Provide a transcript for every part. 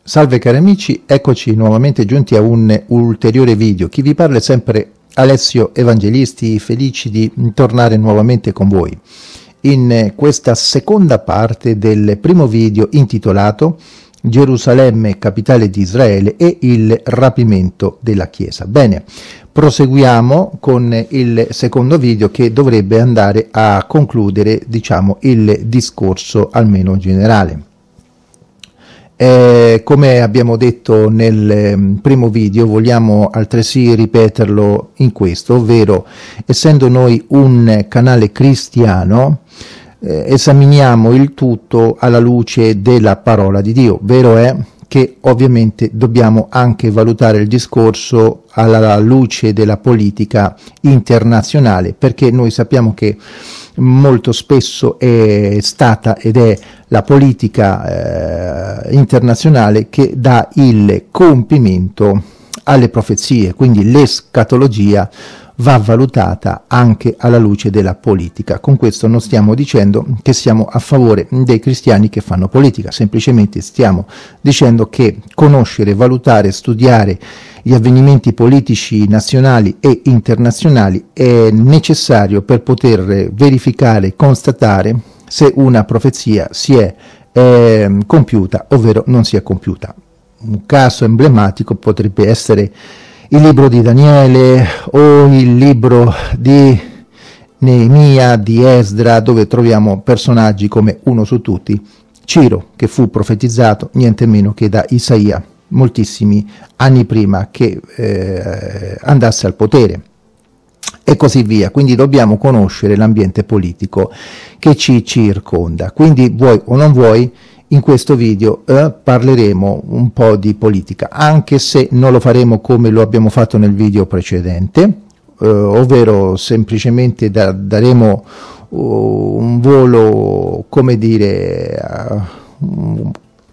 Salve cari amici, eccoci nuovamente giunti a un ulteriore video. Chi vi parla è sempre Alessio Evangelisti, felici di tornare nuovamente con voi in questa seconda parte del primo video intitolato Gerusalemme, capitale di Israele e il rapimento della Chiesa. Bene, proseguiamo con il secondo video che dovrebbe andare a concludere, diciamo, il discorso almeno generale. Come abbiamo detto nel primo video, vogliamo altresì ripeterlo in questo, ovvero, essendo noi un canale cristiano, esaminiamo il tutto alla luce della parola di Dio. Vero è che ovviamente dobbiamo anche valutare il discorso alla luce della politica internazionale, perché noi sappiamo che molto spesso è stata ed è la politica internazionale che dà il compimento alle profezie, quindi l'escatologia va valutata anche alla luce della politica. Con questo non stiamo dicendo che siamo a favore dei cristiani che fanno politica, semplicemente stiamo dicendo che conoscere, valutare, studiare gli avvenimenti politici nazionali e internazionali è necessario per poter verificare, constatare se una profezia si è compiuta ovvero non si è compiuta. Un caso emblematico potrebbe essere il libro di Daniele o il libro di Neemia, di Esdra, dove troviamo personaggi come uno su tutti, Ciro, che fu profetizzato niente meno che da Isaia moltissimi anni prima che andasse al potere, e così via. Quindi dobbiamo conoscere l'ambiente politico che ci circonda. Quindi vuoi o non vuoi, in questo video parleremo un po' di politica, anche se non lo faremo come lo abbiamo fatto nel video precedente, ovvero semplicemente daremo un volo, come dire, un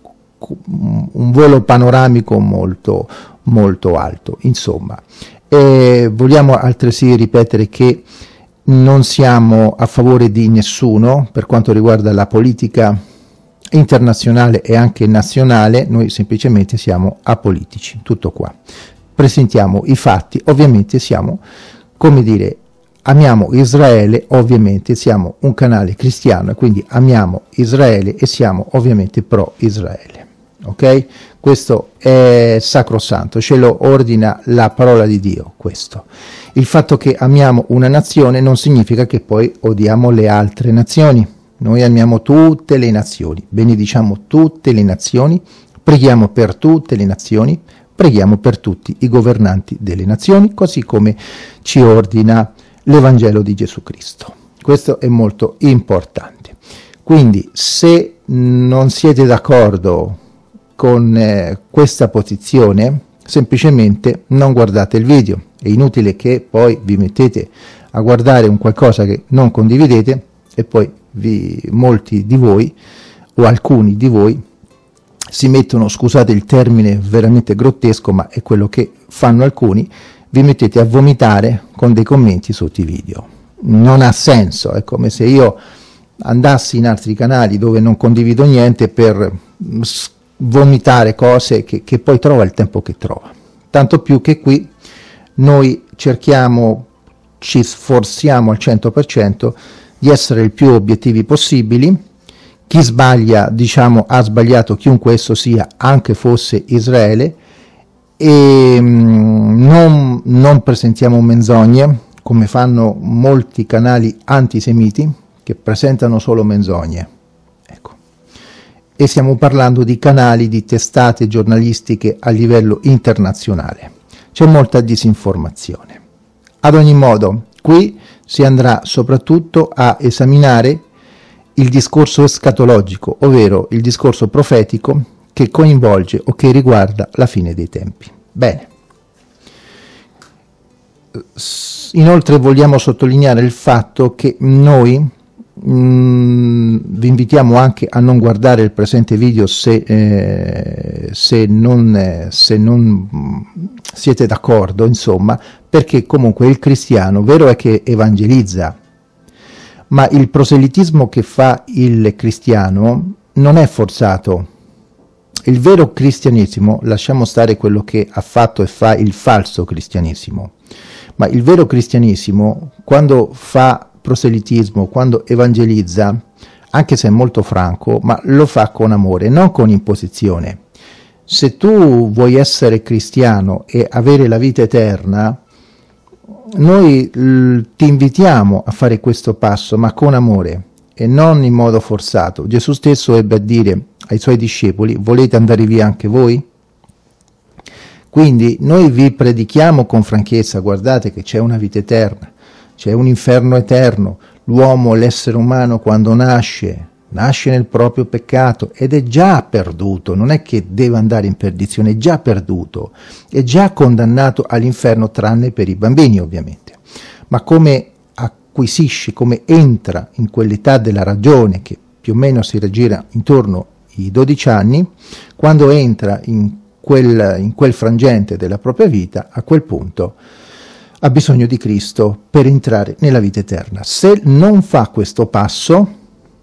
volo panoramico molto molto alto, insomma. E vogliamo altresì ripetere che non siamo a favore di nessuno per quanto riguarda la politica internazionale e anche nazionale, noi semplicemente siamo apolitici, tutto qua. Presentiamo i fatti, ovviamente siamo, come dire, amiamo Israele, ovviamente siamo un canale cristiano e quindi amiamo Israele e siamo ovviamente pro Israele, ok? Questo è sacrosanto, ce lo ordina la parola di Dio, questo. Il fatto che amiamo una nazione non significa che poi odiamo le altre nazioni. Noi amiamo tutte le nazioni, benediciamo tutte le nazioni, preghiamo per tutte le nazioni, preghiamo per tutti i governanti delle nazioni, così come ci ordina l'Evangelo di Gesù Cristo. Questo è molto importante. Quindi, se non siete d'accordo con questa posizione, semplicemente non guardate il video. È inutile che poi vi mettete a guardare un qualcosa che non condividete e poi molti di voi o alcuni di voi si mettono, scusate il termine veramente grottesco, ma è quello che fanno alcuni, vi mettete a vomitare con dei commenti sotto i video. Non ha senso, è come se io andassi in altri canali dove non condivido niente per vomitare cose che poi trova il tempo che trova. Tanto più che qui noi ci sforziamo al 100% di essere il più obiettivi possibili. Chi sbaglia, diciamo, ha sbagliato chiunque esso sia, anche fosse Israele, e non presentiamo menzogne come fanno molti canali antisemiti che presentano solo menzogne, ecco. E stiamo parlando di canali, di testate giornalistiche a livello internazionale. C'è molta disinformazione. Ad ogni modo, qui si andrà soprattutto a esaminare il discorso escatologico, ovvero il discorso profetico che coinvolge o che riguarda la fine dei tempi. Bene. Inoltre vogliamo sottolineare il fatto che noi vi invitiamo anche a non guardare il presente video se non siete d'accordo, insomma, perché comunque il cristiano, vero è che evangelizza, ma il proselitismo che fa il cristiano non è forzato, il vero cristianesimo, lasciamo stare quello che ha fatto e fa il falso cristianesimo, ma il vero cristianesimo, quando fa proselitismo, quando evangelizza, anche se è molto franco, ma lo fa con amore, non con imposizione. Se tu vuoi essere cristiano e avere la vita eterna, noi ti invitiamo a fare questo passo, ma con amore e non in modo forzato. Gesù stesso ebbe a dire ai suoi discepoli: volete andare via anche voi? Quindi noi vi predichiamo con franchezza: guardate che c'è una vita eterna, c'è un inferno eterno. L'uomo, l'essere umano, quando nasce nel proprio peccato ed è già perduto, non è che deve andare in perdizione, è già perduto, è già condannato all'inferno, tranne per i bambini ovviamente. Ma come acquisisce, come entra in quell'età della ragione, che più o meno si raggira intorno ai 12 anni, quando entra in quel frangente della propria vita, a quel punto ha bisogno di Cristo per entrare nella vita eterna. Se non fa questo passo,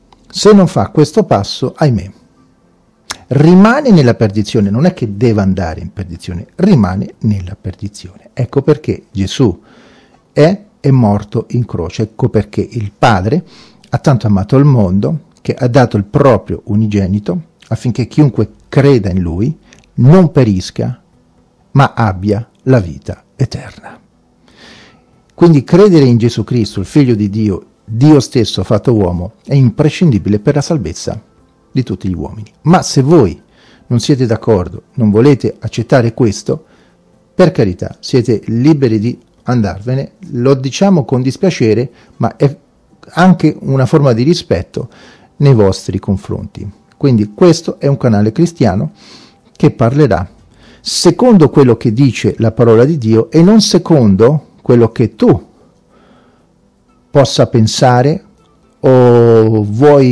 ahimè, rimane nella perdizione. Non è che deve andare in perdizione, rimane nella perdizione. Ecco perché Gesù è morto in croce, ecco perché il Padre ha tanto amato il mondo che ha dato il proprio unigenito affinché chiunque creda in Lui non perisca, ma abbia la vita eterna. Quindi credere in Gesù Cristo, il Figlio di Dio, Dio stesso fatto uomo, è imprescindibile per la salvezza di tutti gli uomini. Ma se voi non siete d'accordo, non volete accettare questo, per carità, siete liberi di andarvene, lo diciamo con dispiacere, ma è anche una forma di rispetto nei vostri confronti. Quindi questo è un canale cristiano che parlerà secondo quello che dice la parola di Dio e non secondo quello che tu possa pensare o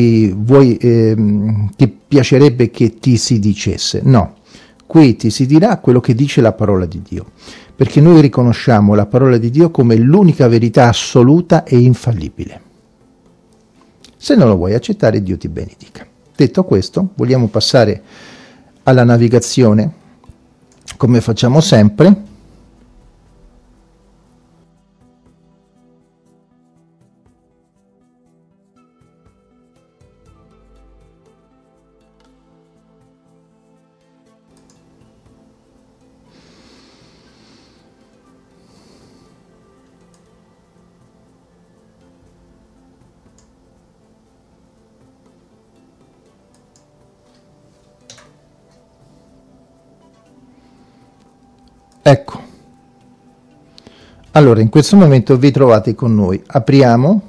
ti piacerebbe che ti si dicesse. No, qui ti si dirà quello che dice la parola di Dio, perché noi riconosciamo la parola di Dio come l'unica verità assoluta e infallibile. Se non lo vuoi accettare, Dio ti benedica. Detto questo, vogliamo passare alla navigazione, come facciamo sempre. Ecco, allora in questo momento vi trovate con noi. Apriamo,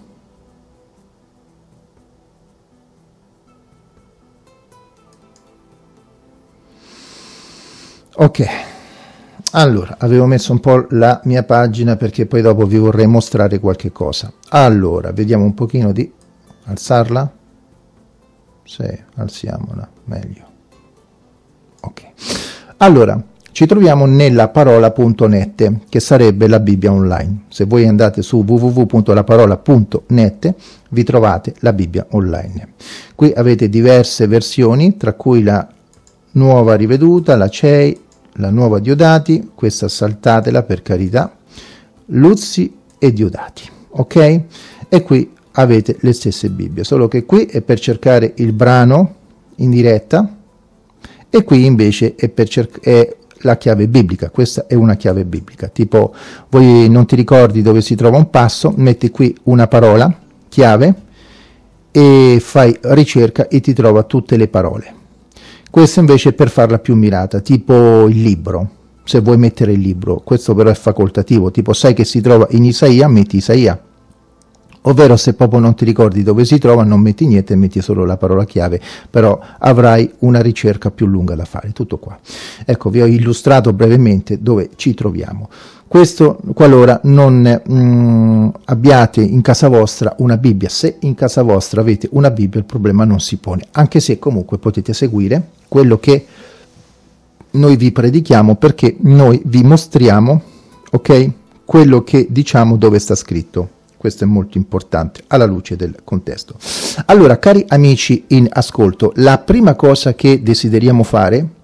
ok, allora avevo messo un po' la mia pagina perché poi dopo vi vorrei mostrare qualche cosa. Allora vediamo un pochino di alzarla, sì, alziamola meglio, ok. Allora ci troviamo nella parola.net, che sarebbe la Bibbia online. Se voi andate su www.laparola.net vi trovate la Bibbia online. Qui avete diverse versioni, tra cui la nuova riveduta, la CEI, la nuova Diodati, questa saltatela per carità, Luzzi e Diodati, ok? E qui avete le stesse Bibbie, solo che qui è per cercare il brano in diretta e qui invece è per cercare la chiave biblica. Questa è una chiave biblica, tipo voi non ti ricordi dove si trova un passo, metti qui una parola chiave e fai ricerca e ti trova tutte le parole. Questo invece è per farla più mirata, tipo il libro, se vuoi mettere il libro, questo però è facoltativo, tipo sai che si trova in Isaia, metti Isaia. Ovvero se proprio non ti ricordi dove si trova non metti niente, metti solo la parola chiave, però avrai una ricerca più lunga da fare, tutto qua. Ecco, vi ho illustrato brevemente dove ci troviamo. Questo qualora non abbiate in casa vostra una Bibbia. Se in casa vostra avete una Bibbia il problema non si pone, anche se comunque potete seguire quello che noi vi predichiamo, perché noi vi mostriamo, ok, quello che diciamo dove sta scritto. Questo è molto importante alla luce del contesto. Allora, cari amici in ascolto, la prima cosa che desideriamo fare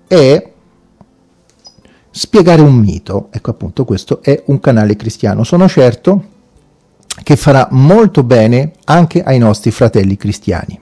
è spiegare un mito. Ecco, appunto, questo è un canale cristiano. Sono certo che farà molto bene anche ai nostri fratelli cristiani.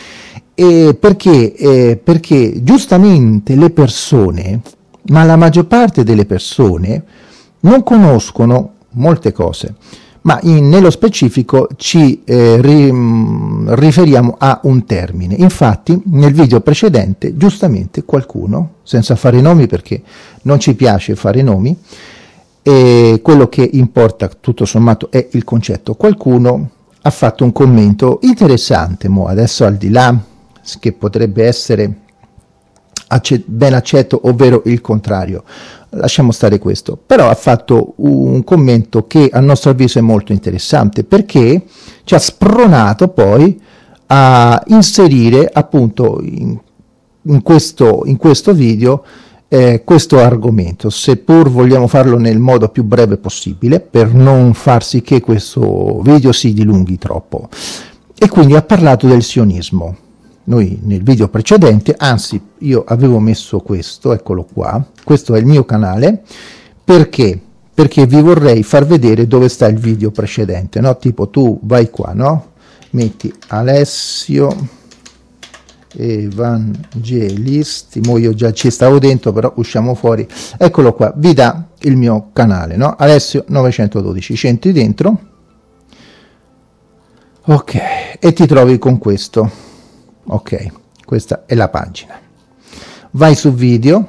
Perché giustamente le persone, ma la maggior parte delle persone, non conoscono molte cose, ma nello specifico ci riferiamo a un termine. Infatti nel video precedente giustamente qualcuno, senza fare nomi perché non ci piace fare nomi, e quello che importa tutto sommato è il concetto, qualcuno ha fatto un commento interessante. Adesso, al di là che potrebbe essere ben accetto, ovvero il contrario, lasciamo stare questo, però ha fatto un commento che a nostro avviso è molto interessante, perché ci ha spronato poi a inserire appunto in questo video questo argomento, seppur vogliamo farlo nel modo più breve possibile per non far sì che questo video si dilunghi troppo. E quindi ha parlato del sionismo. Noi nel video precedente, anzi io avevo messo questo, eccolo qua, questo è il mio canale, perché vi vorrei far vedere dove sta il video precedente, no? Tipo tu vai qua, no? Metti Alessio Evangelisti, io già ci stavo dentro, però usciamo fuori, eccolo qua, vi dà il mio canale, no? Alessio 912, c'entri dentro, ok, e ti trovi con questo. Ok, questa è la pagina. Vai su video,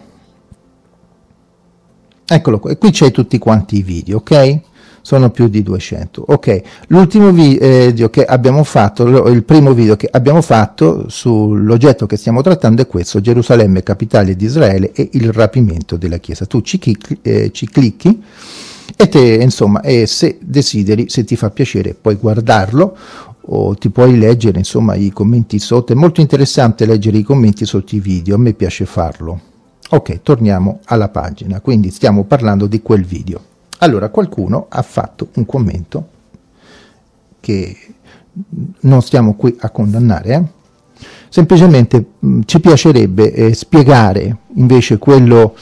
eccolo qua, e qui c'hai tutti quanti i video, ok? Sono più di 200. Ok, l'ultimo video che abbiamo fatto, il primo video che abbiamo fatto sull'oggetto che stiamo trattando è questo: Gerusalemme, capitale di Israele e il rapimento della Chiesa. Tu ci clicchi e insomma, se desideri, se ti fa piacere, puoi guardarlo o ti puoi leggere insomma i commenti sotto. È molto interessante leggere i commenti sotto i video, a me piace farlo. Ok, torniamo alla pagina, quindi stiamo parlando di quel video. Allora, qualcuno ha fatto un commento che non stiamo qui a condannare, semplicemente ci piacerebbe spiegare invece quello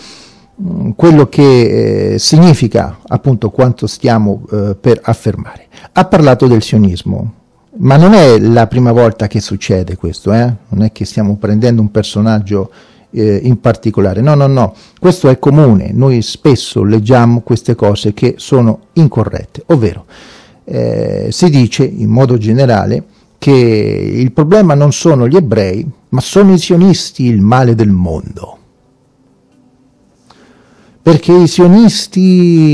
che significa appunto quanto stiamo per affermare. Ha parlato del sionismo, ma non è la prima volta che succede questo, non è che stiamo prendendo un personaggio in particolare, no, questo è comune. Noi spesso leggiamo queste cose che sono incorrette, ovvero si dice in modo generale che il problema non sono gli ebrei, ma sono i sionisti il male del mondo. Perché i sionisti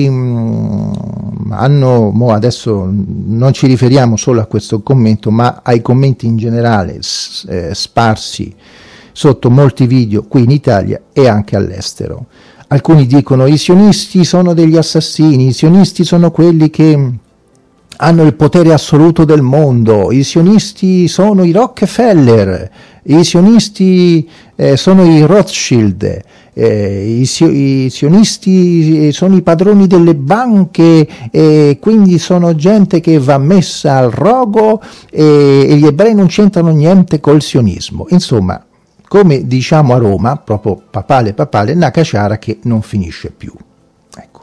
hanno, adesso non ci riferiamo solo a questo commento, ma ai commenti in generale sparsi sotto molti video qui in Italia e anche all'estero. Alcuni dicono: i sionisti sono degli assassini, i sionisti sono quelli che hanno il potere assoluto del mondo, i sionisti sono i Rockefeller, i sionisti sono i Rothschild, i sionisti sono i padroni delle banche, e quindi sono gente che va messa al rogo, e gli ebrei non c'entrano niente col sionismo. Insomma, come diciamo a Roma, proprio papale, una caciara che non finisce più. Ecco.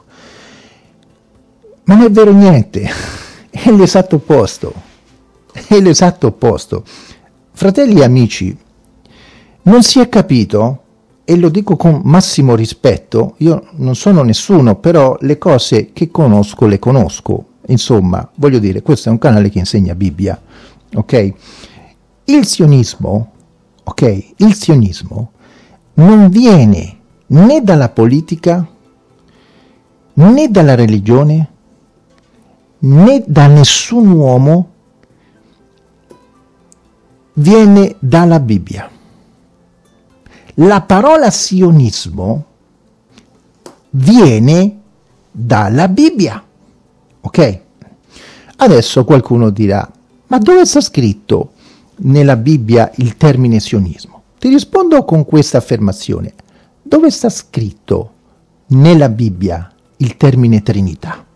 Ma non è vero niente, è l'esatto opposto, è l'esatto opposto. Fratelli e amici, non si è capito, e lo dico con massimo rispetto, io non sono nessuno, però le cose che conosco le conosco. Insomma, voglio dire, questo è un canale che insegna Bibbia, ok? Il sionismo non viene né dalla politica, né dalla religione, né da nessun uomo, viene dalla Bibbia. La parola sionismo viene dalla Bibbia, ok? Adesso qualcuno dirà: ma dove sta scritto nella Bibbia il termine sionismo? Ti rispondo con questa affermazione: dove sta scritto nella Bibbia il termine Trinità?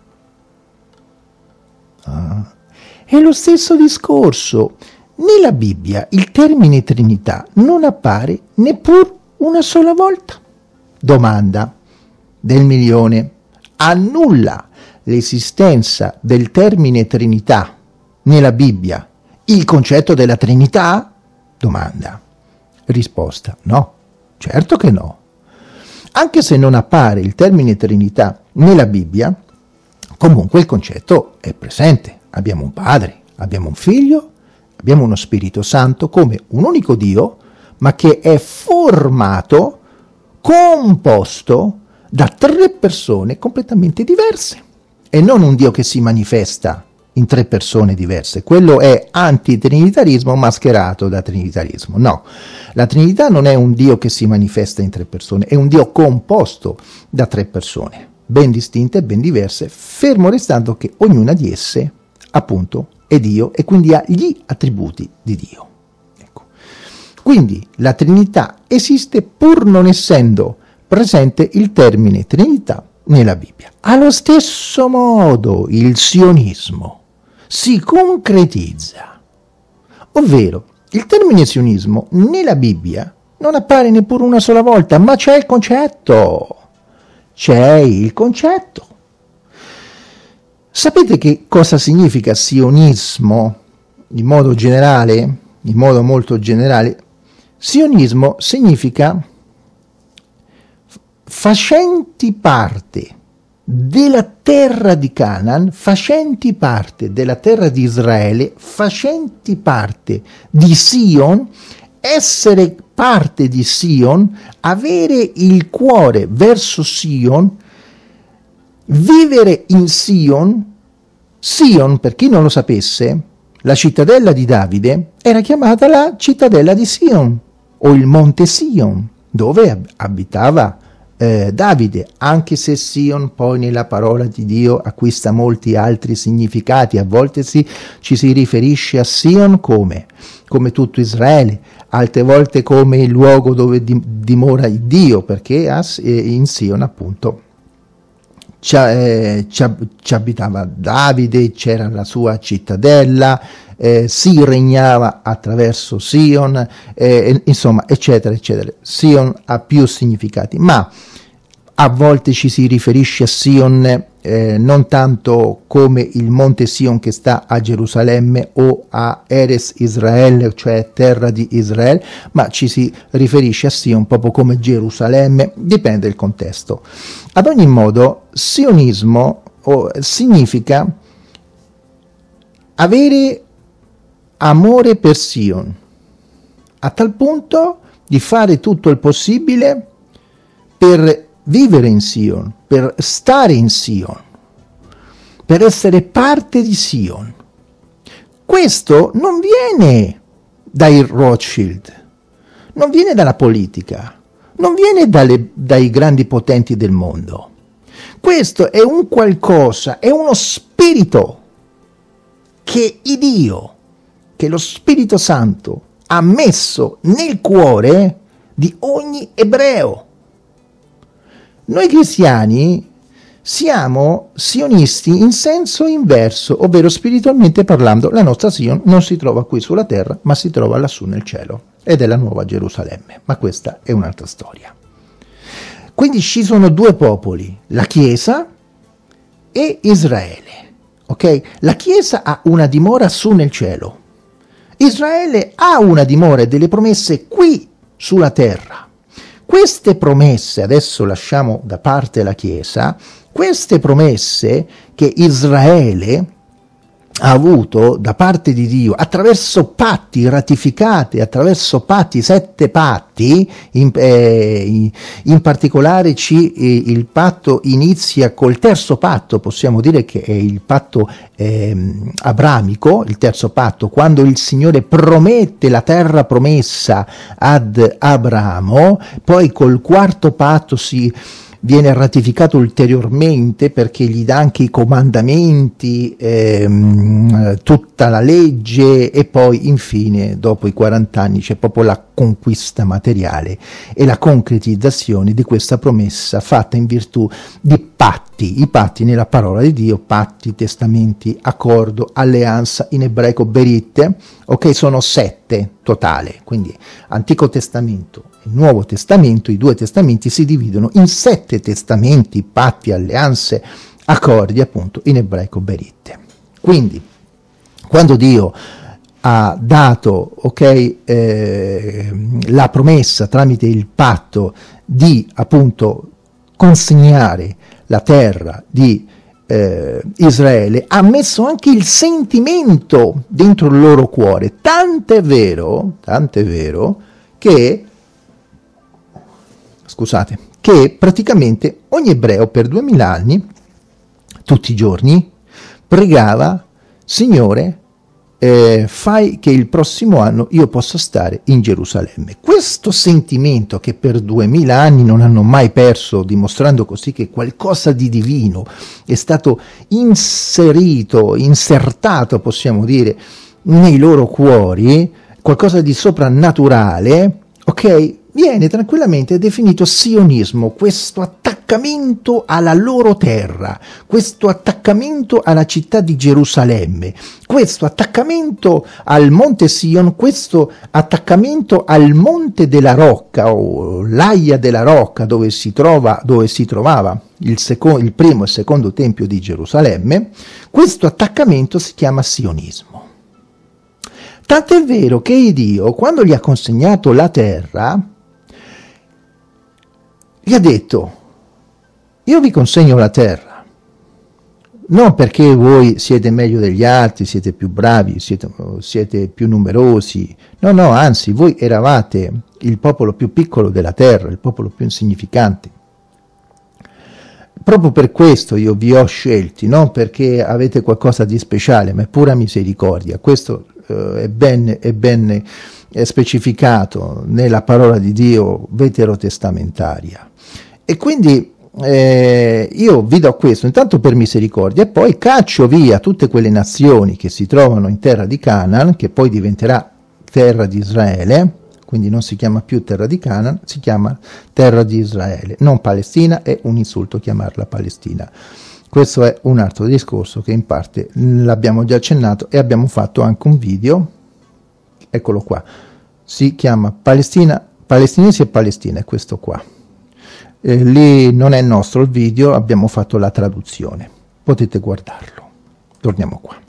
È lo stesso discorso. Nella Bibbia il termine Trinità non appare neppur una sola volta. Domanda del milione: annulla l'esistenza del termine Trinità nella Bibbia il concetto della Trinità? Domanda. Risposta: no, certo che no. Anche se non appare il termine Trinità nella Bibbia, comunque il concetto è presente. Abbiamo un Padre, abbiamo un Figlio, abbiamo uno Spirito Santo come un unico Dio, ma che è formato, composto da 3 persone completamente diverse, e non un Dio che si manifesta in 3 persone diverse. Quello è antitrinitarismo mascherato da trinitarismo. No, la Trinità non è un Dio che si manifesta in 3 persone, è un Dio composto da 3 persone, ben distinte, ben diverse, fermo restando che ognuna di esse, appunto, è Dio e quindi ha gli attributi di Dio. Ecco. Quindi la Trinità esiste pur non essendo presente il termine Trinità nella Bibbia. Allo stesso modo il sionismo si concretizza, ovvero il termine sionismo nella Bibbia non appare neppure una sola volta, ma c'è il concetto. C'è il concetto. Sapete che cosa significa sionismo in modo generale? In modo molto generale, sionismo significa facenti parte della terra di Canaan, facenti parte della terra di Israele, facenti parte di Sion, essere parte di Sion, avere il cuore verso Sion, vivere in Sion. Sion, per chi non lo sapesse, la cittadella di Davide era chiamata la cittadella di Sion, o il monte Sion, dove abitava Davide, anche se Sion poi nella parola di Dio acquista molti altri significati. A volte ci si riferisce a Sion come tutto Israele, altre volte come il luogo dove dimora il Dio, perché in Sion appunto ci abitava Davide, c'era la sua cittadella, si regnava attraverso Sion, insomma, eccetera, eccetera. Sion ha più significati, ma a volte ci si riferisce a Sion non tanto come il monte Sion che sta a Gerusalemme o a Eres Israele, cioè terra di Israele, ma ci si riferisce a Sion proprio come Gerusalemme, dipende dal contesto. Ad ogni modo, sionismo significa avere amore per Sion, a tal punto di fare tutto il possibile per vivere in Sion, per stare in Sion, per essere parte di Sion. Questo non viene dai Rothschild, non viene dalla politica, non viene dai grandi potenti del mondo. Questo è un qualcosa, è uno spirito che Dio, che lo Spirito Santo ha messo nel cuore di ogni ebreo. Noi cristiani siamo sionisti in senso inverso, ovvero spiritualmente parlando, la nostra Sion non si trova qui sulla terra, ma si trova lassù nel cielo, ed è la nuova Gerusalemme, ma questa è un'altra storia. Quindi ci sono 2 popoli, la Chiesa e Israele, ok? La Chiesa ha una dimora su nel cielo, Israele ha una dimora e delle promesse qui sulla terra. Queste promesse, adesso lasciamo da parte la Chiesa, queste promesse che Israele ha avuto da parte di Dio attraverso patti ratificati, attraverso patti, 7 patti, in particolare il patto inizia col terzo patto, possiamo dire che è il patto abramico, il terzo patto, quando il Signore promette la terra promessa ad Abramo, poi col quarto patto viene ratificato ulteriormente perché gli dà anche i comandamenti, tutta la legge, e poi infine dopo i 40 anni c'è proprio la conquista materiale e la concretizzazione di questa promessa fatta in virtù di patti. I patti nella parola di Dio, patti, testamenti, accordo, alleanza, in ebraico berit, ok, sono 7 totale, quindi Antico Testamento, il Nuovo Testamento, i due testamenti si dividono in 7 testamenti, patti, alleanze, accordi, appunto in ebraico Beritte. Quindi quando Dio ha dato la promessa tramite il patto di appunto consegnare la terra di Israele, ha messo anche il sentimento dentro il loro cuore, tant'è vero che, scusate, che praticamente ogni ebreo per 2000 anni, tutti i giorni, pregava: Signore, fai che il prossimo anno io possa stare in Gerusalemme. Questo sentimento che per 2000 anni non hanno mai perso, dimostrando così che qualcosa di divino è stato insertato, possiamo dire, nei loro cuori, qualcosa di soprannaturale, viene tranquillamente definito sionismo, questo attaccamento alla loro terra, questo attaccamento alla città di Gerusalemme, questo attaccamento al monte Sion, questo attaccamento al monte della rocca o l'Aia della rocca dove si trovava il primo e secondo tempio di Gerusalemme. Questo attaccamento si chiama sionismo. Tant'è vero che Dio, quando gli ha consegnato la terra, gli ha detto: io vi consegno la terra, non perché voi siete meglio degli altri, siete più bravi, siete più numerosi, no, anzi, voi eravate il popolo più piccolo della terra, il popolo più insignificante. Proprio per questo io vi ho scelti, non perché avete qualcosa di speciale, ma è pura misericordia. Questo è ben specificato nella parola di Dio veterotestamentaria. E quindi io vi do questo intanto per misericordia, e poi caccio via tutte quelle nazioni che si trovano in terra di Canaan, che poi diventerà terra di Israele. Quindi non si chiama più terra di Canaan, si chiama terra di Israele, non Palestina. È un insulto chiamarla Palestina. Questo è un altro discorso che in parte l'abbiamo già accennato e abbiamo fatto anche un video, eccolo qua, si chiama Palestinesi e Palestina, è questo qua. Lì non è nostro il video, abbiamo fatto la traduzione, potete guardarlo. Torniamo qua.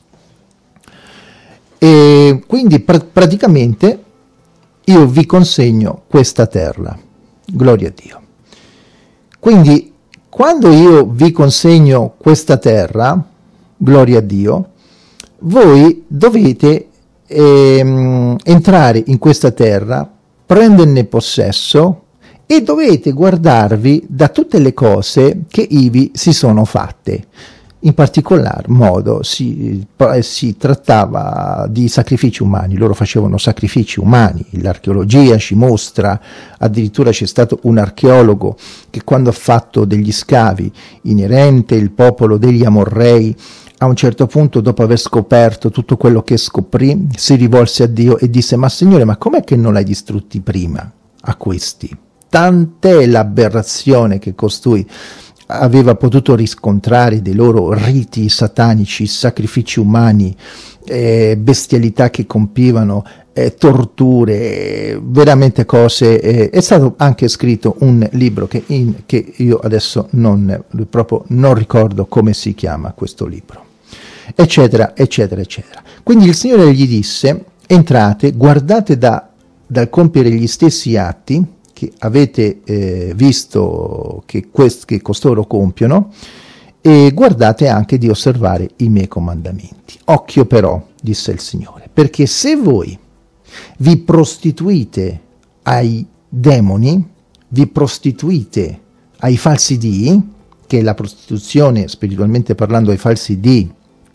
E quindi praticamente io vi consegno questa terra, gloria a Dio. Quindi quando io vi consegno questa terra, gloria a Dio, voi dovete entrare in questa terra, prenderne possesso e dovete guardarvi da tutte le cose che ivi si sono fatte. In particolar modo si trattava di sacrifici umani, loro facevano sacrifici umani, l'archeologia ci mostra, addirittura c'è stato un archeologo che quando ha fatto degli scavi inerente il popolo degli Amorrei, a un certo punto, dopo aver scoperto tutto quello che scoprì, si rivolse a Dio e disse: ma Signore, ma com'è che non l'hai distrutti prima a questi? Tant'è l'aberrazione che costui aveva potuto riscontrare dei loro riti satanici, sacrifici umani, bestialità che compivano, torture, veramente cose. È stato anche scritto un libro che io adesso non ricordo come si chiama questo libro, eccetera, eccetera, eccetera. Quindi il Signore gli disse: entrate, guardate dal compiere gli stessi atti che avete visto che costoro compiono, e guardate anche di osservare i miei comandamenti. Occhio però, disse il Signore, perché se voi vi prostituite ai demoni, vi prostituite ai falsi dii, che è la prostituzione spiritualmente parlando ai falsi dii,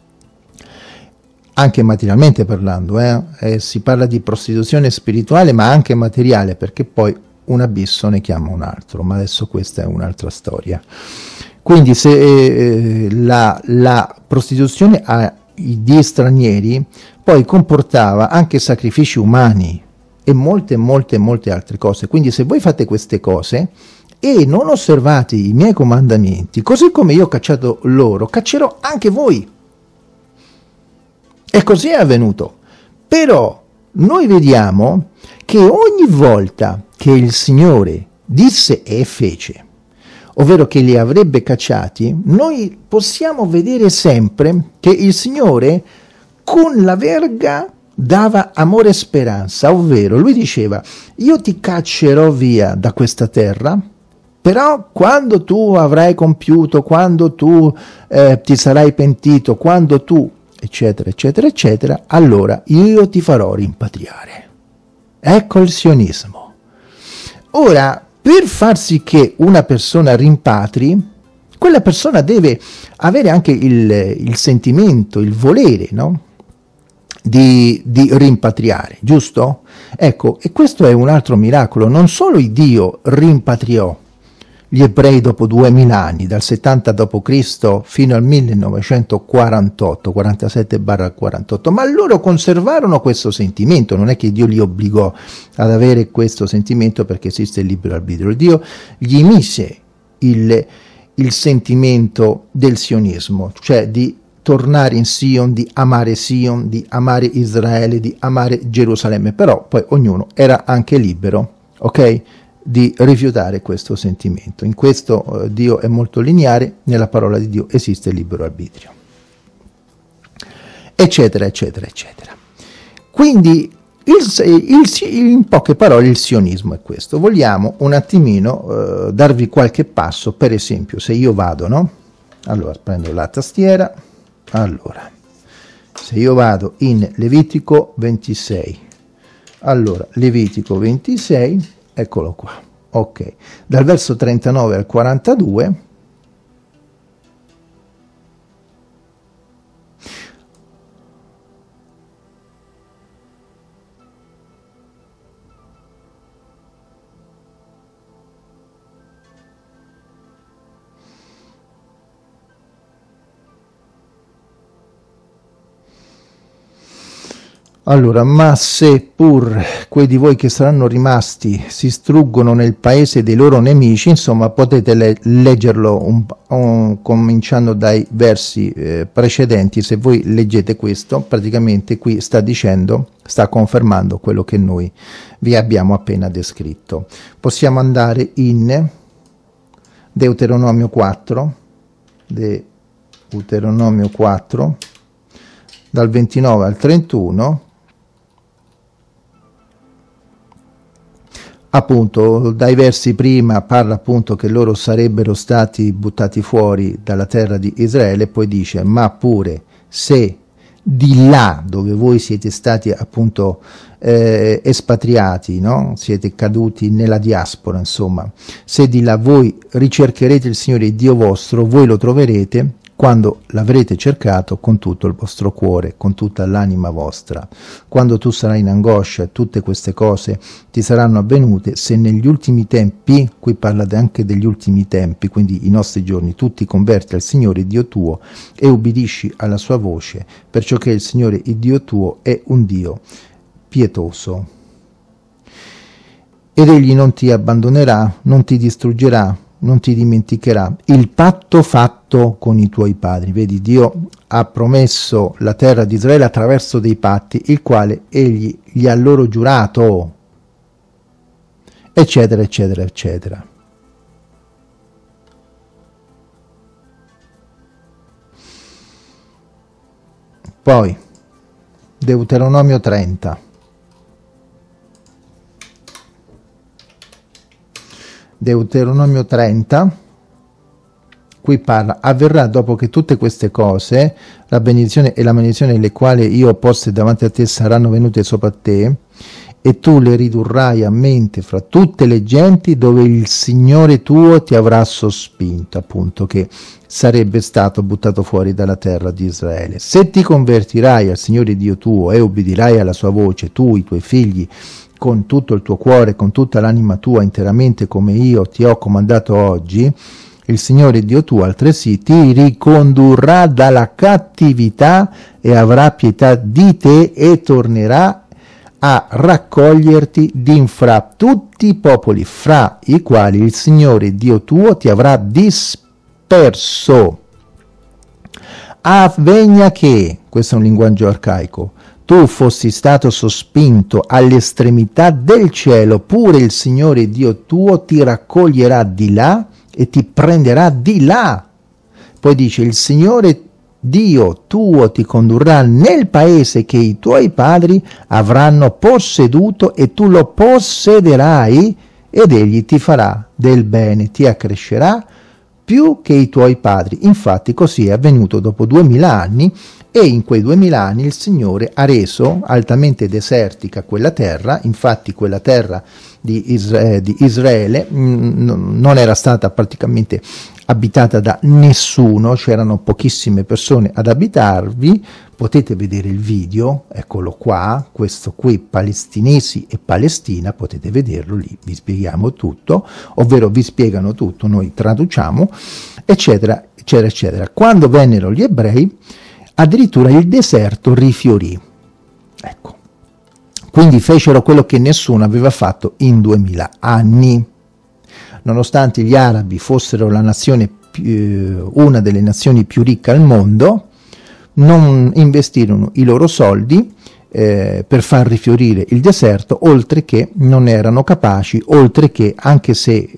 anche materialmente parlando, si parla di prostituzione spirituale ma anche materiale, perché poi un abisso ne chiama un altro, ma adesso questa è un'altra storia. Quindi se la prostituzione ai dii stranieri poi comportava anche sacrifici umani e molte altre cose. Quindi se voi fate queste cose e non osservate i miei comandamenti, così come io ho cacciato loro, caccerò anche voi. E così è avvenuto. Però noi vediamo che ogni volta che il Signore disse e fece, ovvero che li avrebbe cacciati, noi possiamo vedere sempre che il Signore con la verga dava amore e speranza, ovvero lui diceva: io ti caccerò via da questa terra, però quando tu avrai compiuto, quando tu ti sarai pentito, quando tu eccetera eccetera eccetera, allora io ti farò rimpatriare. Ecco il sionismo. Ora, per far sì che una persona rimpatri, quella persona deve avere anche il sentimento, il volere, no? Di rimpatriare, giusto? Ecco, e questo è un altro miracolo. Non solo il Dio rimpatriò gli ebrei dopo 2000 anni, dal 70 d.C. fino al 1948, 47-48, ma loro conservarono questo sentimento. Non è che Dio li obbligò ad avere questo sentimento perché esiste il libero arbitrio. Dio gli mise il sentimento del sionismo, cioè di tornare in Sion, di amare Israele, di amare Gerusalemme, però poi ognuno era anche libero, ok? Di rifiutare questo sentimento. In questo Dio è molto lineare, nella parola di Dio esiste il libero arbitrio, eccetera eccetera eccetera. Quindi in poche parole il sionismo è questo. Vogliamo un attimino darvi qualche passo. Per esempio, se io vado, no? Allora prendo la tastiera, allora se io vado in Levitico 26, allora Levitico 26, eccolo qua, ok, dal verso 39 al 42, allora: ma se pur quei di voi che saranno rimasti si struggono nel paese dei loro nemici, insomma potete leggerlo cominciando dai versi precedenti. Se voi leggete questo, praticamente qui sta dicendo, sta confermando quello che noi vi abbiamo appena descritto. Possiamo andare in Deuteronomio 4, Deuteronomio 4, dal 29 al 31, appunto dai versi prima parla appunto che loro sarebbero stati buttati fuori dalla terra di Israele, poi dice: ma pure se di là dove voi siete stati appunto espatriati, no? Siete caduti nella diaspora, insomma, se di là voi ricercherete il Signore Dio vostro, voi lo troverete quando l'avrete cercato con tutto il vostro cuore, con tutta l'anima vostra. Quando tu sarai in angoscia e tutte queste cose ti saranno avvenute, se negli ultimi tempi, qui parla anche degli ultimi tempi, quindi i nostri giorni, tu ti converti al Signore Dio tuo e ubbidisci alla sua voce, perciò che il Signore il Dio tuo è un Dio pietoso. Ed egli non ti abbandonerà, non ti distruggerà, non ti dimenticherà il patto fatto con i tuoi padri. Vedi, Dio ha promesso la terra di Israele attraverso dei patti, il quale egli gli ha loro giurato, eccetera eccetera eccetera. Poi Deuteronomio 30, Deuteronomio 30, qui parla: avverrà dopo che tutte queste cose, la benedizione e la maledizione le quali io ho poste davanti a te saranno venute sopra te, e tu le ridurrai a mente fra tutte le genti dove il Signore tuo ti avrà sospinto, appunto che sarebbe stato buttato fuori dalla terra di Israele. Se ti convertirai al Signore Dio tuo e ubbidirai alla sua voce, tu, i tuoi figli, con tutto il tuo cuore, con tutta l'anima tua, interamente come io ti ho comandato oggi, il Signore Dio tuo altresì ti ricondurrà dalla cattività e avrà pietà di te e tornerà a raccoglierti d'infra tutti i popoli fra i quali il Signore Dio tuo ti avrà disperso. Avvegna che, questo è un linguaggio arcaico, tu fossi stato sospinto all'estremità del cielo, pure il Signore Dio tuo ti raccoglierà di là e ti prenderà di là. Poi dice, il Signore Dio tuo ti condurrà nel paese che i tuoi padri avranno posseduto e tu lo possederai ed egli ti farà del bene, ti accrescerà più che i tuoi padri. Infatti così è avvenuto dopo 2000 anni e in quei 2000 anni il Signore ha reso altamente desertica quella terra. Infatti quella terra di Israele non era stata praticamente abitata da nessuno, c'erano pochissime persone ad abitarvi. Potete vedere il video, eccolo qua, questo qui, palestinesi e Palestina, potete vederlo lì, vi spieghiamo tutto, ovvero vi spiegano tutto, noi traduciamo, eccetera, eccetera, eccetera. Quando vennero gli ebrei, addirittura il deserto rifiorì. Ecco. Quindi fecero quello che nessuno aveva fatto in 2000 anni. Nonostante gli arabi fossero la nazione una delle nazioni più ricche al mondo, non investirono i loro soldi per far rifiorire il deserto, oltre che non erano capaci, oltre che anche se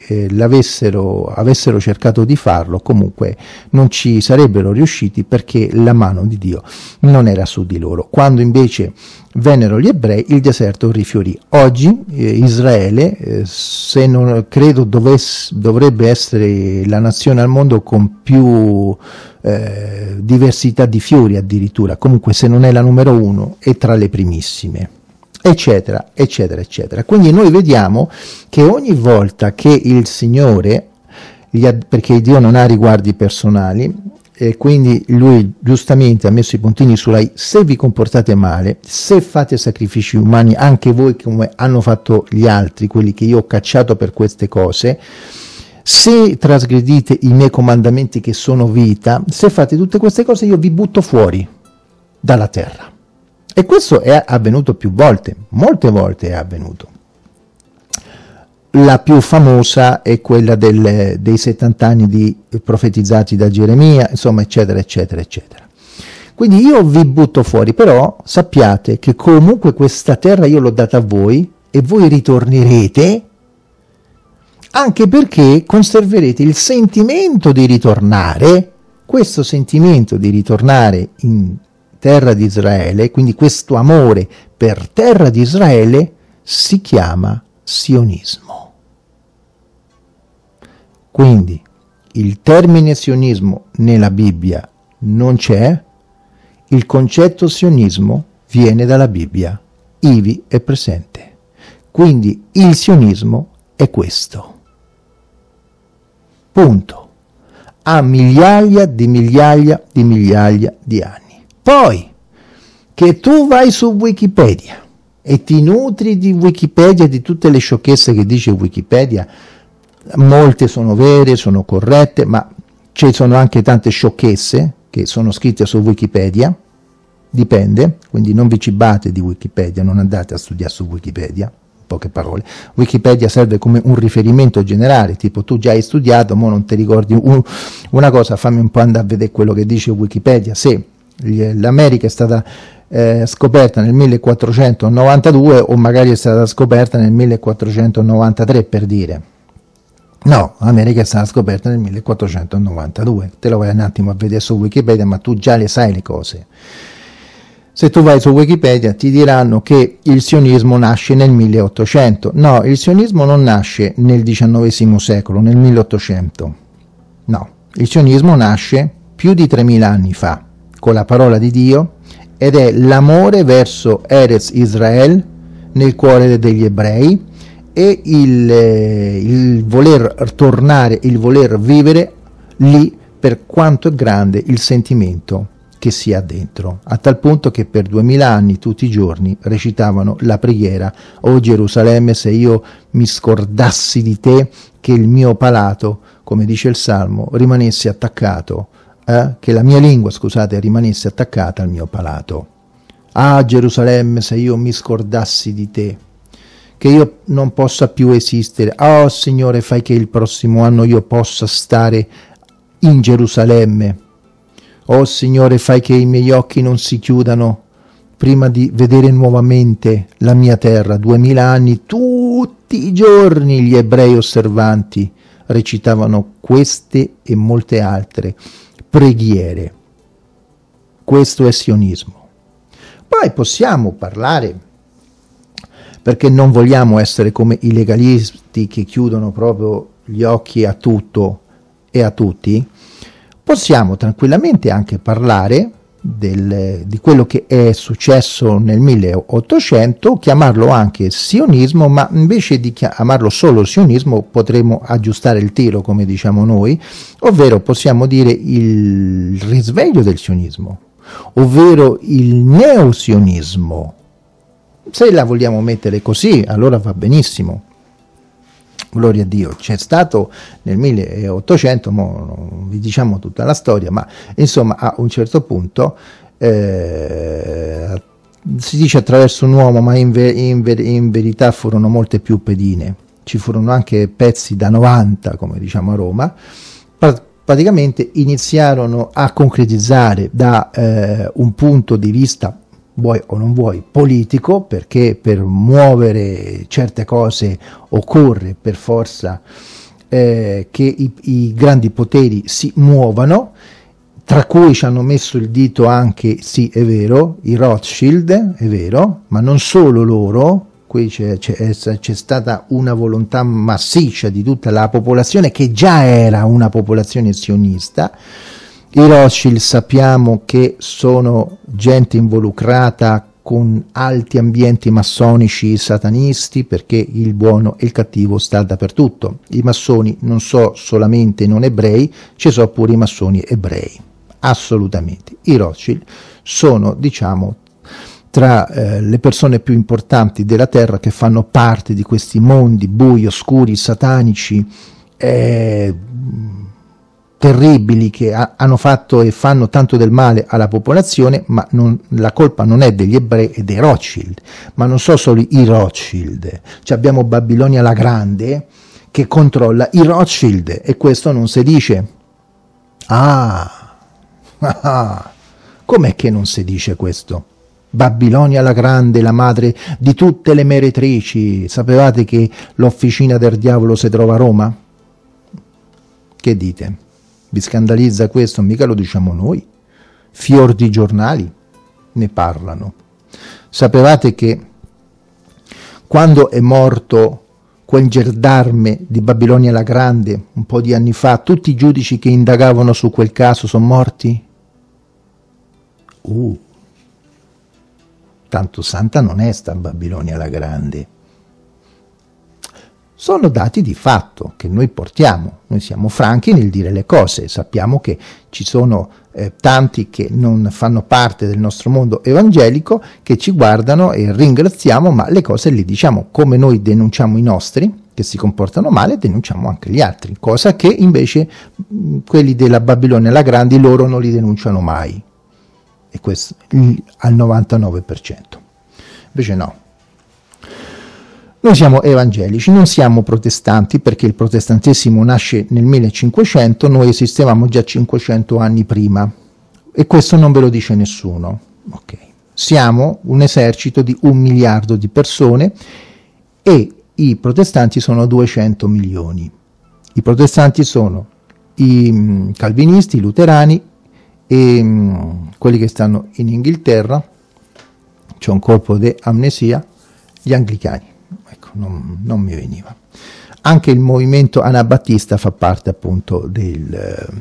avessero cercato di farlo, comunque non ci sarebbero riusciti perché la mano di Dio non era su di loro. Quando invece vennero gli ebrei, il deserto rifiorì. Oggi Israele, se non credo, dovrebbe essere la nazione al mondo con più diversità di fiori addirittura, comunque se non è la numero 1 è tra le primissime, eccetera, eccetera, eccetera. Quindi noi vediamo che ogni volta che il Signore, perché Dio non ha riguardi personali, e quindi lui giustamente ha messo i puntini sulla i, se vi comportate male, se fate sacrifici umani, anche voi come hanno fatto gli altri, quelli che io ho cacciato per queste cose, se trasgredite i miei comandamenti che sono vita, se fate tutte queste cose io vi butto fuori dalla terra. E questo è avvenuto più volte, molte volte è avvenuto. La più famosa è quella dei 70 anni profetizzati da Geremia, insomma, eccetera, eccetera, eccetera. Quindi io vi butto fuori, però sappiate che comunque questa terra io l'ho data a voi e voi ritornerete, anche perché conserverete il sentimento di ritornare. Questo sentimento di ritornare in terra di Israele, quindi questo amore per terra di Israele, si chiama sionismo. Quindi il termine sionismo nella Bibbia non c'è, il concetto sionismo viene dalla Bibbia, ivi è presente. Quindi il sionismo è questo. Punto. Ha migliaia di migliaia di migliaia di anni. Poi, che tu vai su Wikipedia e ti nutri di Wikipedia, di tutte le sciocchezze che dice Wikipedia, molte sono vere, sono corrette, ma ci sono anche tante sciocchezze che sono scritte su Wikipedia, dipende, quindi non vi cibate di Wikipedia, non andate a studiare su Wikipedia, poche parole. Wikipedia serve come un riferimento generale, tipo tu già hai studiato, mo non ti ricordi una cosa, fammi un po' andare a vedere quello che dice Wikipedia. Se l'America è stata scoperta nel 1492 o magari è stata scoperta nel 1493, per dire. No, l'America è stata scoperta nel 1492, te lo vai un attimo a vedere su Wikipedia, ma tu già le sai le cose. Se tu vai su Wikipedia ti diranno che il sionismo nasce nel 1800. No, il sionismo non nasce nel XIX secolo, nel 1800. No, il sionismo nasce più di 3000 anni fa, con la parola di Dio, ed è l'amore verso Erez Israel nel cuore degli ebrei e il voler tornare, il voler vivere lì per quanto è grande il sentimento che si ha dentro, a tal punto che per 2000 anni tutti i giorni recitavano la preghiera: o Gerusalemme, se io mi scordassi di te, che il mio palato, come dice il Salmo, rimanesse attaccato, che la mia lingua, scusate, rimanesse attaccata al mio palato. Ah Gerusalemme, se io mi scordassi di te, che io non possa più esistere. Oh Signore, fai che il prossimo anno io possa stare in Gerusalemme. Oh Signore, fai che i miei occhi non si chiudano prima di vedere nuovamente la mia terra, 2000 anni, tutti i giorni gli ebrei osservanti recitavano queste e molte altre preghiere. Questo è sionismo. Poi possiamo parlare, perché non vogliamo essere come i legalisti che chiudono proprio gli occhi a tutto e a tutti, possiamo tranquillamente anche parlare di quello che è successo nel 1800, chiamarlo anche sionismo, ma invece di chiamarlo solo sionismo potremmo aggiustare il tiro, come diciamo noi, ovvero possiamo dire il risveglio del sionismo, ovvero il neosionismo. Se la vogliamo mettere così, allora va benissimo. Gloria a Dio. C'è stato nel 1800, non vi diciamo tutta la storia, ma insomma a un certo punto si dice attraverso un uomo, ma in verità furono molte più pedine. Ci furono anche pezzi da 90, come diciamo a Roma. Praticamente iniziarono a concretizzare da un punto di vista, vuoi o non vuoi, politico, perché per muovere certe cose occorre per forza che i grandi poteri si muovano, tra cui ci hanno messo il dito anche, sì è vero, i Rothschild, è vero, ma non solo loro. Qui c'è stata una volontà massiccia di tutta la popolazione, che già era una popolazione sionista. I Rothschild sappiamo che sono gente involucrata con alti ambienti massonici satanisti, perché il buono e il cattivo sta dappertutto. I massoni non so solamente non ebrei, ci sono pure i massoni ebrei, assolutamente. I Rothschild sono, diciamo, tra le persone più importanti della terra, che fanno parte di questi mondi bui, oscuri, satanici, terribili, che hanno fatto e fanno tanto del male alla popolazione, ma la colpa non è degli ebrei, è dei Rothschild. Ma non so solo i Rothschild, abbiamo Babilonia la Grande che controlla i Rothschild, e questo non si dice. Com'è che non si dice questo? Babilonia la Grande, la madre di tutte le meretrici. Sapevate che l'officina del diavolo si trova a Roma? Che dite? Vi scandalizza questo? Mica lo diciamo noi. Fior di giornali ne parlano. Sapevate che quando è morto quel gendarme di Babilonia la Grande, un po' di anni fa, tutti i giudici che indagavano su quel caso sono morti? Tanto santa non è sta Babilonia la Grande. Sono dati di fatto che noi portiamo, noi siamo franchi nel dire le cose, sappiamo che ci sono tanti che non fanno parte del nostro mondo evangelico, che ci guardano e ringraziamo, ma le cose le diciamo. Come noi denunciamo i nostri che si comportano male, denunciamo anche gli altri, cosa che invece quelli della Babilonia la Grande loro non li denunciano mai, e questo al 99%. Invece no. Noi siamo evangelici, non siamo protestanti, perché il protestantesimo nasce nel 1500, noi esistevamo già 500 anni prima, e questo non ve lo dice nessuno. Okay. Siamo un esercito di 1 miliardo di persone, e i protestanti sono 200 milioni. I protestanti sono i calvinisti, i luterani, e quelli che stanno in Inghilterra, c'è un colpo di amnesia, gli anglicani. Ecco, non mi veniva. Anche il movimento anabattista fa parte appunto del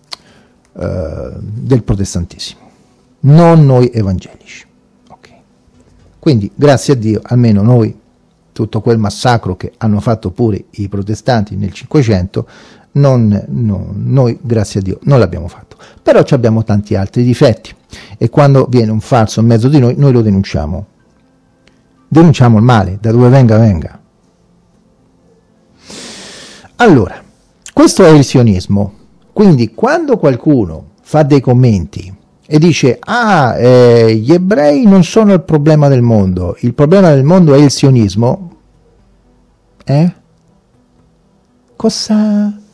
protestantesimo, non noi evangelici. Okay. Quindi grazie a Dio, almeno noi, tutto quel massacro che hanno fatto pure i protestanti nel 500, noi grazie a Dio non l'abbiamo fatto. Però abbiamo tanti altri difetti, e quando viene un falso in mezzo di noi lo denunciamo. Denunciamo il male, da dove venga. Allora, questo è il sionismo. Quindi quando qualcuno fa dei commenti e dice gli ebrei non sono il problema del mondo, il problema del mondo è il sionismo, cosa?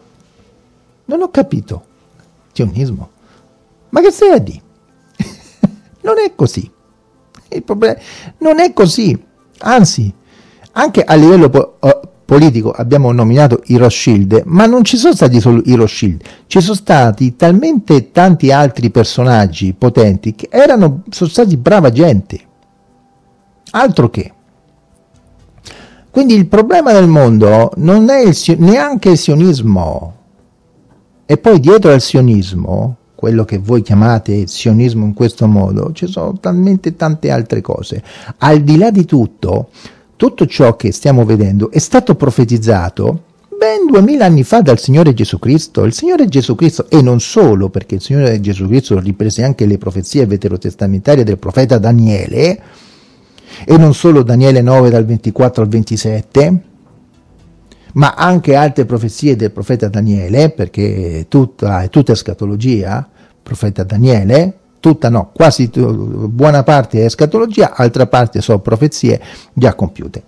Non ho capito. Sionismo? Ma che stai a dire? Non è così. Il problema non è così. Anzi, anche a livello politico abbiamo nominato i Rothschild, ma non ci sono stati solo i Rothschild, ci sono stati talmente tanti altri personaggi potenti che sono stati brava gente. Altro che. Quindi il problema del mondo non è neanche il sionismo. E poi dietro al sionismo, quello che voi chiamate sionismo in questo modo, ci sono talmente tante altre cose. Al di là di tutto ciò che stiamo vedendo è stato profetizzato ben 2000 anni fa dal Signore Gesù Cristo. Il Signore Gesù Cristo, e non solo, perché il Signore Gesù Cristo riprese anche le profezie veterotestamentarie del profeta Daniele, e non solo Daniele 9 dal 24 al 27, ma anche altre profezie del profeta Daniele, perché è tutta escatologia, profeta Daniele, buona parte è escatologia, altra parte sono profezie già compiute.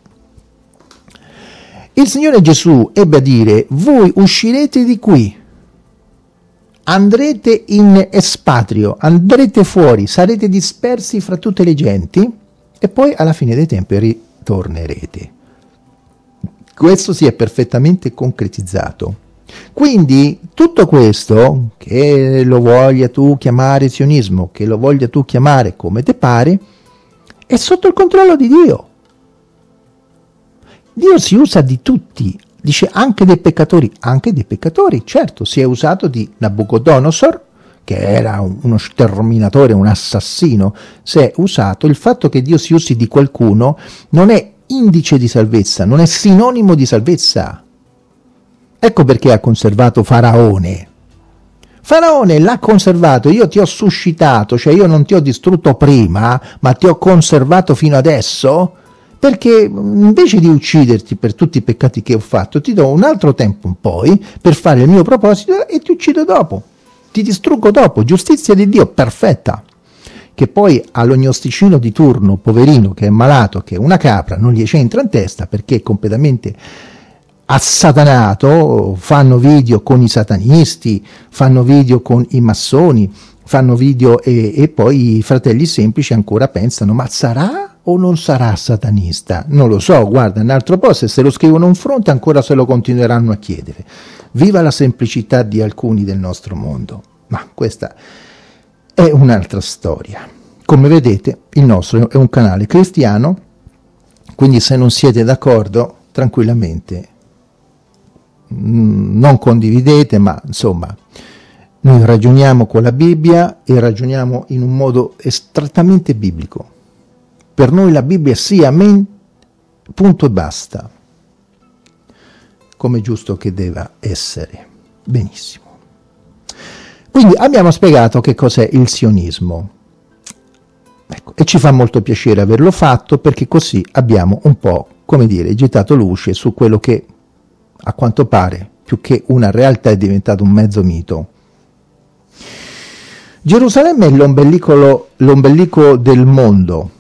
Il Signore Gesù ebbe a dire: voi uscirete di qui, andrete in espatrio, andrete fuori, sarete dispersi fra tutte le genti e poi alla fine dei tempi ritornerete. Questo si è perfettamente concretizzato. Quindi tutto questo, che lo voglia tu chiamare sionismo, che lo voglia tu chiamare come te pare, è sotto il controllo di Dio. Dio si usa di tutti, dice anche dei peccatori, certo, si è usato di Nabucodonosor, che era uno sterminatore, un assassino. Si è usato. Il fatto che Dio si usi di qualcuno non è indice di salvezza, non è sinonimo di salvezza. Ecco perché ha conservato Faraone. Faraone l'ha conservato, io ti ho suscitato, cioè io non ti ho distrutto prima, ma ti ho conservato fino adesso, perché invece di ucciderti per tutti i peccati che ho fatto, ti do un altro tempo poi per fare il mio proposito e ti uccido dopo, ti distruggo dopo. Giustizia di Dio perfetta, che poi all'ognosticino di turno, poverino, che è malato, che una capra non gli c'entra in testa perché è completamente assatanato. Fanno video con i satanisti, fanno video con i massoni, fanno video e poi i fratelli semplici ancora pensano: ma sarà o non sarà satanista? Non lo so, guarda, un altro po', se lo scrivono in fronte ancora se lo continueranno a chiedere. Viva la semplicità di alcuni del nostro mondo. Ma questa è un'altra storia. Come vedete, il nostro è un canale cristiano, quindi se non siete d'accordo, tranquillamente non condividete, ma insomma noi ragioniamo con la Bibbia e ragioniamo in un modo strettamente biblico. Per noi la Bibbia sì, amen, punto e basta, come è giusto che deve essere. Benissimo. Quindi abbiamo spiegato che cos'è il sionismo. Ecco, e ci fa molto piacere averlo fatto, perché così abbiamo un po', come dire, gettato luce su quello che a quanto pare, più che una realtà, è diventato un mezzo mito. Gerusalemme è l'ombelico del mondo.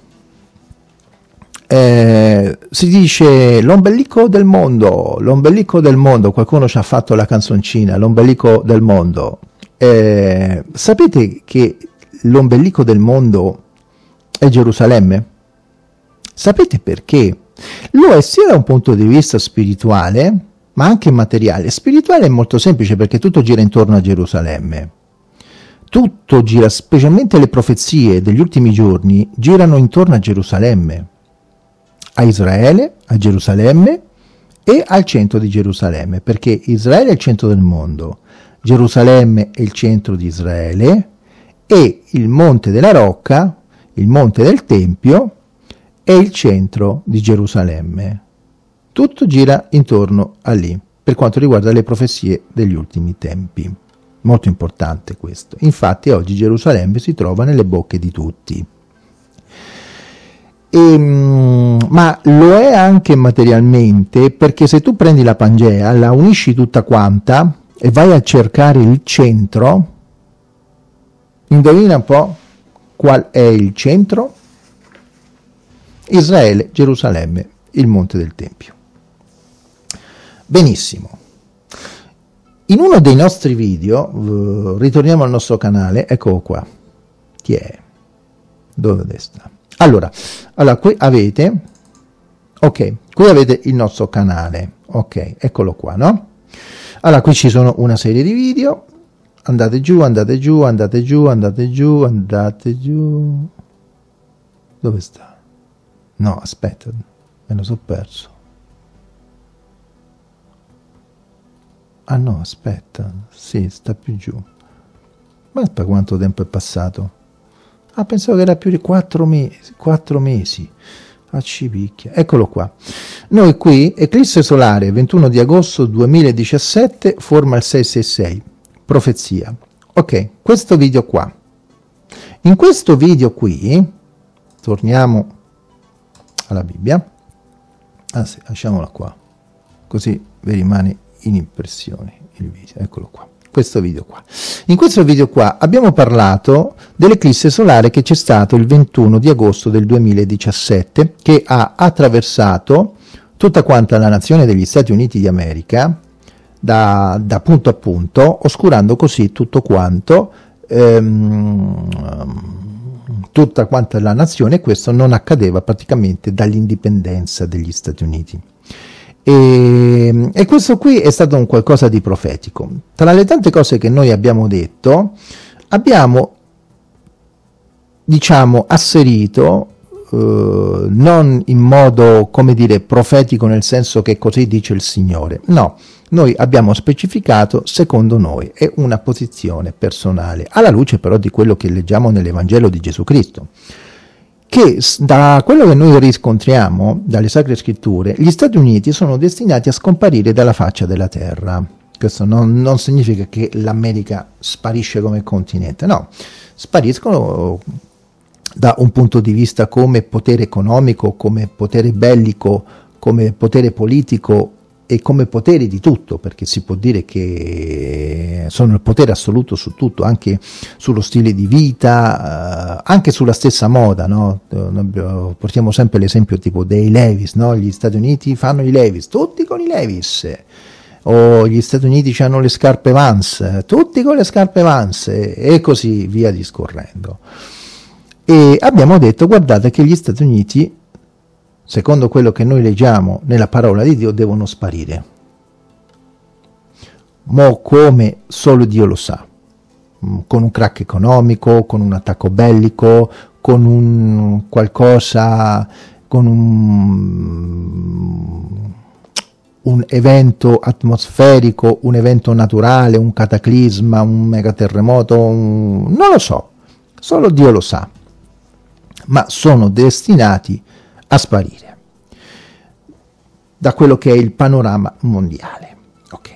Si dice l'ombelico del mondo, qualcuno ci ha fatto la canzoncina, l'ombelico del mondo. Sapete che l'ombelico del mondo è Gerusalemme? Sapete perché? Lo è sia da un punto di vista spirituale, ma anche materiale. Spirituale è molto semplice, perché tutto gira intorno a Gerusalemme. Tutto gira, specialmente le profezie degli ultimi giorni, girano intorno a Gerusalemme, a Israele, a Gerusalemme e al centro di Gerusalemme, perché Israele è il centro del mondo, Gerusalemme è il centro di Israele e il Monte della Rocca, il Monte del Tempio, è il centro di Gerusalemme. Tutto gira intorno a lì, per quanto riguarda le profezie degli ultimi tempi. Molto importante questo. Infatti oggi Gerusalemme si trova nelle bocche di tutti. Ma lo è anche materialmente, perché se tu prendi la Pangea, la unisci tutta quanta e vai a cercare il centro, indovina un po' qual è il centro? Israele, Gerusalemme, il Monte del Tempio. Benissimo. In uno dei nostri video, ritorniamo al nostro canale, eccolo qua, Dove sta? Allora, qui avete, ok, qui avete il nostro canale, ok, eccolo qua, no? Allora, qui ci sono una serie di video, andate giù, andate giù, andate giù, andate giù, andate giù, dove sta? No, aspetta, me lo so perso. Ah no, aspetta, sì, sta più giù. Ma per quanto tempo è passato? Ah, pensavo che era più di 4 mesi, 4 mesi. Ah, ci picchia. Eccolo qua. Noi qui, eclisse solare, 21 di agosto 2017, forma il 666, profezia. Ok, questo video qua. In questo video qui, torniamo alla Bibbia. Ah sì, lasciamola qua, così vi rimane in impressione il video. Eccolo qua. Questo video qua. In questo video qua abbiamo parlato dell'eclisse solare che c'è stato il 21 di agosto del 2017, che ha attraversato tutta quanta la nazione degli Stati Uniti di America da punto a punto, oscurando così tutto quanto, tutta quanta la nazione, e questo non accadeva praticamente dall'indipendenza degli Stati Uniti. E questo qui è stato un qualcosa di profetico. Tra le tante cose che noi abbiamo detto, abbiamo, diciamo, asserito, non in modo, come dire, profetico nel senso che così dice il Signore, no, noi abbiamo specificato secondo noi, è una posizione personale, alla luce però di quello che leggiamo nell'Evangelo di Gesù Cristo, che da quello che noi riscontriamo dalle Sacre Scritture, gli Stati Uniti sono destinati a scomparire dalla faccia della terra. Questo non significa che l'America sparisce come continente, no, spariscono da un punto di vista come potere economico, come potere bellico, come potere politico e come potere di tutto, perché si può dire che sono il potere assoluto su tutto, anche sullo stile di vita, anche sulla stessa moda, no? Portiamo sempre l'esempio tipo dei Levi's, no? Gli Stati Uniti fanno i Levi's, tutti con i Levi's, o gli Stati Uniti hanno le scarpe Vans, tutti con le scarpe Vans, e così via discorrendo. E abbiamo detto, guardate che gli Stati Uniti, secondo quello che noi leggiamo nella parola di Dio, devono sparire. Mo come solo Dio lo sa, con un crack economico, con un attacco bellico, con un qualcosa, con un evento atmosferico, un evento naturale, un cataclisma, un megaterremoto, non lo so, solo Dio lo sa, ma sono destinati a sparire da quello che è il panorama mondiale. Ok.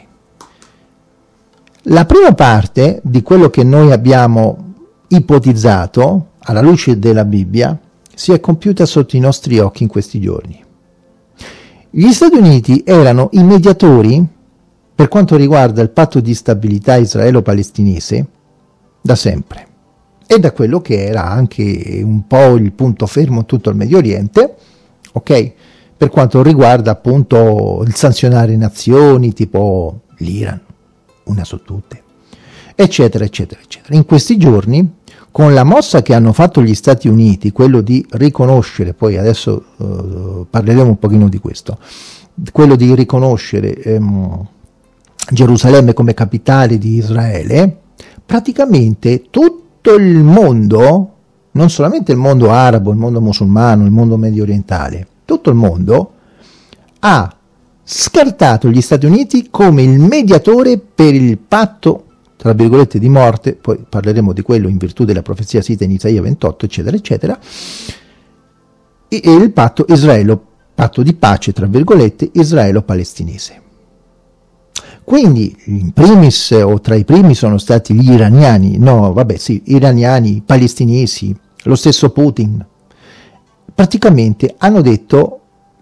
La prima parte di quello che noi abbiamo ipotizzato alla luce della Bibbia si è compiuta sotto i nostri occhi in questi giorni. Gli Stati Uniti erano i mediatori per quanto riguarda il patto di stabilità israelo-palestinese da sempre, e da quello che era anche un po' il punto fermo in tutto il Medio Oriente, ok? Per quanto riguarda appunto il sanzionare nazioni tipo l'Iran, una su tutte, eccetera, eccetera, eccetera. In questi giorni, con la mossa che hanno fatto gli Stati Uniti, quello di riconoscere, poi adesso parleremo un pochino di questo, quello di riconoscere Gerusalemme come capitale di Israele, praticamente tutto il mondo, non solamente il mondo arabo, il mondo musulmano, il mondo medio orientale, tutto il mondo ha scartato gli Stati Uniti come il mediatore per il patto, tra virgolette, di morte, poi parleremo di quello in virtù della profezia sita in Isaia 28, eccetera, eccetera, e il patto patto di pace, tra virgolette, israelo-palestinese. Quindi in primis o tra i primi sono stati gli iraniani, no vabbè sì, iraniani, palestinesi, lo stesso Putin, praticamente hanno detto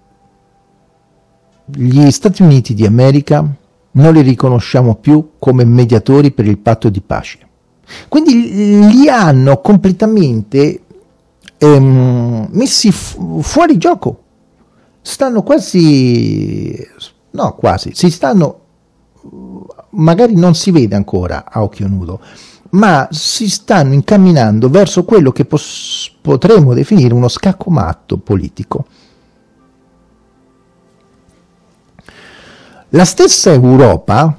gli Stati Uniti di America non li riconosciamo più come mediatori per il patto di pace. Quindi li hanno completamente messi fuori gioco, stanno quasi, si stanno, magari non si vede ancora a occhio nudo, ma si stanno incamminando verso quello che potremmo definire uno scaccomatto politico. La stessa Europa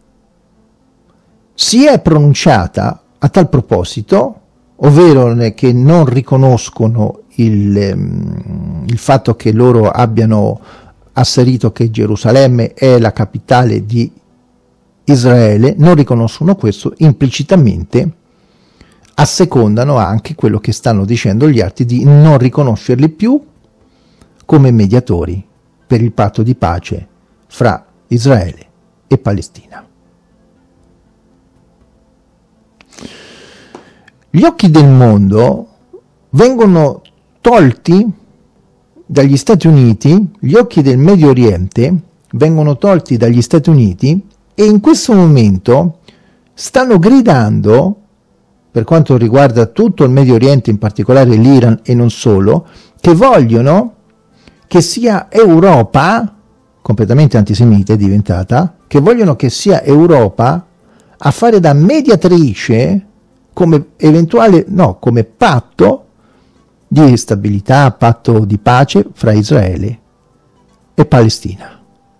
si è pronunciata a tal proposito, ovvero che non riconoscono il fatto che loro abbiano asserito che Gerusalemme è la capitale di Israele, non riconoscono questo, implicitamente assecondano anche quello che stanno dicendo gli altri di non riconoscerli più come mediatori per il patto di pace fra Israele e Palestina. Gli occhi del mondo vengono tolti dagli Stati Uniti, gli occhi del Medio Oriente vengono tolti dagli Stati Uniti e in questo momento stanno gridando, per quanto riguarda tutto il Medio Oriente, in particolare l'Iran e non solo, che vogliono che sia Europa, completamente antisemita è diventata, che vogliono che sia Europa a fare da mediatrice come eventuale, no, come patto di stabilità, patto di pace fra Israele e Palestina.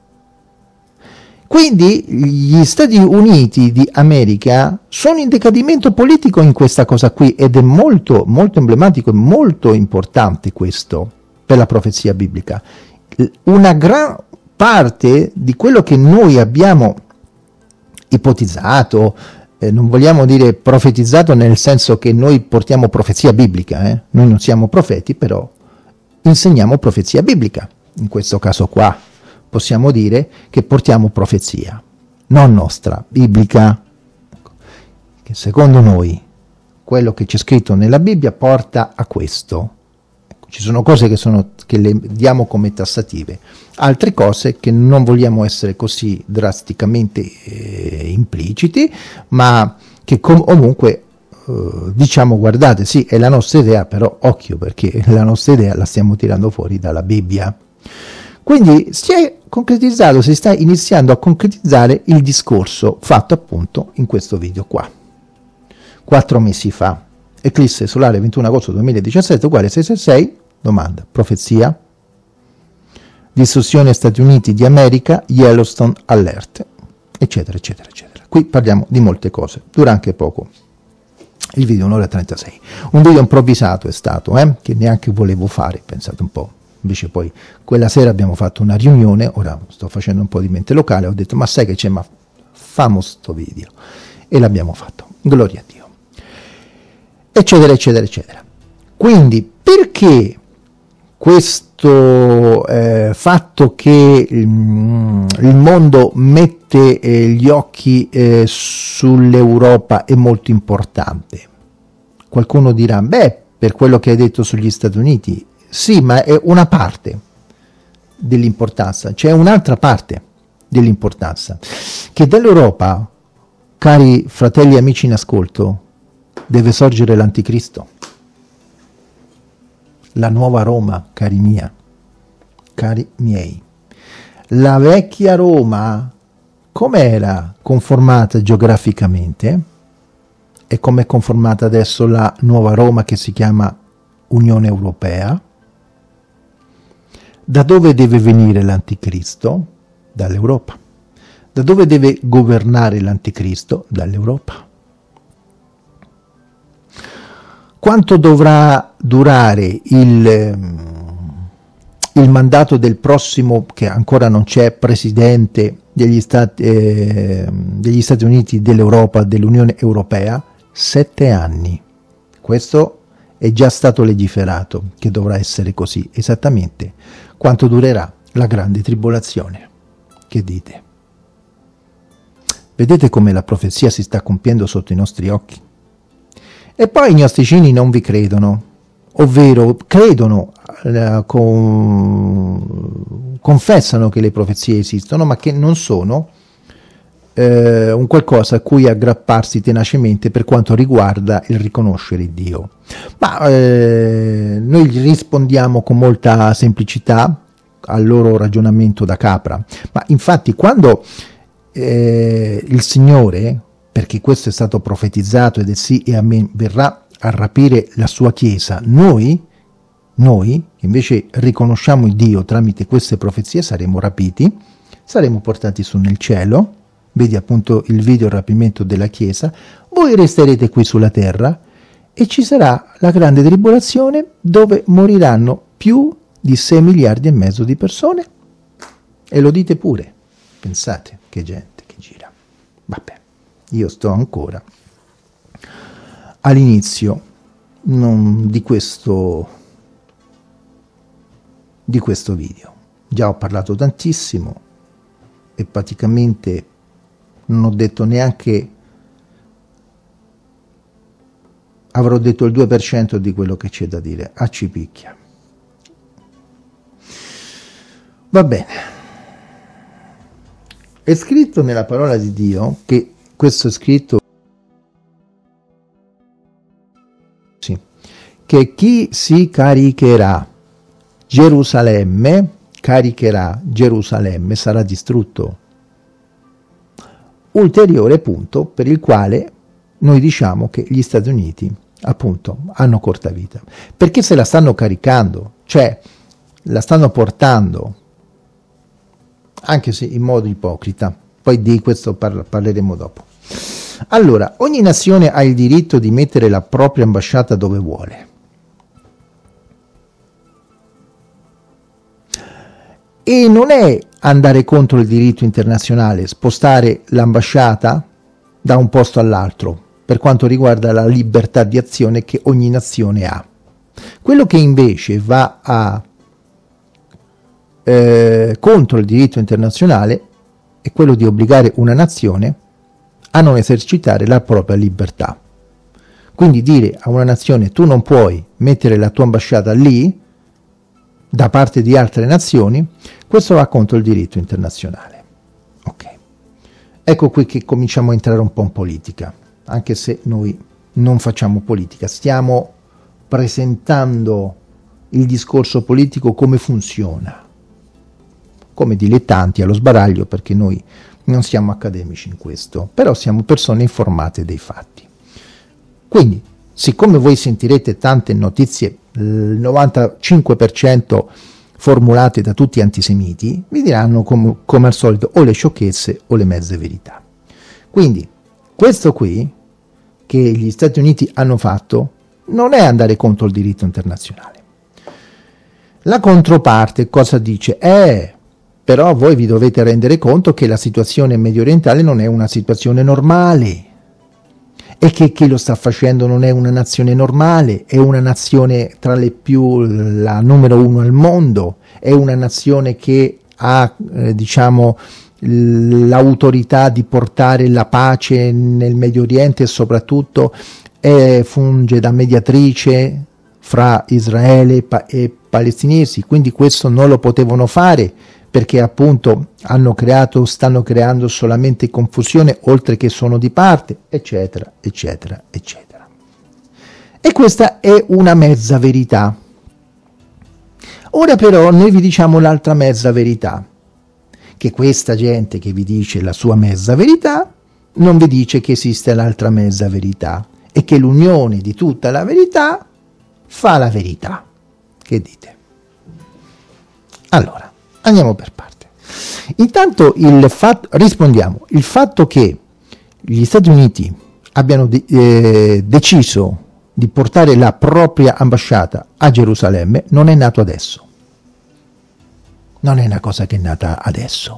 Quindi gli Stati Uniti di America sono in decadimento politico in questa cosa qui ed è molto, molto emblematico e molto importante questo per la profezia biblica. Una gran parte di quello che noi abbiamo ipotizzato, non vogliamo dire profetizzato nel senso che noi portiamo profezia biblica, noi non siamo profeti, però insegniamo profezia biblica. In questo caso qua possiamo dire che portiamo profezia, non nostra, biblica, che secondo noi quello che c'è scritto nella Bibbia porta a questo. Ci sono cose che le diamo come tassative, altre cose che non vogliamo essere così drasticamente impliciti, ma che comunque diciamo guardate, sì, è la nostra idea, però occhio, perché la nostra idea la stiamo tirando fuori dalla Bibbia. Quindi si è concretizzato, si sta iniziando a concretizzare il discorso fatto appunto in questo video qua. 4 mesi fa, eclisse solare 21 agosto 2017 uguale 666, domanda, profezia, distruzione Stati Uniti di America, Yellowstone Alert, eccetera, eccetera, eccetera. Qui parliamo di molte cose, dura anche poco. Il video 1 ora e 36. Un video improvvisato è stato, che neanche volevo fare, pensate un po'. Invece poi quella sera abbiamo fatto una riunione, ora sto facendo un po' di mente locale, ho detto ma sai che c'è, ma famo sto video. E l'abbiamo fatto, gloria a Dio. Eccetera, eccetera, eccetera. Quindi perché questo fatto che il mondo mette gli occhi sull'Europa è molto importante? Qualcuno dirà, beh, per quello che hai detto sugli Stati Uniti, sì, ma è una parte dell'importanza, c'è un'altra parte dell'importanza, che dall'Europa, cari fratelli e amici in ascolto, deve sorgere l'anticristo. La nuova Roma, cari miei. La vecchia Roma, come era conformata geograficamente, e come è conformata adesso la nuova Roma che si chiama Unione Europea. Da dove deve venire l'anticristo? Dall'Europa. Da dove deve governare l'anticristo? Dall'Europa. Quanto dovrà durare il mandato del prossimo, che ancora non c'è, presidente degli Stati Uniti dell'Europa, dell'Unione Europea? 7 anni. Questo è già stato legiferato, che dovrà essere così, esattamente quanto durerà la grande tribolazione. Che dite? Vedete come la profezia si sta compiendo sotto i nostri occhi? E poi i gnosticini non vi credono, ovvero credono, confessano che le profezie esistono, ma che non sono un qualcosa a cui aggrapparsi tenacemente per quanto riguarda il riconoscere Dio. Ma noi gli rispondiamo con molta semplicità al loro ragionamento da capra. Ma infatti quando il Signore perché questo è stato profetizzato ed è sì e amen, verrà a rapire la sua Chiesa. Noi che invece riconosciamo il Dio tramite queste profezie, saremo rapiti, saremo portati su nel cielo, vedi appunto il video il rapimento della Chiesa, voi resterete qui sulla terra e ci sarà la grande tribolazione dove moriranno più di 6 miliardi e mezzo di persone. E lo dite pure, pensate che gente che gira. Vabbè, io sto ancora all'inizio di questo video. Già ho parlato tantissimo e praticamente non ho detto neanche, avrò detto il 2% di quello che c'è da dire, a cipicchia. Va bene, è scritto nella parola di Dio, che questo è scritto, sì, che chi si caricherà Gerusalemme sarà distrutto. Ulteriore punto per il quale noi diciamo che gli Stati Uniti appunto hanno corta vita, perché se la stanno caricando, cioè la stanno portando, anche se in modo ipocrita, poi di questo parleremo dopo. Allora, ogni nazione ha il diritto di mettere la propria ambasciata dove vuole. E non è andare contro il diritto internazionale, spostare l'ambasciata da un posto all'altro, per quanto riguarda la libertà di azione che ogni nazione ha. Quello che invece va contro il diritto internazionale è quello di obbligare una nazione a non esercitare la propria libertà. Quindi dire a una nazione tu non puoi mettere la tua ambasciata lì, da parte di altre nazioni, questo va contro il diritto internazionale. Ok. Ecco qui che cominciamo a entrare un po' in politica, anche se noi non facciamo politica, stiamo presentando il discorso politico come funziona, come dilettanti allo sbaraglio, perché noi non siamo accademici in questo, però siamo persone informate dei fatti. Quindi, siccome voi sentirete tante notizie, il 95% formulate da tutti antisemiti, vi diranno come al solito o le sciocchezze o le mezze verità. Quindi questo qui che gli Stati Uniti hanno fatto non è andare contro il diritto internazionale. La controparte cosa dice? Però voi vi dovete rendere conto che la situazione medio orientale non è una situazione normale, e che chi lo sta facendo non è una nazione normale, è una nazione tra le più, la numero 1 al mondo, è una nazione che ha, diciamo, l'autorità di portare la pace nel Medio Oriente e soprattutto funge da mediatrice fra Israele e palestinesi, quindi questo non lo potevano fare, perché appunto stanno creando solamente confusione, oltre che sono di parte, eccetera, eccetera, eccetera. E questa è una mezza verità. Ora però noi vi diciamo l'altra mezza verità, che questa gente che vi dice la sua mezza verità, non vi dice che esiste l'altra mezza verità, e che l'unione di tutta la verità fa la verità. Che dite? Allora, andiamo per parte. Intanto rispondiamo, il fatto che gli Stati Uniti abbiano deciso di portare la propria ambasciata a Gerusalemme non è nato adesso. Non è una cosa che è nata adesso.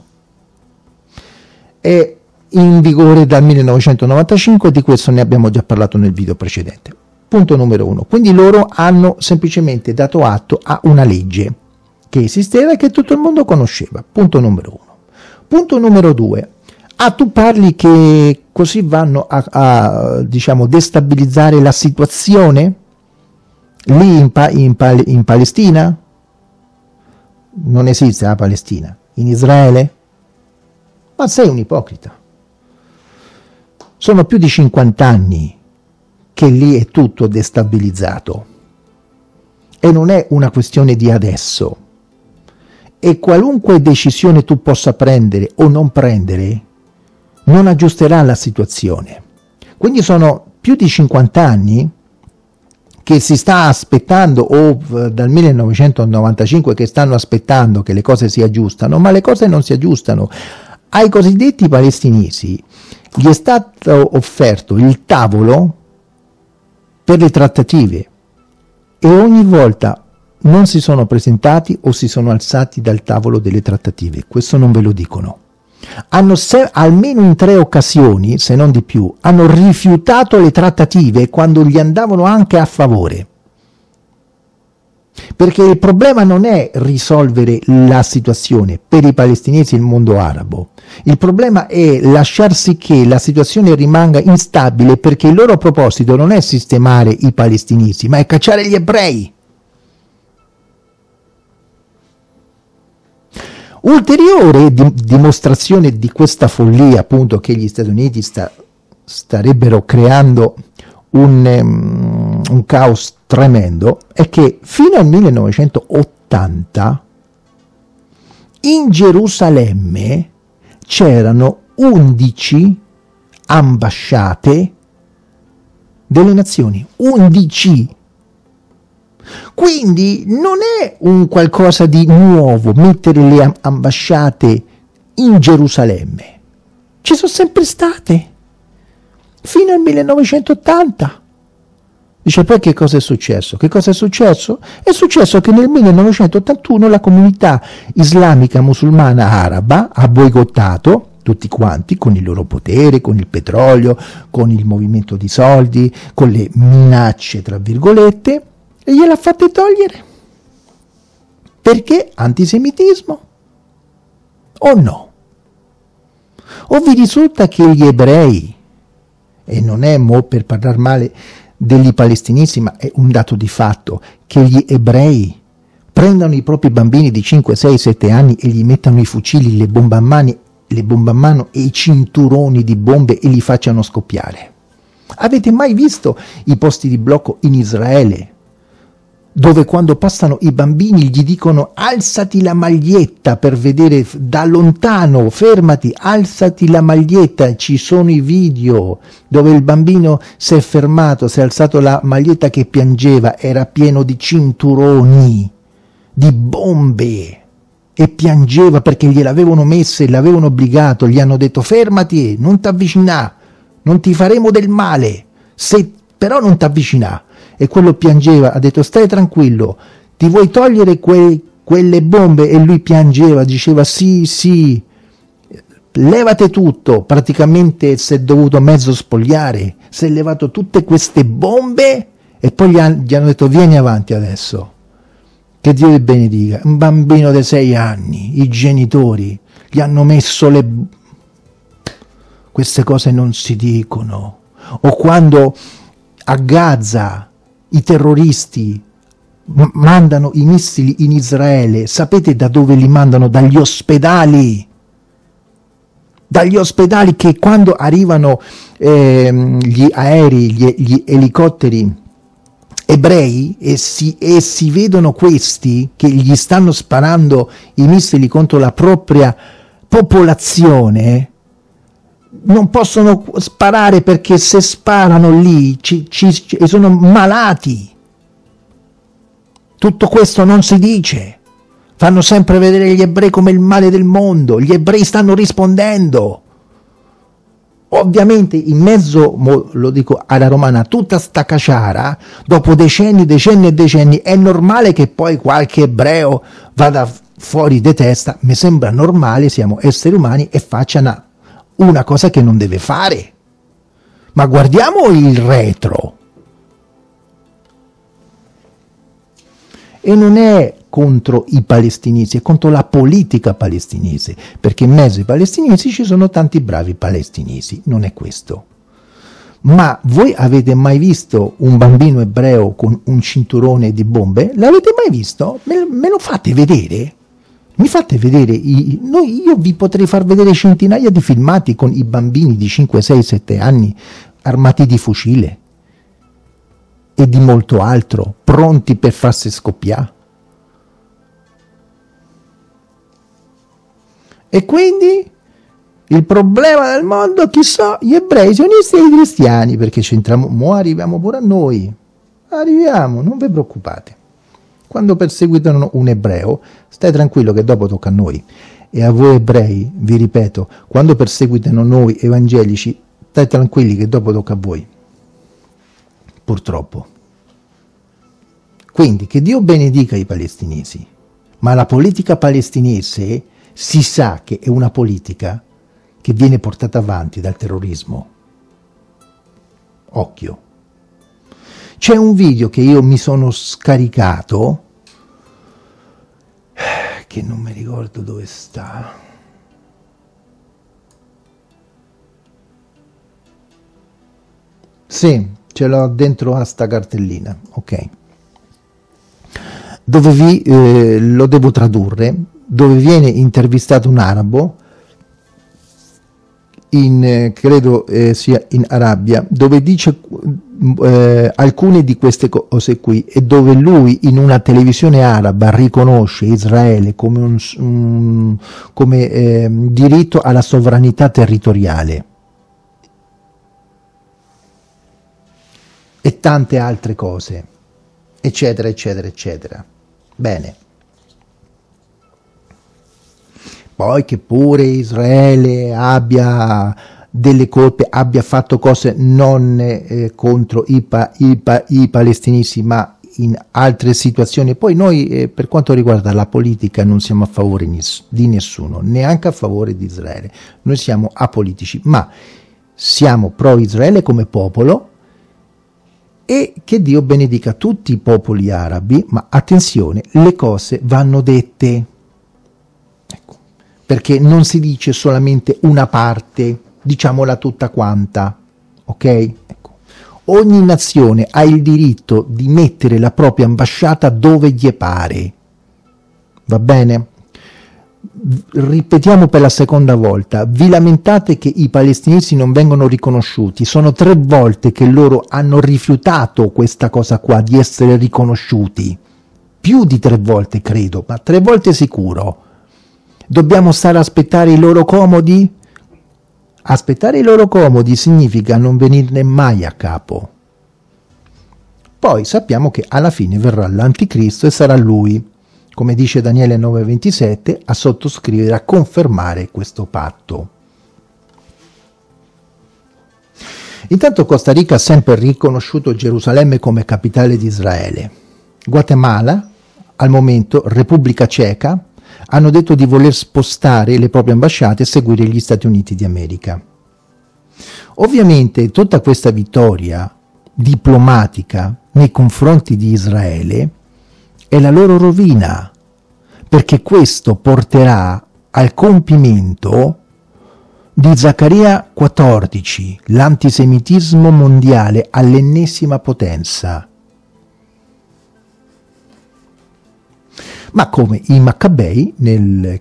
È in vigore dal 1995 e di questo ne abbiamo già parlato nel video precedente. Punto numero 1. Quindi loro hanno semplicemente dato atto a una legge che esisteva e che tutto il mondo conosceva. Punto numero 1. Punto numero 2. Tu parli che così vanno diciamo, destabilizzare la situazione lì in Palestina? Non esiste la Palestina. In Israele? Ma sei un ipocrita. Sono più di 50 anni che lì è tutto destabilizzato. E non è una questione di adesso. E qualunque decisione tu possa prendere o non prendere, non aggiusterà la situazione. Quindi sono più di 50 anni che si sta aspettando, o dal 1995 che stanno aspettando che le cose si aggiustano, ma le cose non si aggiustano. Ai cosiddetti palestinesi gli è stato offerto il tavolo per le trattative e ogni volta non si sono presentati o si sono alzati dal tavolo delle trattative. Questo non ve lo dicono. Hanno almeno in 3 occasioni, se non di più, hanno rifiutato le trattative quando gli andavano anche a favore. Perché il problema non è risolvere la situazione per i palestinesi e il mondo arabo. Il problema è lasciar sì che la situazione rimanga instabile, perché il loro proposito non è sistemare i palestinesi, ma è cacciare gli ebrei. Ulteriore dimostrazione di questa follia, appunto, che gli Stati Uniti starebbero creando un caos tremendo, è che fino al 1980 in Gerusalemme c'erano 11 ambasciate delle nazioni, 11. Quindi non è un qualcosa di nuovo mettere le ambasciate in Gerusalemme. Ci sono sempre state, fino al 1980. Dice, poi che cosa è successo? Che cosa è successo? È successo che nel 1981 la comunità islamica musulmana araba ha boicottato tutti quanti, con il loro potere, con il petrolio, con il movimento di soldi, con le minacce, tra virgolette, e gliel'ha fatte togliere. Perché? Antisemitismo? O no? O vi risulta che gli ebrei, e non è per parlare male degli palestinesi, ma è un dato di fatto, che gli ebrei prendano i propri bambini di 5, 6, 7 anni e gli mettano i fucili, le bombe a mano e i cinturoni di bombe e li facciano scoppiare? Avete mai visto i posti di blocco in Israele, dove quando passano i bambini gli dicono alzati la maglietta per vedere da lontano, fermati, alzati la maglietta? Ci sono i video dove il bambino si è fermato, si è alzato la maglietta che piangeva, era pieno di cinturoni, di bombe, e piangeva perché gliel'avevano messe, l'avevano obbligato, gli hanno detto fermati, non ti avvicinare, non ti faremo del male, però non ti avvicinare. E quello piangeva, ha detto stai tranquillo, ti vuoi togliere quelle bombe? E lui piangeva, diceva sì, levate tutto, praticamente si è dovuto mezzo spogliare, si è levato tutte queste bombe e poi gli hanno detto vieni avanti adesso, che Dio ti benedica. Un bambino di 6 anni, i genitori gli hanno messo queste cose non si dicono. O quando a Gaza i terroristi mandano i missili in Israele, sapete da dove li mandano? Dagli ospedali. Dagli ospedali, che quando arrivano gli aerei, gli elicotteri ebrei e si vedono questi che gli stanno sparando i missili contro la propria popolazione, non possono sparare, perché se sparano lì sono malati. Tutto questo non si dice. Fanno sempre vedere gli ebrei come il male del mondo. Gli ebrei stanno rispondendo. Ovviamente in mezzo, lo dico alla romana, tutta sta caciara, dopo decenni e decenni, è normale che poi qualche ebreo vada fuori di testa. Mi sembra normale, siamo esseri umani, e faccia una cosa che non deve fare. Ma guardiamo il retro. E non è contro i palestinesi, è contro la politica palestinese, perché in mezzo ai palestinesi ci sono tanti bravi palestinesi, non è questo. Ma voi avete mai visto un bambino ebreo con un cinturone di bombe? L'avete mai visto? Me lo fate vedere? Mi fate vedere, io vi potrei far vedere centinaia di filmati con i bambini di 5, 6, 7 anni armati di fucile e di molto altro, pronti per farsi scoppiare. E quindi Il problema del mondo, chi so, gli ebrei, i sionisti e i cristiani, perché c'entriamo, mo arriviamo pure a noi. Arriviamo, non vi preoccupate. Quando perseguitano un ebreo, stai tranquillo che dopo tocca a noi. E a voi ebrei, vi ripeto, quando perseguitano noi evangelici, stai tranquilli che dopo tocca a voi. Purtroppo. Quindi, che Dio benedica i palestinesi. Ma la politica palestinese si sa che è una politica che viene portata avanti dal terrorismo. Occhio. C'è un video che io mi sono scaricato, che non mi ricordo dove sta. Sì, ce l'ho dentro a sta cartellina, ok. Dove lo devo tradurre, dove viene intervistato un arabo, credo sia in Arabia, dove dice alcune di queste cose qui, e dove lui in una televisione araba riconosce Israele come diritto alla sovranità territoriale e tante altre cose, eccetera, eccetera, eccetera. Bene. Poi che pure Israele abbia delle colpe, abbia fatto cose non contro i palestinesi, ma in altre situazioni. Poi noi, per quanto riguarda la politica, non siamo a favore di nessuno, neanche a favore di Israele. Noi siamo apolitici, ma siamo pro-Israele come popolo, e che Dio benedica tutti i popoli arabi, ma attenzione, le cose vanno dette. Ecco, perché non si dice solamente una parte, diciamola tutta quanta, ok? Ecco. Ogni nazione ha il diritto di mettere la propria ambasciata dove gli pare, va bene? Ripetiamo per la seconda volta, vi lamentate che i palestinesi non vengono riconosciuti, sono 3 volte che loro hanno rifiutato questa cosa qua, di essere riconosciuti, più di 3 volte credo, ma 3 volte sicuro. Dobbiamo stare a aspettare i loro comodi? Aspettare i loro comodi significa non venirne mai a capo. Poi sappiamo che alla fine verrà l'anticristo e sarà lui, come dice Daniele 9:27, a sottoscrivere, a confermare questo patto. Intanto Costa Rica ha sempre riconosciuto Gerusalemme come capitale di Israele. Guatemala, al momento, Repubblica Ceca, hanno detto di voler spostare le proprie ambasciate e seguire gli Stati Uniti di America. Ovviamente tutta questa vittoria diplomatica nei confronti di Israele è la loro rovina, perché questo porterà al compimento di Zaccaria 14, l'antisemitismo mondiale all'ennesima potenza. Ma come i Maccabei nel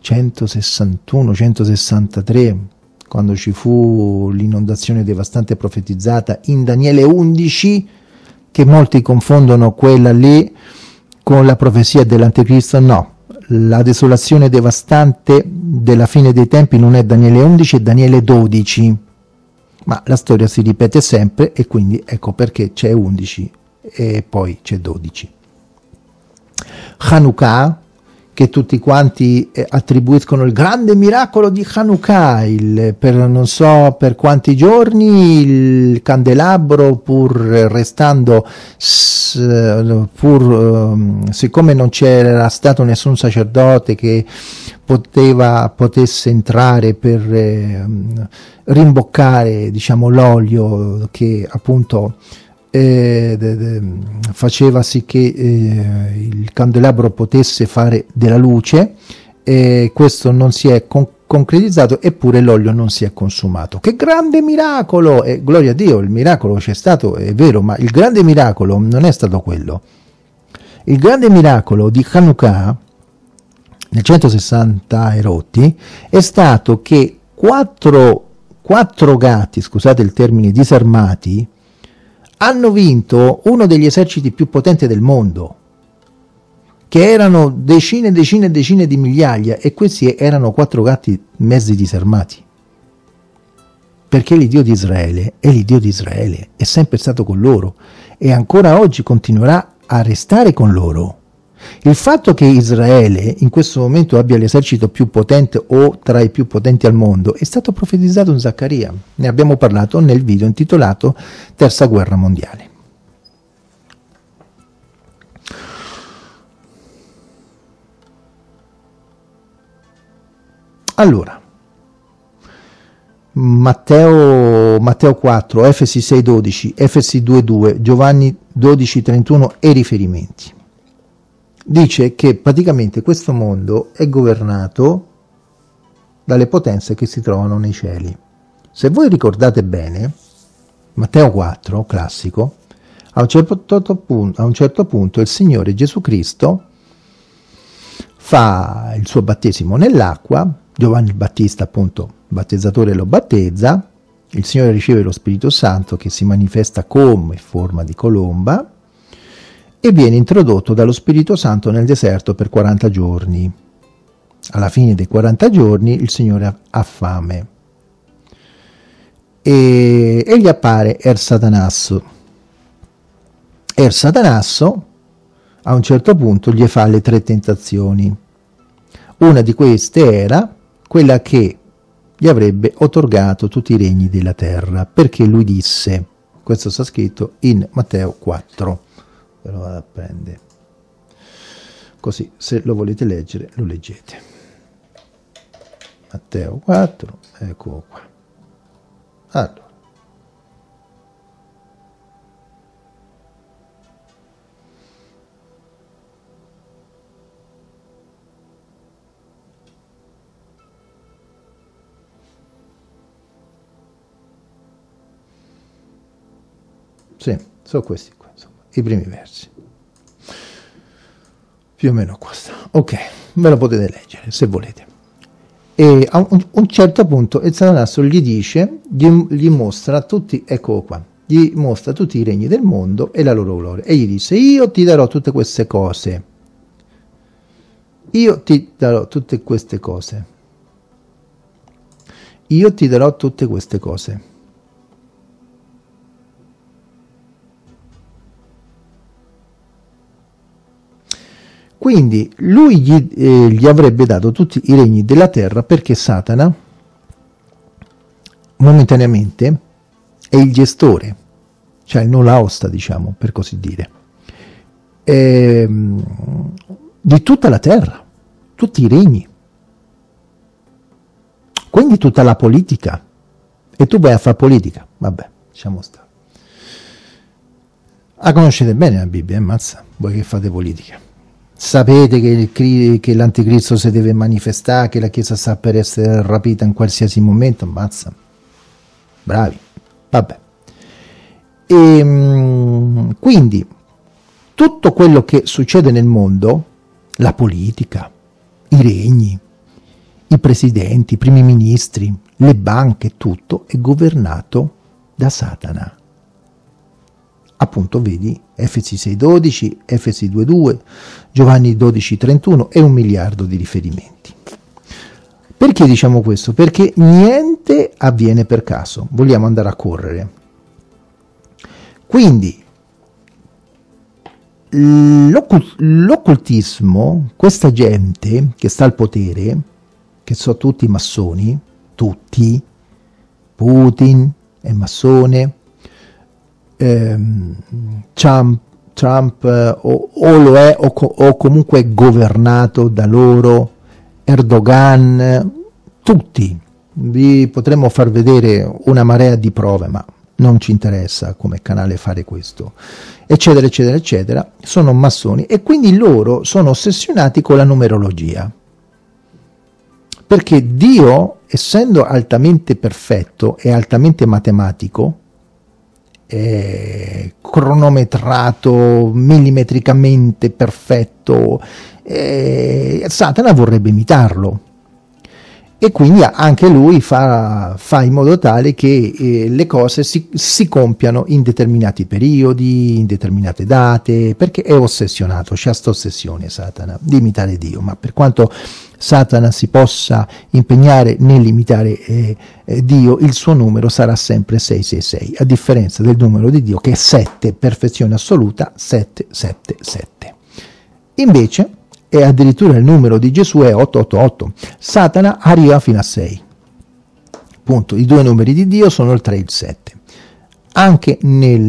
161-163, quando ci fu l'inondazione devastante profetizzata in Daniele 11, che molti confondono quella lì con la profezia dell'anticristo. No, la desolazione devastante della fine dei tempi non è Daniele 11, è Daniele 12, ma la storia si ripete sempre, e quindi ecco perché c'è 11 e poi c'è 12. Hanukkah, che tutti quanti attribuiscono il grande miracolo di Hanukkah, per non so per quanti giorni il candelabro, pur restando, siccome non c'era stato nessun sacerdote che potesse entrare per rimboccare, diciamo, l'olio che appunto faceva sì che il candelabro potesse fare della luce, questo non si è concretizzato, eppure l'olio non si è consumato. Che grande miracolo! Gloria a Dio, il miracolo c'è stato, è vero, ma il grande miracolo non è stato quello. Il grande miracolo di Hanukkah nel 160 e rotti è stato che quattro gatti, scusate il termine, disarmati, hanno vinto uno degli eserciti più potenti del mondo, che erano decine e decine e decine di migliaia, e questi erano 4 gatti mezzi disarmati. perché l'Iddio di Israele è l'Iddio di Israele, è sempre stato con loro e ancora oggi continuerà a restare con loro. Il fatto che Israele in questo momento abbia l'esercito più potente o tra i più potenti al mondo è stato profetizzato in Zaccaria. Ne abbiamo parlato nel video intitolato Terza Guerra Mondiale. Allora, Matteo 4, Efesi 6,12, Efesi 2,2, Giovanni 12,31 e riferimenti. Dice che praticamente questo mondo è governato dalle potenze che si trovano nei cieli. Se voi ricordate bene, Matteo 4, classico, a un certo punto il Signore Gesù Cristo fa il suo battesimo nell'acqua, Giovanni il Battista appunto, battezzatore, lo battezza, il Signore riceve lo Spirito Santo che si manifesta come forma di colomba, e viene introdotto dallo Spirito Santo nel deserto per 40 giorni. Alla fine dei 40 giorni il Signore ha fame e gli appare Satanasso. Satanasso a un certo punto gli fa le 3 tentazioni. Una di queste era quella che gli avrebbe otorgato tutti i regni della terra, perché lui disse, questo sta scritto in Matteo 4, ve lo vado a prendere, così se lo volete leggere lo leggete. Matteo 4, ecco qua. Allora, sì, sono questi qua, insomma, i primi versi. Più o meno qua sta. Ok, ve lo potete leggere se volete. E a un certo punto il Satanasso gli dice, gli mostra tutti, ecco qua, gli mostra tutti i regni del mondo e la loro gloria. E gli disse, io ti darò tutte queste cose. Io ti darò tutte queste cose. Io ti darò tutte queste cose. Quindi lui gli avrebbe dato tutti i regni della terra perché Satana momentaneamente è il gestore, cioè il nulla osta, diciamo, per così dire, di tutta la terra, tutti i regni, quindi tutta la politica. E tu vai a fare politica, vabbè, lasciamo stare. La conoscete bene la Bibbia, mazza, voi che fate politica. Sapete che l'anticristo si deve manifestare, che la Chiesa sta per essere rapita in qualsiasi momento, ammazza. Bravi, vabbè. E quindi tutto quello che succede nel mondo, la politica, i regni, i presidenti, i primi ministri, le banche, tutto è governato da Satana. Appunto vedi Efesi 6,12, Efesi 2,2, Giovanni 12,31 e 1 miliardo di riferimenti. Perché diciamo questo? Perché niente avviene per caso, vogliamo andare a correre. Quindi l'occultismo, questa gente che sta al potere, che sono tutti massoni, tutti, Putin è massone, Trump o lo è o comunque è governato da loro, Erdogan, tutti. Vi potremmo far vedere una marea di prove, ma non ci interessa come canale fare questo, eccetera eccetera eccetera. Sono massoni e quindi loro sono ossessionati con la numerologia, perché Dio, essendo altamente perfetto e altamente matematico, cronometrato, millimetricamente perfetto, Satana vorrebbe imitarlo e quindi anche lui fa in modo tale che le cose si compiano in determinati periodi, in determinate date, perché è ossessionato, c'ha sta ossessione Satana di imitare Dio. Ma per quanto Satana si possa impegnare nell'imitare Dio, il suo numero sarà sempre 666, a differenza del numero di Dio che è 7, perfezione assoluta, 777. Invece, e addirittura il numero di Gesù è 888, Satana arriva fino a 6. Punto. I due numeri di Dio sono il 3 e il 7. Anche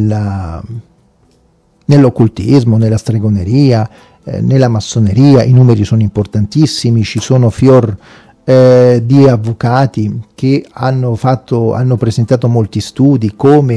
nell'occultismo, nella stregoneria, nella massoneria i numeri sono importantissimi. Ci sono fior di avvocati che hanno presentato molti studi,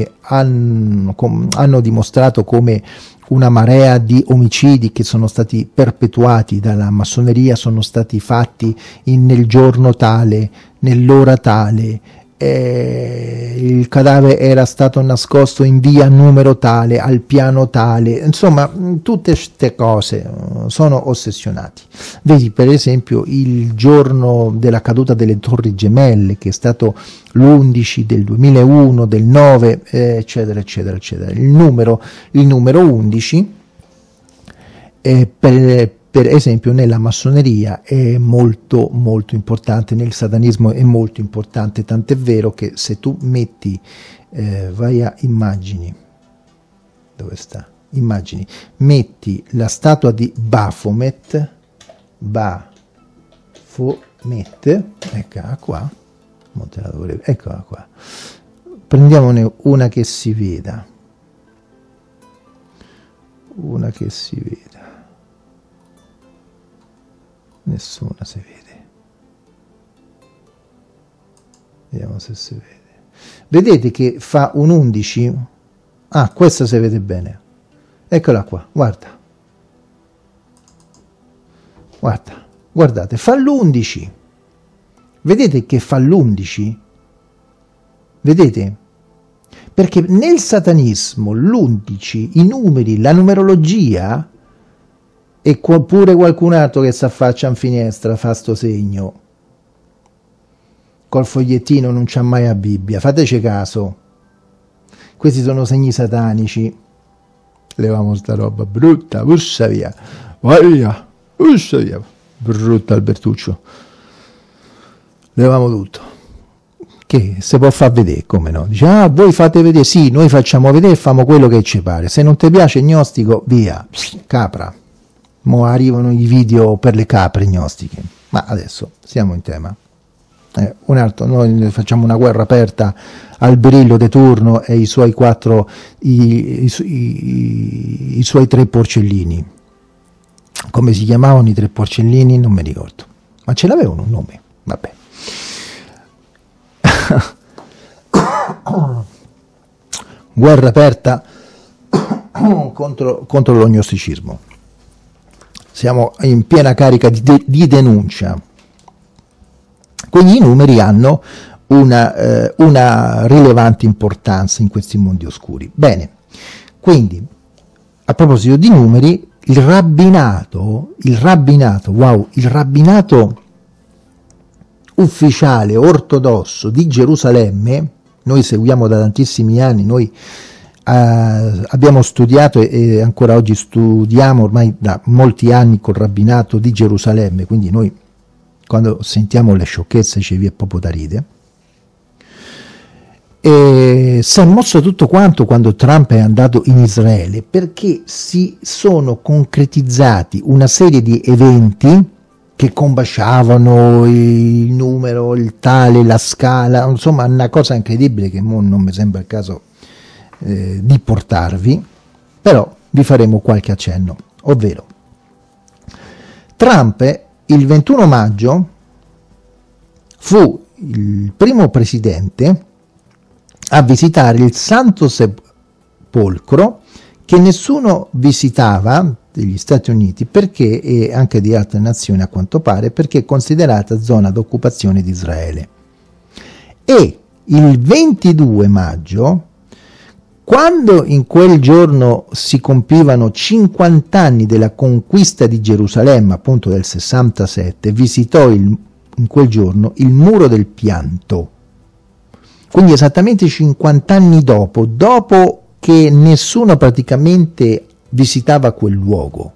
hanno dimostrato come una marea di omicidi che sono stati perpetuati dalla massoneria sono stati fatti nel giorno tale, nell'ora tale, il cadavere era stato nascosto in via numero tale, al piano tale, insomma tutte queste cose sono ossessionati. Vedi per esempio il giorno della caduta delle Torri Gemelle, che è stato l'11 del 2001, del 9, eccetera eccetera eccetera. Il numero 11 per esempio nella massoneria è molto molto importante, nel satanismo è molto importante, tant'è vero che se tu metti, vai a immagini, dove sta? Immagini, metti la statua di Baphomet, eccola qua, eccola qua, prendiamone una che si veda, nessuna si vede, vediamo se si vede, vedete che fa un 11, questa si vede bene, eccola qua, guardate, fa l'11, vedete che fa l'11, vedete? Perché nel satanismo l'11, i numeri, la numerologia, e pure qualcun altro che si affaccia in finestra fa sto segno col fogliettino, non c'ha mai la Bibbia, fateci caso, questi sono segni satanici. Leviamo sta roba brutta, puscia via, brutta Albertuccio, leviamo tutto, che se può far vedere, come no, dice voi fate vedere, sì, noi facciamo vedere e famo quello che ci pare, se non ti piace gnostico, via, capra. Mo arrivano i video per le capre gnostiche, ma adesso siamo in tema. Un altro, noi facciamo una guerra aperta al Birillo de turno e i suoi i suoi 3 porcellini. Come si chiamavano i 3 porcellini? Non mi ricordo, ma ce l'avevano un nome, vabbè. Guerra aperta contro lo gnosticismo. Siamo in piena carica di denuncia. Quindi i numeri hanno una rilevante importanza in questi mondi oscuri. Bene, quindi a proposito di numeri, il rabbinato ufficiale ortodosso di Gerusalemme, noi seguiamo da tantissimi anni, noi abbiamo studiato e ancora oggi studiamo ormai da molti anni col rabbinato di Gerusalemme, quindi noi quando sentiamo le sciocchezze ci viene proprio da ridere. E si è mosso tutto quanto quando Trump è andato in Israele, perché si sono concretizzati una serie di eventi che combaciavano il numero, il tale, la scala, insomma una cosa incredibile che non mi sembra il caso di portarvi, però vi faremo qualche accenno, ovvero Trump il 21 maggio fu il primo presidente a visitare il Santo Sepolcro che nessuno visitava degli Stati Uniti, perché, e anche di altre nazioni a quanto pare, perché è considerata zona d'occupazione di Israele. E il 22 maggio, quando in quel giorno si compivano 50 anni della conquista di Gerusalemme, appunto del 67, visitò il in quel giorno il muro del pianto. Quindi esattamente 50 anni dopo che nessuno praticamente visitava quel luogo,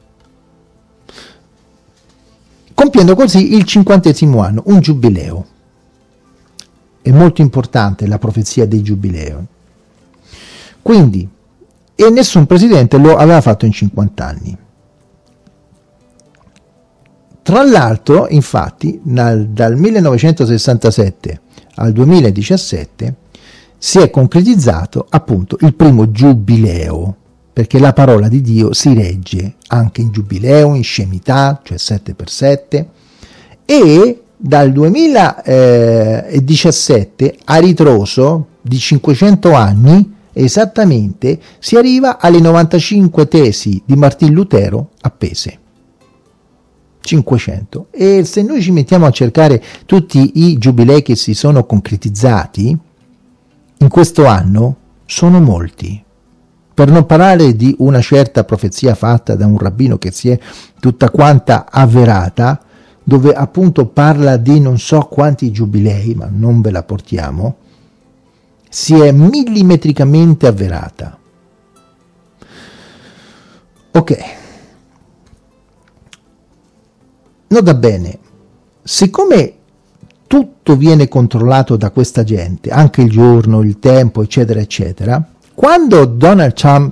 compiendo così il 50° anno, un giubileo. È molto importante la profezia dei giubilei. Quindi, e nessun presidente lo aveva fatto in 50 anni. Tra l'altro, infatti, dal 1967 al 2017 si è concretizzato appunto il primo giubileo, perché la parola di Dio si regge anche in giubileo, in scemità, cioè 7x7, e dal 2017 a ritroso di 500 anni esattamente si arriva alle 95 tesi di Martin Lutero appese. 500. E se noi ci mettiamo a cercare tutti i giubilei che si sono concretizzati in questo anno, sono molti. Per non parlare di una certa profezia fatta da un rabbino che si è tutta quanta avverata, dove appunto parla di non so quanti giubilei, ma non ve la portiamo, si è millimetricamente avverata. Ok. Nota bene, siccome tutto viene controllato da questa gente, anche il giorno, il tempo, eccetera, eccetera, quando Donald Trump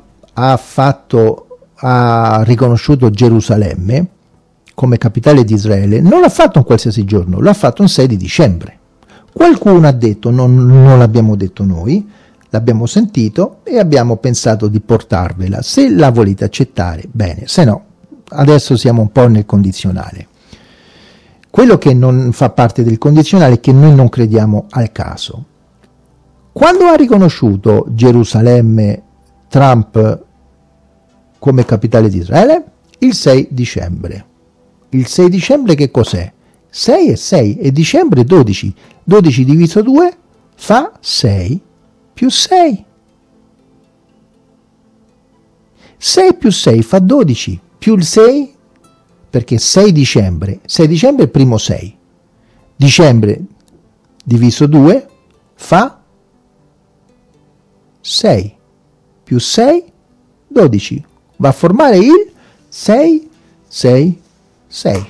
ha riconosciuto Gerusalemme come capitale di Israele, non l'ha fatto un qualsiasi giorno, l'ha fatto un 6 di dicembre. Qualcuno ha detto, non l'abbiamo detto noi, l'abbiamo sentito e abbiamo pensato di portarvela. Se la volete accettare, bene, se no, adesso siamo un po' nel condizionale. Quello che non fa parte del condizionale è che noi non crediamo al caso. Quando ha riconosciuto Gerusalemme Trump come capitale di Israele? Il 6 dicembre. Il 6 dicembre che cos'è? 6 e 6 e dicembre 12. 12 diviso 2 fa 6 più 6. 6 più 6 fa 12 più il 6, perché 6 dicembre è il primo 6. Dicembre diviso 2 fa 6 più 6, 12. Va a formare il 6, 6, 6.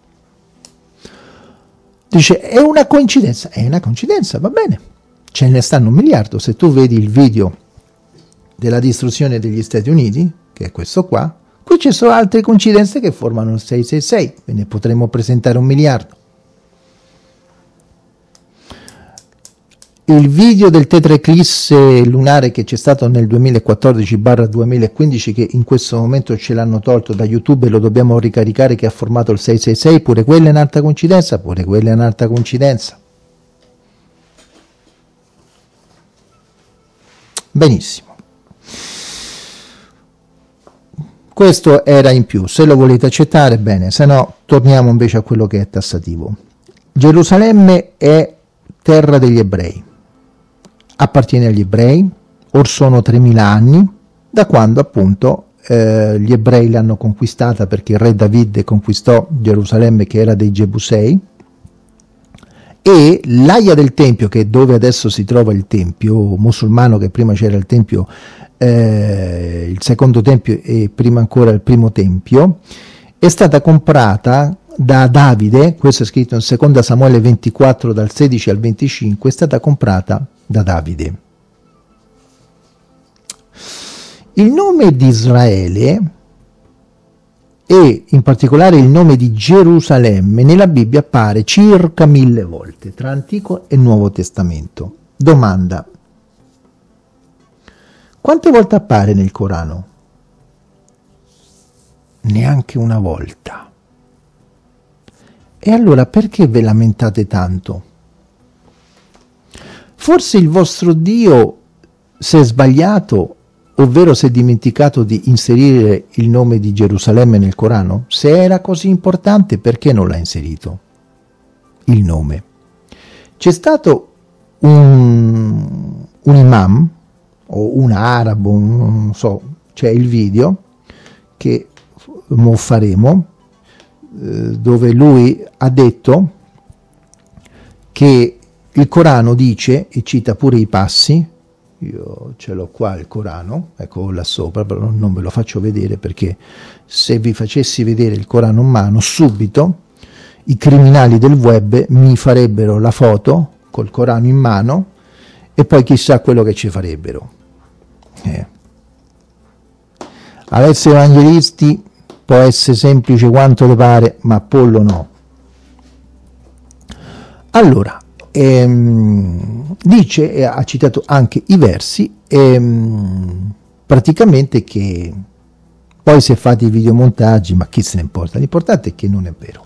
Dice, è una coincidenza? È una coincidenza, va bene. Ce ne stanno 1 miliardo. Se tu vedi il video della distruzione degli Stati Uniti, che è questo qua, qui ci sono altre coincidenze che formano il 666, quindi potremmo presentare 1 miliardo. Il video del tetraeclisse lunare che c'è stato nel 2014/2015, che in questo momento ce l'hanno tolto da YouTube e lo dobbiamo ricaricare, che ha formato il 666, pure quella è un'altra coincidenza, pure quella è un'altra coincidenza. Benissimo. Questo era in più, se lo volete accettare bene, se no torniamo invece a quello che è tassativo. Gerusalemme è terra degli ebrei, appartiene agli ebrei, or sono 3000 anni, da quando appunto gli ebrei l'hanno conquistata, perché il re Davide conquistò Gerusalemme, che era dei Gebusei, e l'Aia del Tempio, che è dove adesso si trova il Tempio musulmano, che prima c'era il Tempio, il secondo Tempio e prima ancora il primo Tempio, è stata comprata da Davide. Questo è scritto in 2 Samuele 24 dal 16 al 25, è stata comprata da Davide. Il nome di Israele e in particolare il nome di Gerusalemme nella Bibbia appare circa 1000 volte tra Antico e Nuovo Testamento. Domanda: quante volte appare nel Corano? Neanche una volta. E allora perché ve lamentate tanto? Forse il vostro Dio si è sbagliato, ovvero si è dimenticato di inserire il nome di Gerusalemme nel Corano? Se era così importante, perché non l'ha inserito il nome? C'è stato un imam o un arabo, non so, c'è il video che mo faremo, dove lui ha detto che il Corano dice, e cita pure i passi, io ce l'ho qua il Corano, ecco là sopra, però non ve lo faccio vedere perché se vi facessi vedere il Corano in mano, subito i criminali del web mi farebbero la foto col Corano in mano e poi chissà quello che ci farebbero. Adesso evangelisti può essere semplice quanto ti pare, ma Apollo no. Allora, dice, ha citato anche i versi, praticamente che poi se fate i videomontaggi, ma chi se ne importa? L'importante è che non è vero.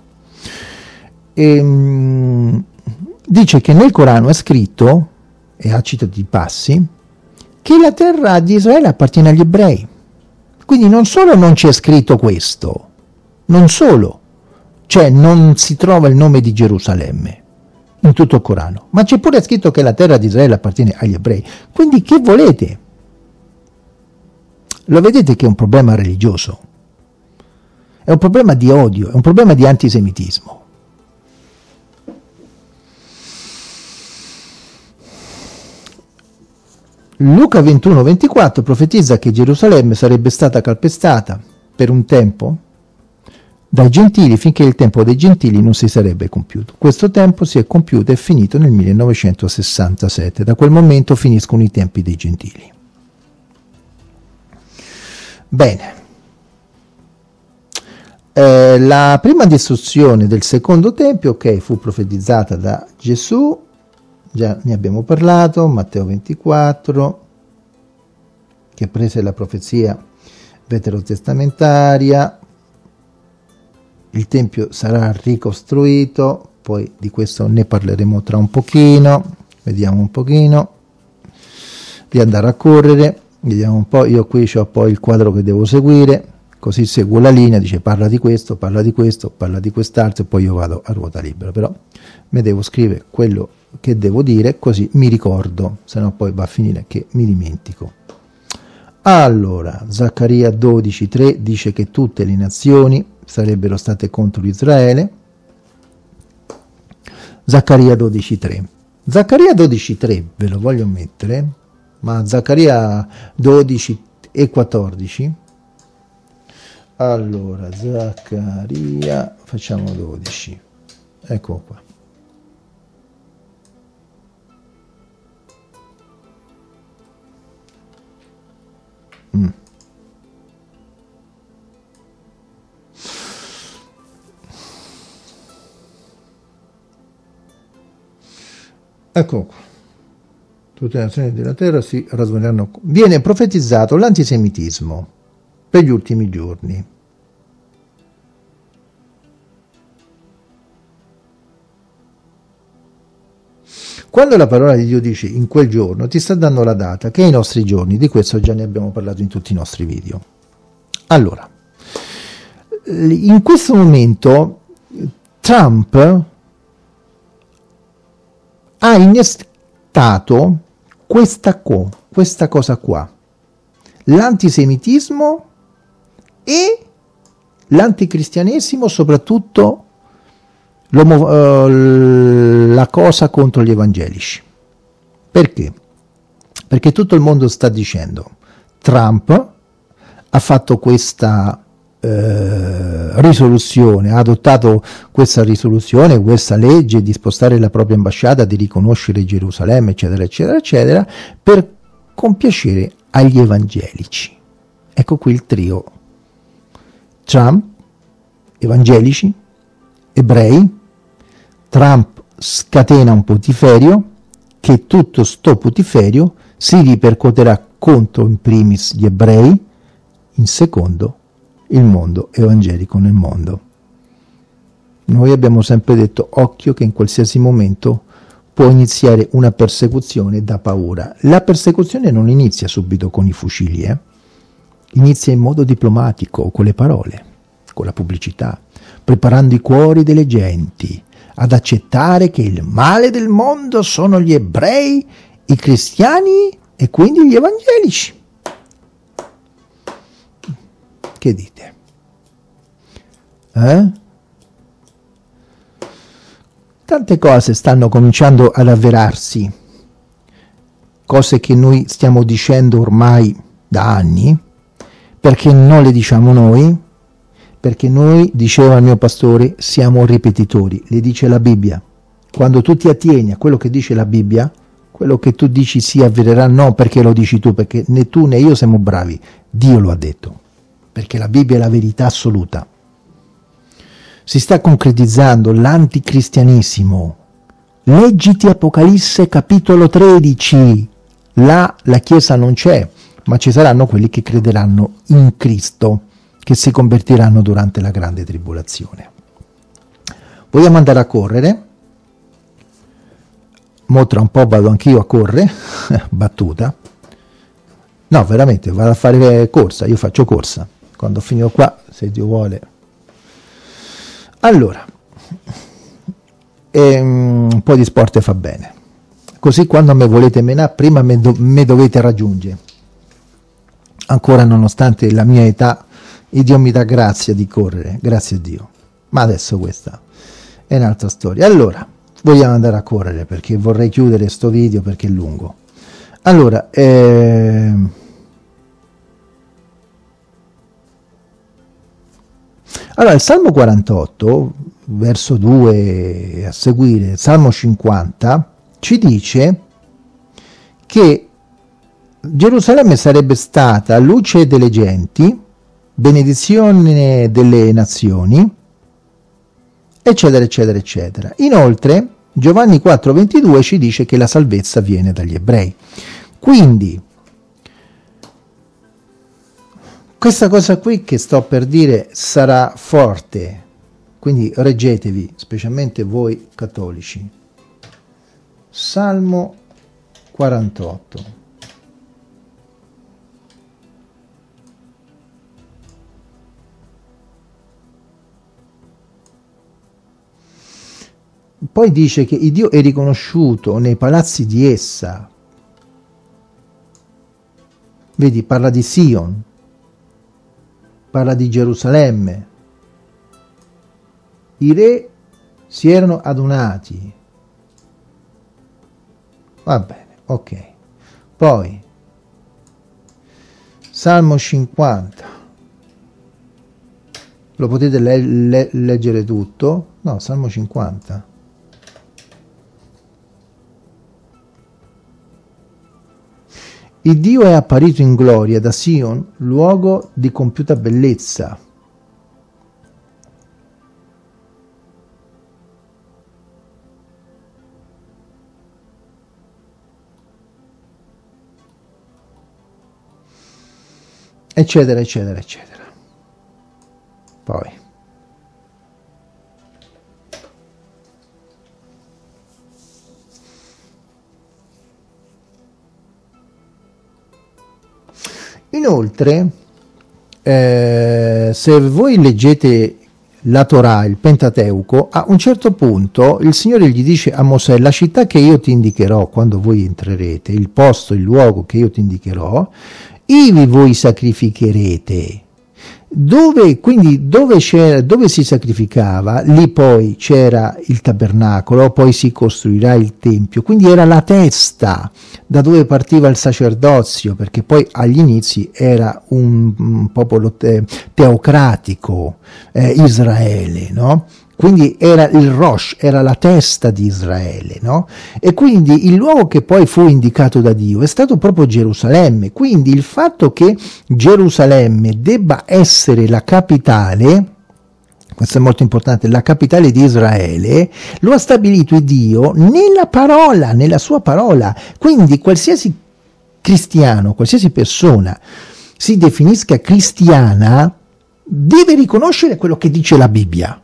Dice che nel Corano è scritto, e ha citato i passi, che la terra di Israele appartiene agli ebrei. Quindi non solo non c'è scritto questo, non solo, cioè non si trova il nome di Gerusalemme in tutto il Corano, ma c'è pure scritto che la terra di Israele appartiene agli ebrei. Quindi che volete? Lo vedete che è un problema religioso, è un problema di odio, è un problema di antisemitismo. Luca 21-24 profetizza che Gerusalemme sarebbe stata calpestata per un tempo dai gentili finché il tempo dei gentili non si sarebbe compiuto. Questo tempo si è compiuto e finito nel 1967. Da quel momento finiscono i tempi dei gentili. Bene. La prima distruzione del secondo tempio, ok, fu profetizzata da Gesù, già ne abbiamo parlato, Matteo 24, che prese la profezia veterotestamentaria. Il tempio sarà ricostruito, poi di questo ne parleremo tra un pochino, vediamo un pochino di andare a correre, vediamo un po', io qui ho poi il quadro che devo seguire, così seguo la linea, dice parla di questo, parla di questo, parla di quest'altro e poi io vado a ruota libera, però mi devo scrivere quello che devo dire così mi ricordo, se no poi va a finire che mi dimentico. Allora, Zaccaria 12:3 dice che tutte le nazioni sarebbero state contro Israele. Zaccaria 12:3. Zaccaria 12:3 ve lo voglio mettere, ma Zaccaria 12:14. Allora, Zaccaria, facciamo 12. Ecco qua. Ecco qua. Tutte le nazioni della terra si raduneranno. Viene profetizzato l'antisemitismo per gli ultimi giorni. Quando la parola di Dio dice in quel giorno, ti sta dando la data, che è i nostri giorni, di questo già ne abbiamo parlato in tutti i nostri video. Allora, in questo momento Trump ha innestato questa cosa qua, l'antisemitismo e l'anticristianesimo, soprattutto la cosa contro gli evangelici. Perché? Perché tutto il mondo sta dicendo Trump ha fatto questa risoluzione, ha adottato questa risoluzione, questa legge di spostare la propria ambasciata, di riconoscere Gerusalemme, eccetera, eccetera, eccetera, per compiacere agli evangelici. Ecco qui il trio: Trump, evangelici, ebrei. Trump scatena un putiferio, che tutto sto putiferio si ripercuoterà contro in primis gli ebrei, in secondo il mondo evangelico nel mondo. Noi abbiamo sempre detto occhio che in qualsiasi momento può iniziare una persecuzione da paura. La persecuzione non inizia subito con i fucili, inizia in modo diplomatico, con le parole, con la pubblicità, preparando i cuori delle genti ad accettare che il male del mondo sono gli ebrei, i cristiani e quindi gli evangelici. Che dite? Tante cose stanno cominciando ad avverarsi, cose che noi stiamo dicendo ormai da anni, perché non le diciamo noi, perché noi, diceva il mio pastore, siamo ripetitori, le dice la Bibbia. Quando tu ti attieni a quello che dice la Bibbia, quello che tu dici si avvererà non perché lo dici tu, perché né tu né io siamo bravi, Dio lo ha detto, perché la Bibbia è la verità assoluta. Si sta concretizzando l'anticristianesimo. Leggiti Apocalisse capitolo 13, là la Chiesa non c'è, ma ci saranno quelli che crederanno in Cristo, che si convertiranno durante la grande tribolazione. Vogliamo andare a correre? Mo tra un po' vado anch'io a correre, battuta. No, veramente, vado a fare corsa, io faccio corsa. Quando finito qua, se Dio vuole. Allora, un po' di sport fa bene. Così quando me volete menare, prima me dovete raggiungere. Ancora nonostante la mia età, il Dio mi dà grazia di correre, grazie a Dio. Ma adesso questa è un'altra storia. Allora, vogliamo andare a correre perché vorrei chiudere sto video perché è lungo. Allora, il Salmo 48, verso 2 a seguire, Salmo 50, ci dice che Gerusalemme sarebbe stata luce delle genti, benedizione delle nazioni, eccetera, eccetera, eccetera. Inoltre, Giovanni 4,22 ci dice che la salvezza viene dagli ebrei. Quindi, questa cosa qui che sto per dire sarà forte, quindi reggetevi, specialmente voi cattolici. Salmo 48. Poi dice che il Dio è riconosciuto nei palazzi di essa. Vedi, parla di Sion, parla di Gerusalemme. I re si erano adunati. Va bene, ok. Poi, Salmo 50. Lo potete leggere tutto? No, Salmo 50. Il Dio è apparito in gloria da Sion, luogo di compiuta bellezza. Eccetera, eccetera, eccetera. Poi. Inoltre, se voi leggete la Torah, il Pentateuco, a un certo punto il Signore gli dice a Mosè: la città che io ti indicherò quando voi entrerete, il posto, il luogo che io ti indicherò, ivi voi sacrificherete. Dove si sacrificava, lì poi c'era il tabernacolo, poi si costruirà il tempio, quindi era la testa da dove partiva il sacerdozio, perché poi agli inizi era un popolo teocratico, Israele, no? Quindi era il Rosh, era la testa di Israele, no? E quindi il luogo che poi fu indicato da Dio è stato proprio Gerusalemme. Quindi il fatto che Gerusalemme debba essere la capitale, questo è molto importante, la capitale di Israele, lo ha stabilito Dio nella parola, nella sua parola. Quindi qualsiasi cristiano, qualsiasi persona si definisca cristiana, deve riconoscere quello che dice la Bibbia.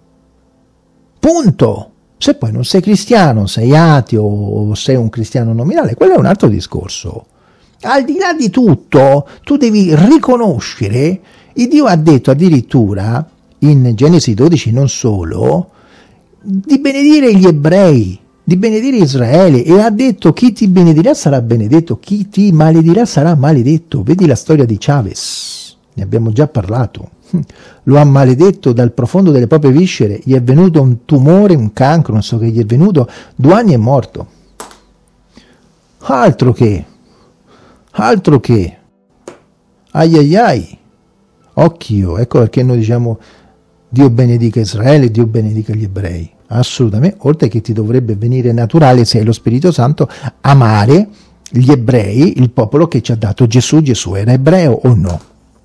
Punto. Se poi non sei cristiano, sei ateo o sei un cristiano nominale, quello è un altro discorso. Al di là di tutto, tu devi riconoscere, il Dio ha detto addirittura in Genesi 12, non solo, di benedire gli ebrei, di benedire Israele, e ha detto: chi ti benedirà sarà benedetto, chi ti maledirà sarà maledetto. Vedi la storia di Chavez, ne abbiamo già parlato. lo ha maledetto dal profondo delle proprie viscere, gli è venuto un tumore, un cancro, non so che gli è venuto, 2 anni è morto. Altro che, ai ai ai, occhio, ecco perché noi diciamo Dio benedica Israele, Dio benedica gli ebrei, assolutamente, oltre che ti dovrebbe venire naturale, se hai lo Spirito Santo, amare gli ebrei, il popolo che ci ha dato Gesù. Gesù era ebreo o no?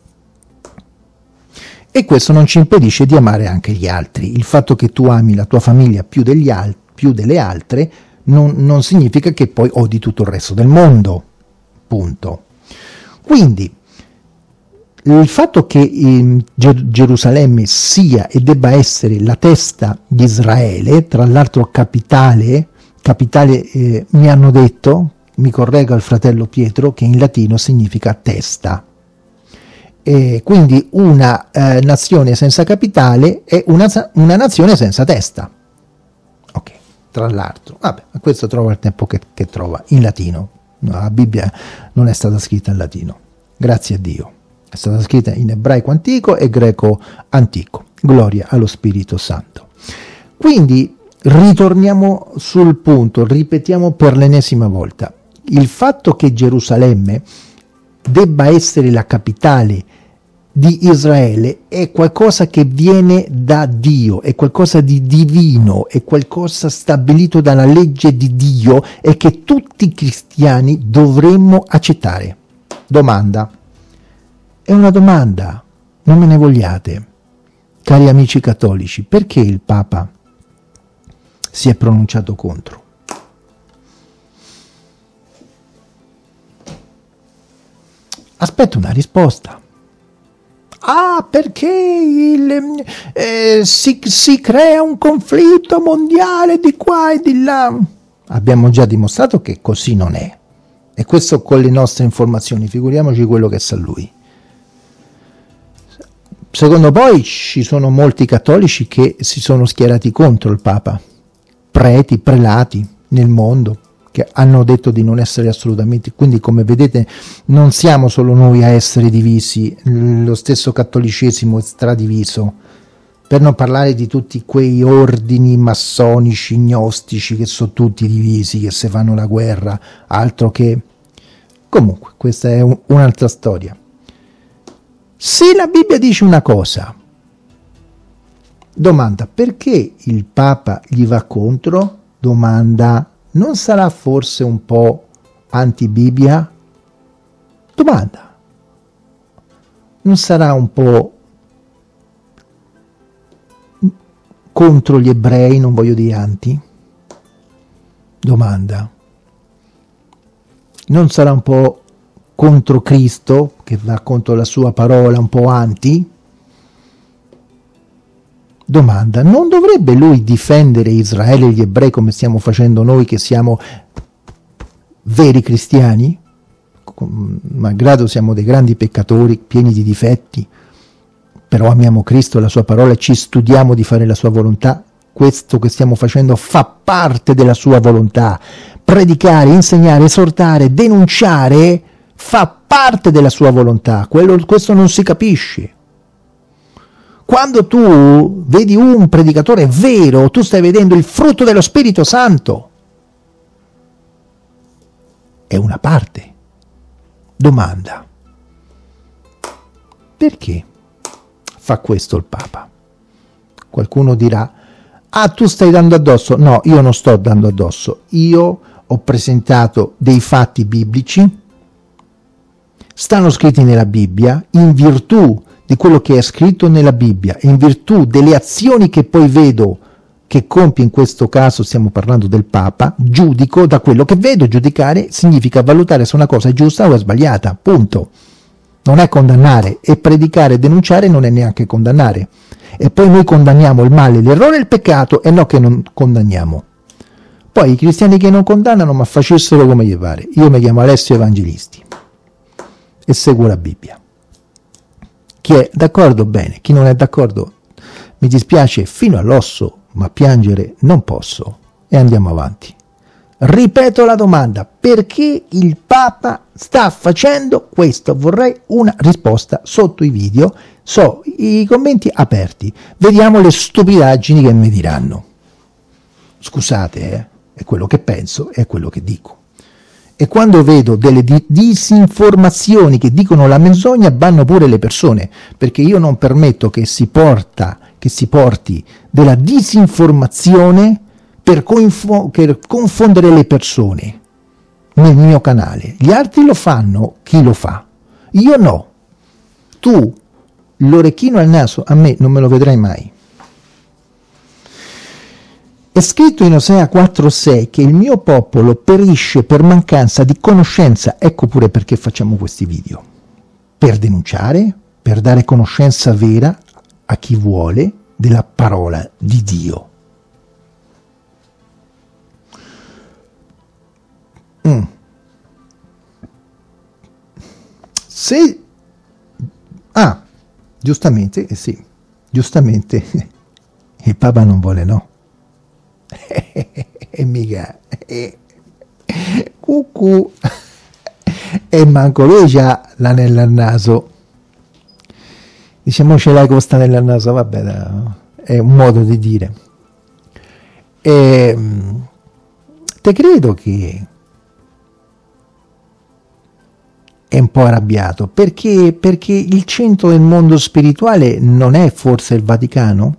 E questo non ci impedisce di amare anche gli altri. Il fatto che tu ami la tua famiglia più delle altre non significa che poi odi tutto il resto del mondo, punto. Quindi il fatto che Gerusalemme sia e debba essere la testa di Israele, tra l'altro capitale, mi hanno detto, mi corregga il fratello Pietro, che in latino significa testa. E quindi una nazione senza capitale è una nazione senza testa. Ok, tra l'altro, vabbè, questo trova il tempo che trova in latino. No, la Bibbia non è stata scritta in latino, grazie a Dio. È stata scritta in ebraico antico e greco antico. Gloria allo Spirito Santo. Quindi ritorniamo sul punto, ripetiamo per l'ennesima volta. Il fatto che Gerusalemme debba essere la capitale di Israele è qualcosa che viene da Dio, è qualcosa di divino, è qualcosa stabilito dalla legge di Dio e che tutti i cristiani dovremmo accettare. Domanda. È una domanda, non me ne vogliate. Cari amici cattolici, perché il Papa si è pronunciato contro? Aspetto una risposta. Ah, perché si crea un conflitto mondiale di qua e di là. Abbiamo già dimostrato che così non è. E questo con le nostre informazioni, figuriamoci quello che sa lui. Secondo poi ci sono molti cattolici che si sono schierati contro il Papa, preti, prelati nel mondo, che hanno detto di non essere assolutamente, quindi come vedete non siamo solo noi a essere divisi, lo stesso cattolicesimo è stradiviso, per non parlare di tutti quei ordini massonici, gnostici che sono tutti divisi, che se fanno la guerra, altro che... Comunque, questa è un'altra storia. Se la Bibbia dice una cosa, domanda, perché il Papa gli va contro? Domanda, non sarà forse un po' anti-Bibbia? Domanda, non sarà un po' contro gli ebrei, non voglio dire anti? Domanda, non sarà un po' contro Cristo, che va contro la sua parola, un po' anti? Domanda, non dovrebbe lui difendere Israele e gli ebrei come stiamo facendo noi che siamo veri cristiani? Malgrado siamo dei grandi peccatori, pieni di difetti, però amiamo Cristo e la sua parola e ci studiamo di fare la sua volontà. Questo che stiamo facendo fa parte della sua volontà. Predicare, insegnare, esortare, denunciare fa parte della sua volontà. Questo non si capisce. Quando tu vedi un predicatore vero, tu stai vedendo il frutto dello Spirito Santo. È una parte. Domanda. Perché fa questo il Papa? Qualcuno dirà, ah, tu stai dando addosso. No, io non sto dando addosso. Io ho presentato dei fatti biblici, stanno scritti nella Bibbia, in virtù di quello che è scritto nella Bibbia e in virtù delle azioni che poi vedo che compie, in questo caso stiamo parlando del Papa, giudico da quello che vedo. Giudicare significa valutare se una cosa è giusta o è sbagliata, punto. Non è condannare, e predicare e denunciare non è neanche condannare. E poi noi condanniamo il male, l'errore e il peccato, e no che non condanniamo. Poi i cristiani che non condannano, ma facessero come gli pare. Io mi chiamo Alessio Evangelisti e seguo la Bibbia. Chi è d'accordo bene, chi non è d'accordo mi dispiace fino all'osso, ma piangere non posso, e andiamo avanti. Ripeto la domanda, perché il Papa sta facendo questo? Vorrei una risposta sotto i video, i commenti aperti. Vediamo le stupidaggini che mi diranno. Scusate, è quello che penso, è quello che dico. E quando vedo delle disinformazioni che dicono la menzogna, banno pure le persone, perché io non permetto che si porti della disinformazione per confondere le persone nel mio canale. Gli altri lo fanno, chi lo fa? Io no. Tu, l'orecchino al naso, a me non me lo vedrai mai. È scritto in Osea 4,6 che il mio popolo perisce per mancanza di conoscenza. Ecco pure perché facciamo questi video. Per denunciare, per dare conoscenza vera a chi vuole della parola di Dio. Se giustamente, sì, giustamente il Papa non vuole, no? E mica cucù, e manco lui c'ha l'anello al naso. Diciamo ce l'hai con stanello al naso, vabbè, è un modo di dire. Te credo che è un po' arrabbiato, perché il centro del mondo spirituale non è forse il Vaticano?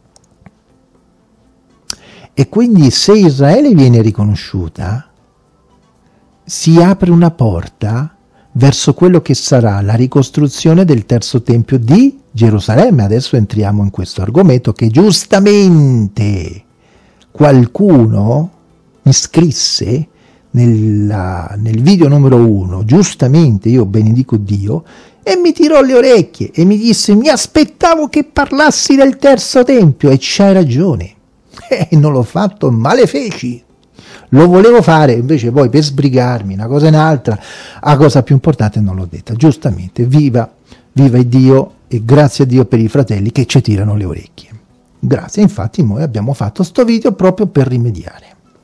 E quindi se Israele viene riconosciuta, si apre una porta verso quello che sarà la ricostruzione del terzo tempio di Gerusalemme. Adesso entriamo in questo argomento che giustamente qualcuno mi scrisse nel video numero 1, giustamente, io benedico Dio, e mi tirò le orecchie e mi disse: mi aspettavo che parlassi del terzo tempio, e c'hai ragione, non l'ho fatto, ma le feci, lo volevo fare, invece poi per sbrigarmi una cosa e un'altra, la cosa più importante non l'ho detta, giustamente. Viva Dio, e grazie a Dio per i fratelli che ci tirano le orecchie, grazie. Infatti noi abbiamo fatto sto video proprio per rimediare.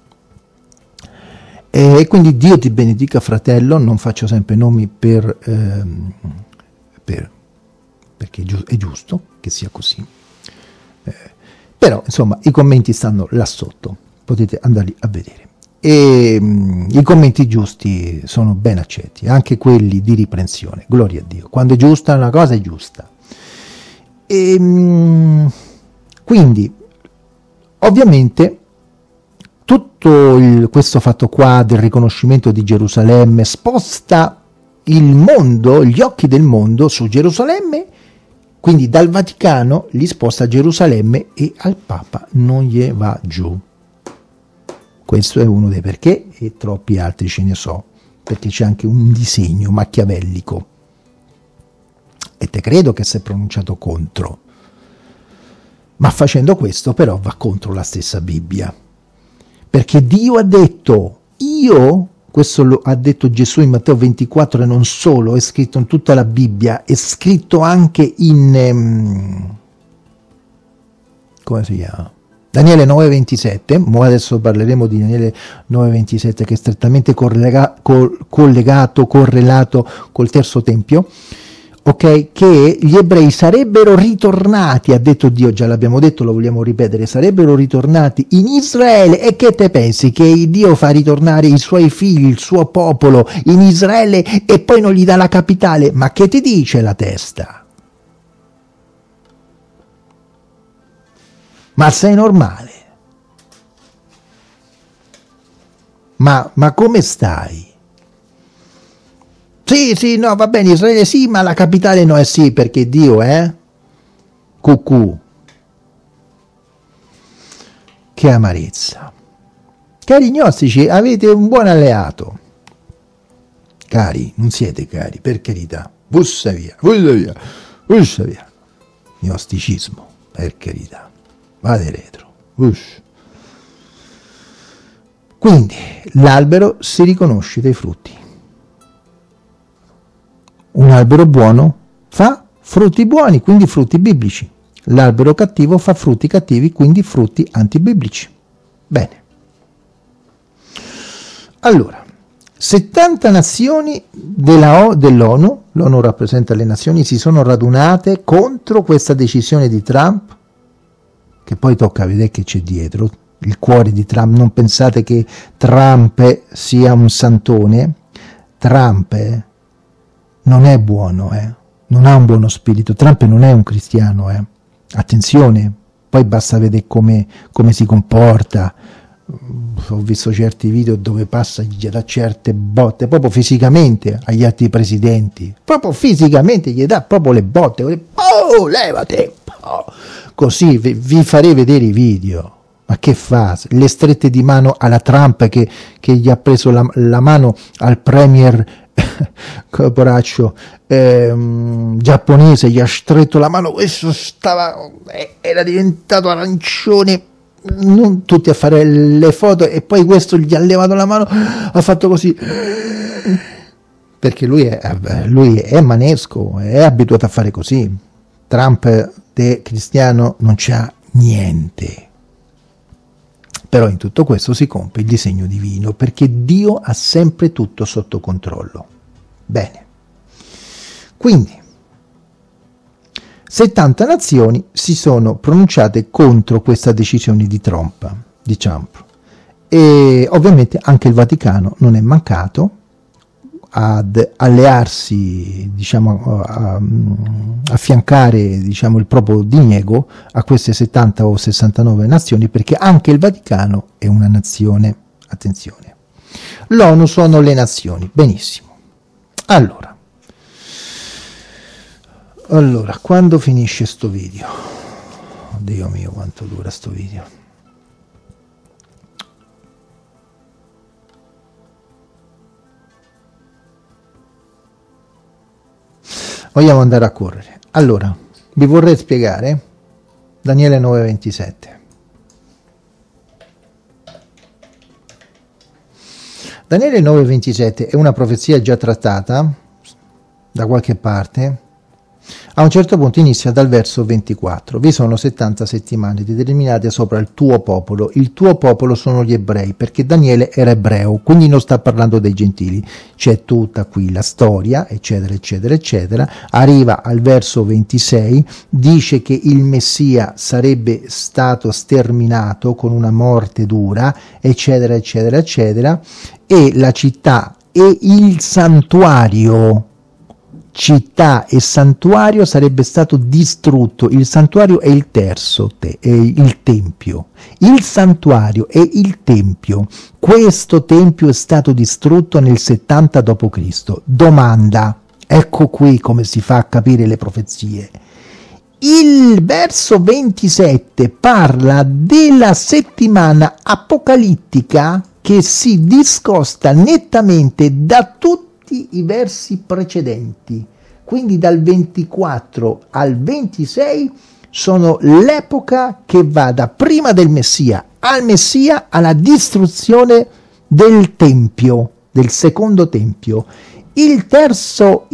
E quindi Dio ti benedica, fratello. Non faccio sempre nomi perché è giusto che sia così, però insomma i commenti stanno là sotto, potete andarli a vedere, e i commenti giusti sono ben accetti, anche quelli di riprensione, gloria a Dio. Quando è giusta una cosa è giusta. Quindi ovviamente tutto questo fatto qua del riconoscimento di Gerusalemme sposta il mondo, gli occhi del mondo su Gerusalemme, quindi dal Vaticano li sposta a Gerusalemme e al Papa non gli va giù. Questo è uno dei perché, e troppi altri ce ne so, perché c'è anche un disegno machiavellico, e te credo che si è pronunciato contro, ma facendo questo però va contro la stessa Bibbia. Perché Dio ha detto, questo lo ha detto Gesù in Matteo 24, e non solo, è scritto in tutta la Bibbia, è scritto anche in, come si chiama? Daniele 9,27, adesso parleremo di Daniele 9,27 che è strettamente correlato col terzo tempio, ok? Che gli ebrei sarebbero ritornati, ha detto Dio, già l'abbiamo detto, lo vogliamo ripetere, sarebbero ritornati in Israele. E che te pensi? Che Dio fa ritornare i suoi figli, il suo popolo in Israele e poi non gli dà la capitale? Ma che ti dice la testa? Ma sei normale? Ma come stai? Sì, no, va bene, Israele sì, ma la capitale no, sì, perché Dio è cucù. Che amarezza. Cari gnostici, avete un buon alleato. Cari, non siete cari, per carità. Bussa via. Gnosticismo, per carità. Vade retro. Quindi, l'albero si riconosce dai frutti. Un albero buono fa frutti buoni, quindi frutti biblici. L'albero cattivo fa frutti cattivi, quindi frutti antibiblici. Bene. Allora, 70 nazioni dell'ONU, l'ONU rappresenta le nazioni, si sono radunate contro questa decisione di Trump, che poi tocca vedere che c'è dietro, il cuore di Trump. Non pensate che Trump sia un santone. Trump non è buono, non ha un buono spirito. Trump non è un cristiano, attenzione. Poi basta vedere come si comporta. Ho visto certi video dove passa, gli dà certe botte proprio fisicamente agli altri presidenti, proprio fisicamente gli dà proprio le botte, oh levate, oh. Così vi farei vedere i video. Ma che fa? Le strette di mano alla Trump che gli ha preso la mano al premier poraccio giapponese, gli ha stretto la mano, questo era diventato arancione. Non tutti a fare le foto, e poi questo gli ha levato la mano, ha fatto così, perché lui è manesco, è abituato a fare così. Trump de cristiano non c'ha niente, però in tutto questo si compie il disegno divino, perché Dio ha sempre tutto sotto controllo. Bene, quindi 70 nazioni si sono pronunciate contro questa decisione di Trump, e ovviamente anche il Vaticano non è mancato ad allearsi, diciamo, affiancare, diciamo, il proprio diniego a queste 70 o 69 nazioni, perché anche il Vaticano è una nazione. Attenzione, l'ONU sono le nazioni, benissimo. Allora, quando finisce sto video? Dio mio, quanto dura sto video? Vogliamo andare a correre. Allora, vi vorrei spiegare Daniele 9:27. Daniele 9:27 è una profezia già trattata da qualche parte. A un certo punto inizia dal verso 24. Vi sono 70 settimane determinate sopra il tuo popolo. Il tuo popolo sono gli ebrei, perché Daniele era ebreo, quindi non sta parlando dei gentili. C'è tutta qui la storia, eccetera, eccetera, eccetera. Arriva al verso 26, dice che il Messia sarebbe stato sterminato con una morte dura, eccetera, eccetera, eccetera, e la città e il santuario, città e santuario, sarebbe stato distrutto. Il santuario è il terzo, il tempio. Il santuario è il tempio. Questo tempio è stato distrutto nel 70 d.C. Domanda, ecco qui come si fa a capire le profezie. Il verso 27 parla della settimana apocalittica che si discosta nettamente da tutti i versi precedenti, quindi dal 24 al 26 sono l'epoca che va da prima del Messia al Messia alla distruzione del Tempio, del secondo Tempio. Il verso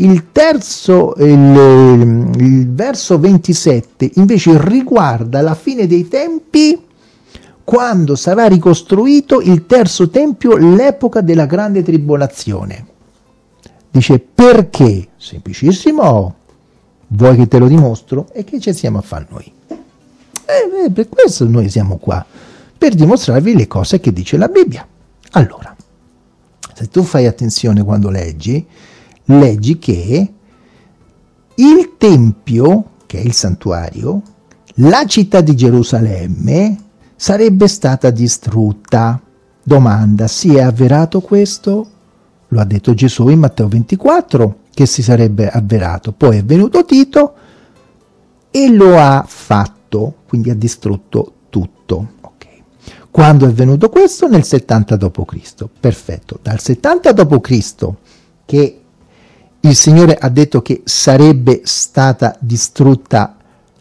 27 invece riguarda la fine dei tempi, quando sarà ricostruito il terzo Tempio, l'epoca della grande tribolazione. Dice perché? Semplicissimo. Vuoi che te lo dimostro? E che ci siamo a fare noi? Per questo noi siamo qua, per dimostrarvi le cose che dice la Bibbia. Allora, se tu fai attenzione quando leggi che il Tempio, che è il santuario, la città di Gerusalemme, sarebbe stata distrutta. Domanda, si è avverato questo? Lo ha detto Gesù in Matteo 24, che si sarebbe avverato. Poi è venuto Tito e lo ha fatto, quindi ha distrutto tutto. Okay. Quando è venuto questo? Nel 70 d.C. Perfetto. Dal 70 d.C. che il Signore ha detto che sarebbe stata distrutta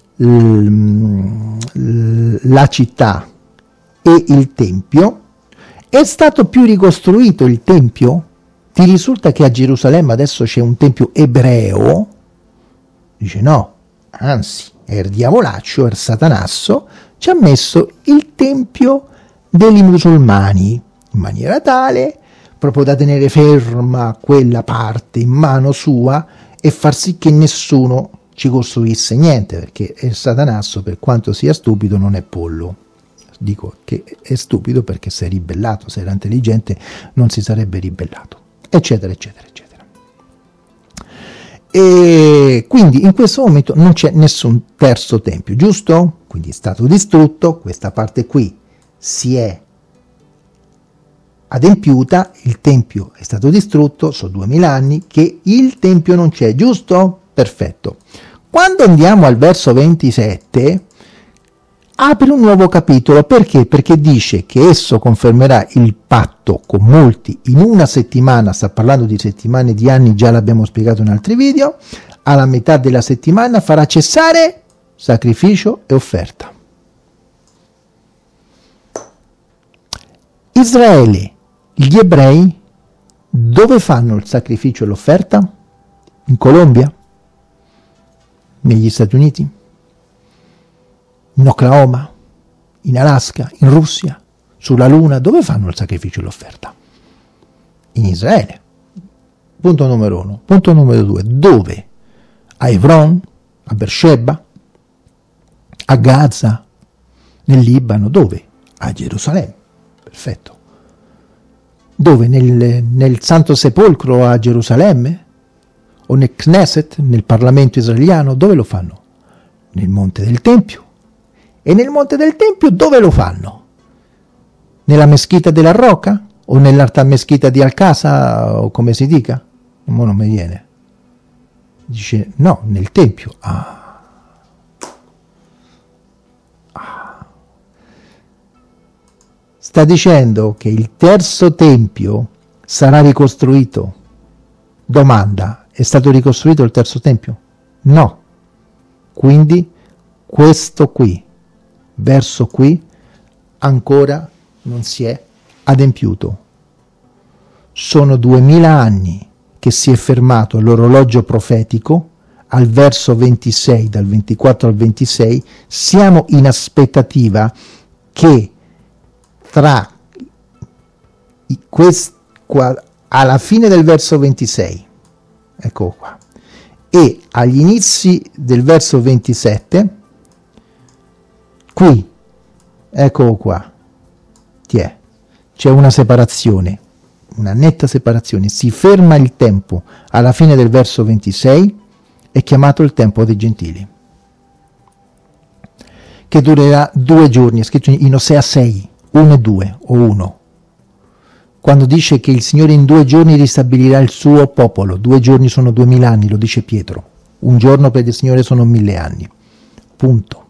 la città e il Tempio, è stato più ricostruito il Tempio? Ti risulta che a Gerusalemme adesso c'è un tempio ebreo? Dice no, anzi, è il diavolaccio, è il satanasso, ci ha messo il tempio dei musulmani, in maniera tale proprio da tenere ferma quella parte in mano sua e far sì che nessuno ci costruisse niente, perché il Satanasso, per quanto sia stupido, non è pollo. Dico che è stupido perché si è ribellato, se era intelligente non si sarebbe ribellato, eccetera, eccetera, eccetera. E quindi in questo momento non c'è nessun terzo tempio, giusto? Quindi è stato distrutto, questa parte qui si è adempiuta, il tempio è stato distrutto, sono 2000 anni che il tempio non c'è, giusto? Perfetto. Quando andiamo al verso 27 apre un nuovo capitolo, perché? Perché dice che esso confermerà il patto con molti in una settimana, sta parlando di settimane, di anni, già l'abbiamo spiegato in altri video, alla metà della settimana farà cessare sacrificio e offerta. Israele, gli ebrei, dove fanno il sacrificio e l'offerta? In Colombia? Negli Stati Uniti? In Oklahoma? In Alaska? In Russia? Sulla Luna? Dove fanno il sacrificio e l'offerta? In Israele. Punto numero 1. Punto numero 2. Dove? A Hebron? A Beersheba? A Gaza? Nel Libano? Dove? A Gerusalemme. Perfetto. Dove? Nel Santo Sepolcro a Gerusalemme? O nel Knesset, nel Parlamento israeliano? Dove lo fanno? Nel Monte del Tempio. E nel Monte del Tempio dove lo fanno? Nella Meschita della Rocca? O nell'alta Meschita di Al-Qasa, o come si dica? Mo non mi viene. Dice, no, nel Tempio. Sta dicendo che il terzo Tempio sarà ricostruito. Domanda, è stato ricostruito il terzo Tempio? No. Quindi questo qui, verso qui, ancora non si è adempiuto. Sono 2000 anni che si è fermato l'orologio profetico al verso 26, dal 24 al 26, siamo in aspettativa che tra alla fine del verso 26, ecco qua, e agli inizi del verso 27, qui, ecco qua, c'è una separazione, una netta separazione, si ferma il tempo alla fine del verso 26, è chiamato il tempo dei gentili, che durerà 2 giorni, è scritto in Osea 6, 1 e 2, o 1, quando dice che il Signore in 2 giorni ristabilirà il suo popolo. 2 giorni sono 2000 anni, lo dice Pietro. Un giorno per il Signore sono 1000 anni. Punto.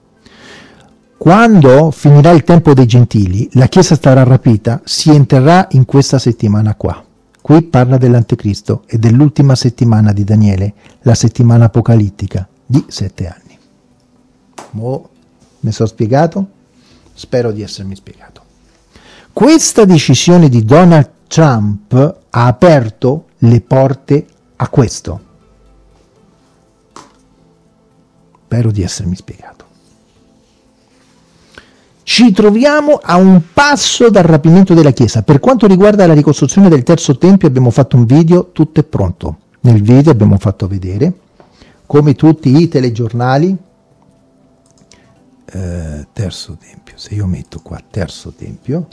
Quando finirà il tempo dei gentili, la Chiesa sarà rapita, si entrerà in questa settimana qua. Qui parla dell'Anticristo e dell'ultima settimana di Daniele, la settimana apocalittica di 7 anni. Mi sono spiegato? Spero di essermi spiegato. Questa decisione di Donald Trump ha aperto le porte a questo. Spero di essermi spiegato. Ci troviamo a un passo dal rapimento della Chiesa. Per quanto riguarda la ricostruzione del terzo tempio abbiamo fatto un video, tutto è pronto. Nel video abbiamo fatto vedere come tutti i telegiornali, terzo tempio, se io metto qua terzo tempio,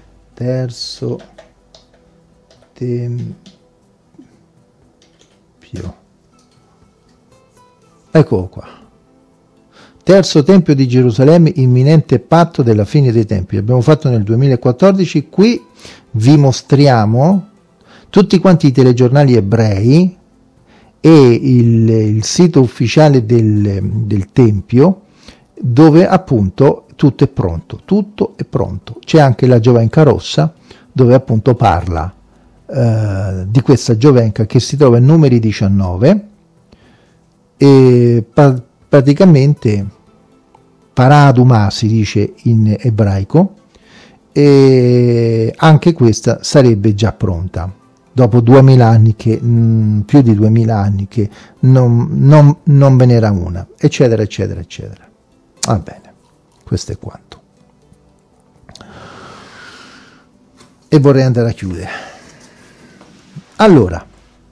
eccolo qua, terzo tempio di Gerusalemme, imminente patto della fine dei tempi, l'abbiamo fatto nel 2014. Qui vi mostriamo tutti quanti i telegiornali ebrei e il sito ufficiale del tempio, dove appunto tutto è pronto, c'è anche la Giovenca rossa, dove appunto parla di questa Giovenca che si trova in Numeri 19 e praticamente Paraduma si dice in ebraico, e anche questa sarebbe già pronta dopo 2000 anni che più di 2000 anni che non ve n'era una, eccetera eccetera eccetera. Va bene, questo è quanto. E vorrei andare a chiudere. Allora,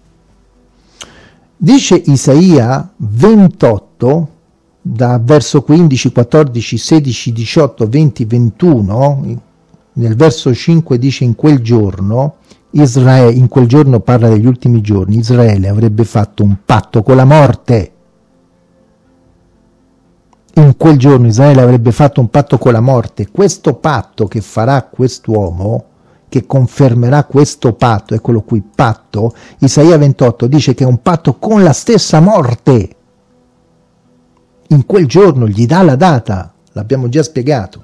dice Isaia 28, da verso 15, 14, 16, 18, 20, 21, nel verso 5 dice in quel giorno, Israele, in quel giorno parla degli ultimi giorni, Israele avrebbe fatto un patto con la morte. In quel giorno Israele avrebbe fatto un patto con la morte. Questo patto che farà quest'uomo, che confermerà questo patto, eccolo qui, patto, Isaia 28 dice che è un patto con la stessa morte. In quel giorno gli dà la data, l'abbiamo già spiegato.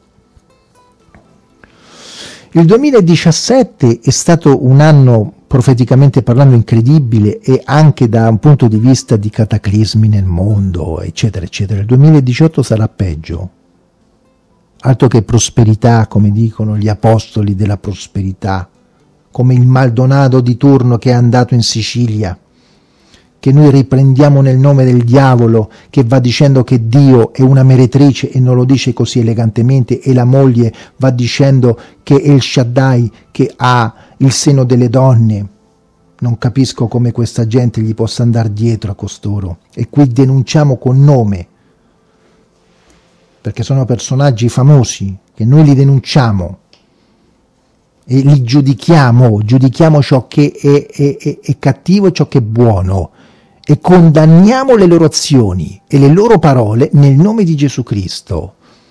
Il 2017 è stato un anno, profeticamente parlando, incredibile, e anche da un punto di vista di cataclismi nel mondo, eccetera, eccetera. Il 2018 sarà peggio. Altro che prosperità, come dicono gli apostoli della prosperità, come il Maldonado di turno che è andato in Sicilia, che noi riprendiamo nel nome del diavolo, che va dicendo che Dio è una meretrice e non lo dice così elegantemente, e la moglie va dicendo che è il Shaddai che ha il seno delle donne. Non capisco come questa gente gli possa andare dietro a costoro, e qui denunciamo con nome, perché sono personaggi famosi, che noi li denunciamo e li giudichiamo ciò che è cattivo e ciò che è buono, e condanniamo le loro azioni e le loro parole nel nome di Gesù Cristo.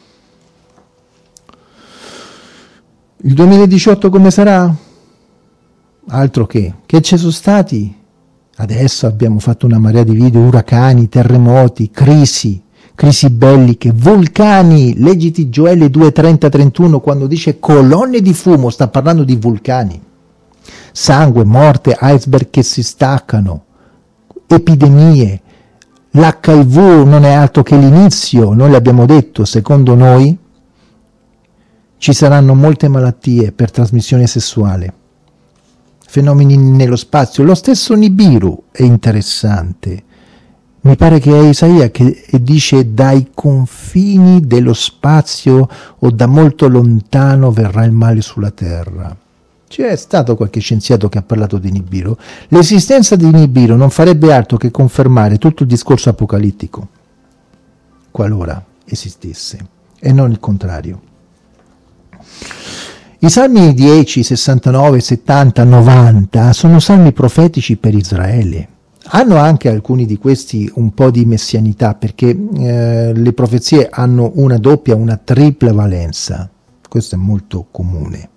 Il 2018 come sarà? Altro che ci sono stati? Adesso abbiamo fatto una marea di video, uragani, terremoti, crisi belliche, vulcani. Leggiti Gioele 2:30-31, quando dice colonne di fumo, sta parlando di vulcani. Sangue, morte, iceberg che si staccano, epidemie. L'HIV non è altro che l'inizio, noi l'abbiamo detto. Secondo noi ci saranno molte malattie per trasmissione sessuale, fenomeni nello spazio. Lo stesso Nibiru è interessante, mi pare che è Isaia che dice dai confini dello spazio o da molto lontano verrà il male sulla terra. C'è stato qualche scienziato che ha parlato di Nibiru. L'esistenza di Nibiru non farebbe altro che confermare tutto il discorso apocalittico, qualora esistesse, e non il contrario. I salmi 10, 69, 70, 90 sono salmi profetici per Israele. Hanno anche alcuni di questi un po' di messianità, perché le profezie hanno una doppia, una tripla valenza. Questo è molto comune.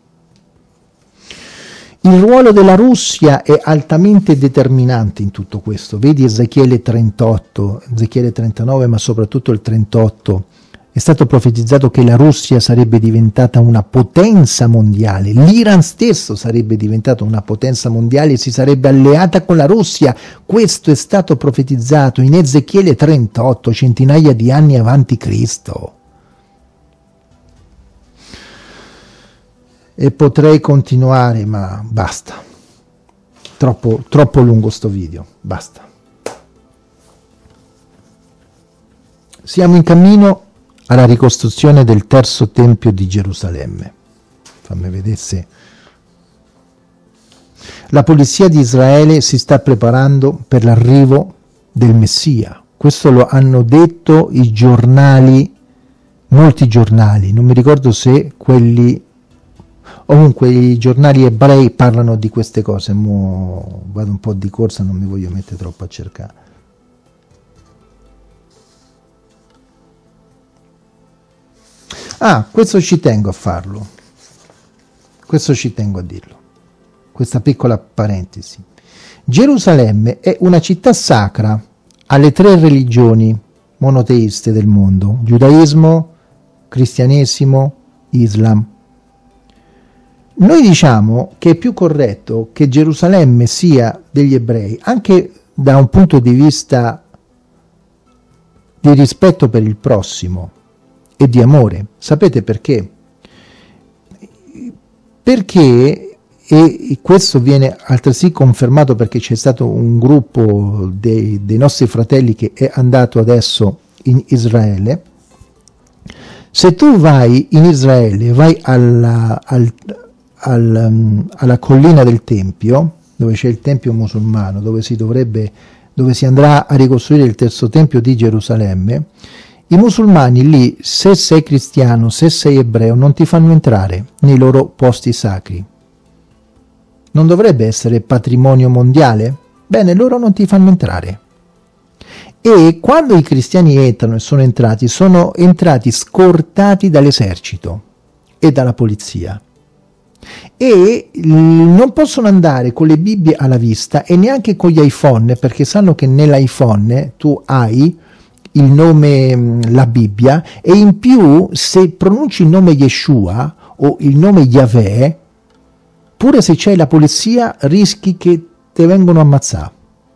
Il ruolo della Russia è altamente determinante in tutto questo. Vedi Ezechiele 38, Ezechiele 39, ma soprattutto il 38. È stato profetizzato che la Russia sarebbe diventata una potenza mondiale, l'Iran stesso sarebbe diventato una potenza mondiale e si sarebbe alleata con la Russia. Questo è stato profetizzato in Ezechiele 38, centinaia di anni avanti Cristo. E potrei continuare, ma basta. Troppo lungo sto video, basta. Siamo in cammino alla ricostruzione del terzo tempio di Gerusalemme. Fammi vedere se... La polizia di Israele si sta preparando per l'arrivo del Messia. Questo lo hanno detto i giornali, molti giornali, non mi ricordo se quelli... Ovunque i giornali ebrei parlano di queste cose. Mo vado un po' di corsa, non mi voglio mettere troppo a cercare. Ah, questo ci tengo a farlo. Questo ci tengo a dirlo. Questa piccola parentesi. Gerusalemme è una città sacra alle tre religioni monoteiste del mondo: giudaismo, cristianesimo, Islam. Noi diciamo che è più corretto che Gerusalemme sia degli ebrei, anche da un punto di vista di rispetto per il prossimo e di amore. Sapete perché? Perché, e questo viene altresì confermato perché c'è stato un gruppo dei nostri fratelli che è andato adesso in Israele. Se tu vai in Israele, vai alla collina del Tempio, dove c'è il tempio musulmano, dove si andrà a ricostruire il terzo tempio di Gerusalemme, i musulmani lì, se sei cristiano, se sei ebreo, non ti fanno entrare nei loro posti sacri. Non dovrebbe essere patrimonio mondiale? Bene, loro non ti fanno entrare. E quando i cristiani entrano e sono entrati scortati dall'esercito e dalla polizia. E non possono andare con le Bibbie alla vista e neanche con gli iPhone, perché sanno che nell'iPhone tu hai il nome, la Bibbia, e in più se pronunci il nome Yeshua o il nome Yahweh, pure se c'è la polizia rischi che te vengono ammazzati.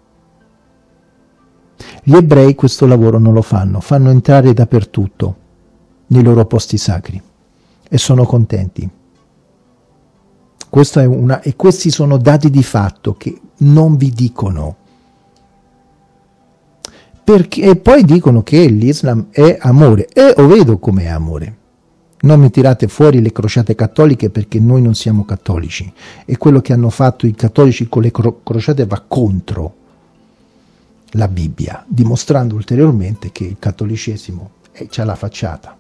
Gli ebrei questo lavoro non lo fanno entrare dappertutto nei loro posti sacri e sono contenti. E questi sono dati di fatto che non vi dicono. E poi dicono che l'Islam è amore, e lo vedo come è amore. Non mi tirate fuori le crociate cattoliche, perché noi non siamo cattolici, e quello che hanno fatto i cattolici con le crociate va contro la Bibbia, dimostrando ulteriormente che il cattolicesimo c'ha la facciata.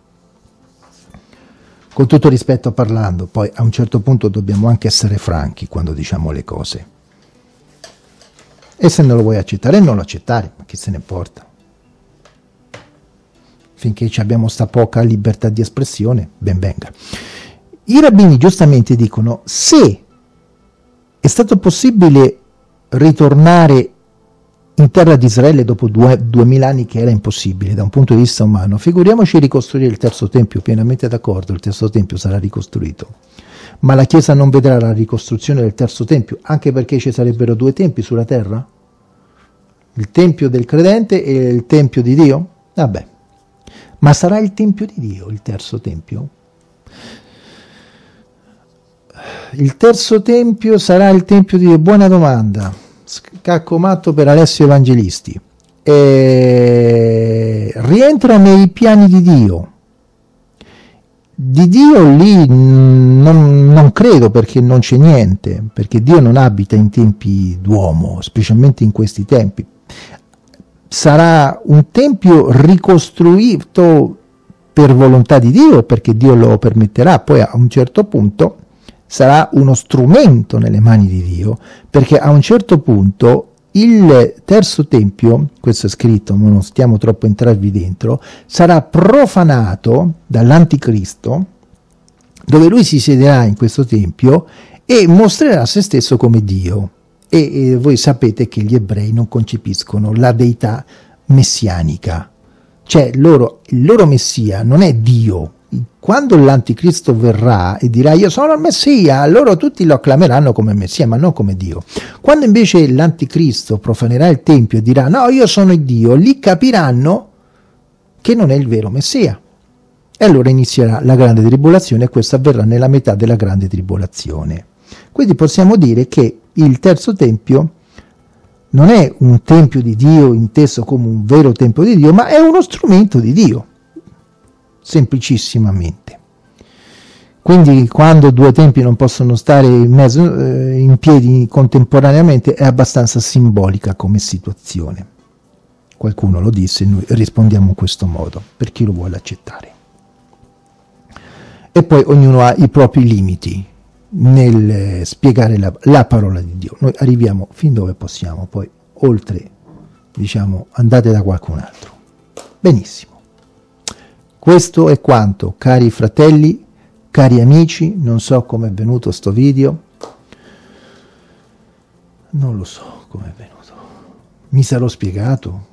Con tutto rispetto parlando, poi a un certo punto dobbiamo anche essere franchi quando diciamo le cose. E se non lo vuoi accettare, non lo accettare, ma chi se ne importa? Finché abbiamo sta poca libertà di espressione, ben venga. I rabbini giustamente dicono: se è stato possibile ritornare in terra di Israele dopo 2000 anni, che era impossibile da un punto di vista umano, figuriamoci ricostruire il terzo tempio. Pienamente d'accordo, il terzo tempio sarà ricostruito, ma la Chiesa non vedrà la ricostruzione del terzo tempio, anche perché ci sarebbero due tempi sulla terra, il tempio del credente e il tempio di Dio. Vabbè, ma sarà il tempio di Dio il terzo tempio? Il terzo tempio sarà il tempio di Dio? Buona domanda. Scacco matto per Alessio Evangelisti. Rientra nei piani di Dio. Di Dio lì non credo, perché non c'è niente, perché Dio non abita in tempi d'uomo, specialmente in questi tempi. Sarà un tempio ricostruito per volontà di Dio, perché Dio lo permetterà. Poi a un certo punto sarà uno strumento nelle mani di Dio, perché a un certo punto il terzo tempio, questo è scritto, ma non stiamo troppo a entrarvi dentro, sarà profanato dall'anticristo, dove lui si siederà in questo tempio e mostrerà se stesso come Dio. E voi sapete che gli ebrei non concepiscono la deità messianica, cioè il loro messia non è Dio. Quando l'anticristo verrà e dirà io sono il messia, loro tutti lo acclameranno come messia, ma non come Dio. Quando invece l'anticristo profanerà il tempio e dirà no, io sono il Dio, lì capiranno che non è il vero messia. E allora inizierà la grande tribolazione, e questo avverrà nella metà della grande tribolazione. Quindi possiamo dire che il terzo tempio non è un tempio di Dio inteso come un vero tempio di Dio, ma è uno strumento di Dio, semplicissimamente. Quindi quando due tempi non possono stare in piedi contemporaneamente, è abbastanza simbolica come situazione. Qualcuno lo disse, noi rispondiamo in questo modo, per chi lo vuole accettare. E poi ognuno ha i propri limiti nel spiegare la parola di Dio. Noi arriviamo fin dove possiamo, poi oltre, diciamo, andate da qualcun altro. Benissimo. Questo è quanto, cari fratelli, cari amici. Non so come è venuto sto video, non lo so come è venuto, mi sarò spiegato.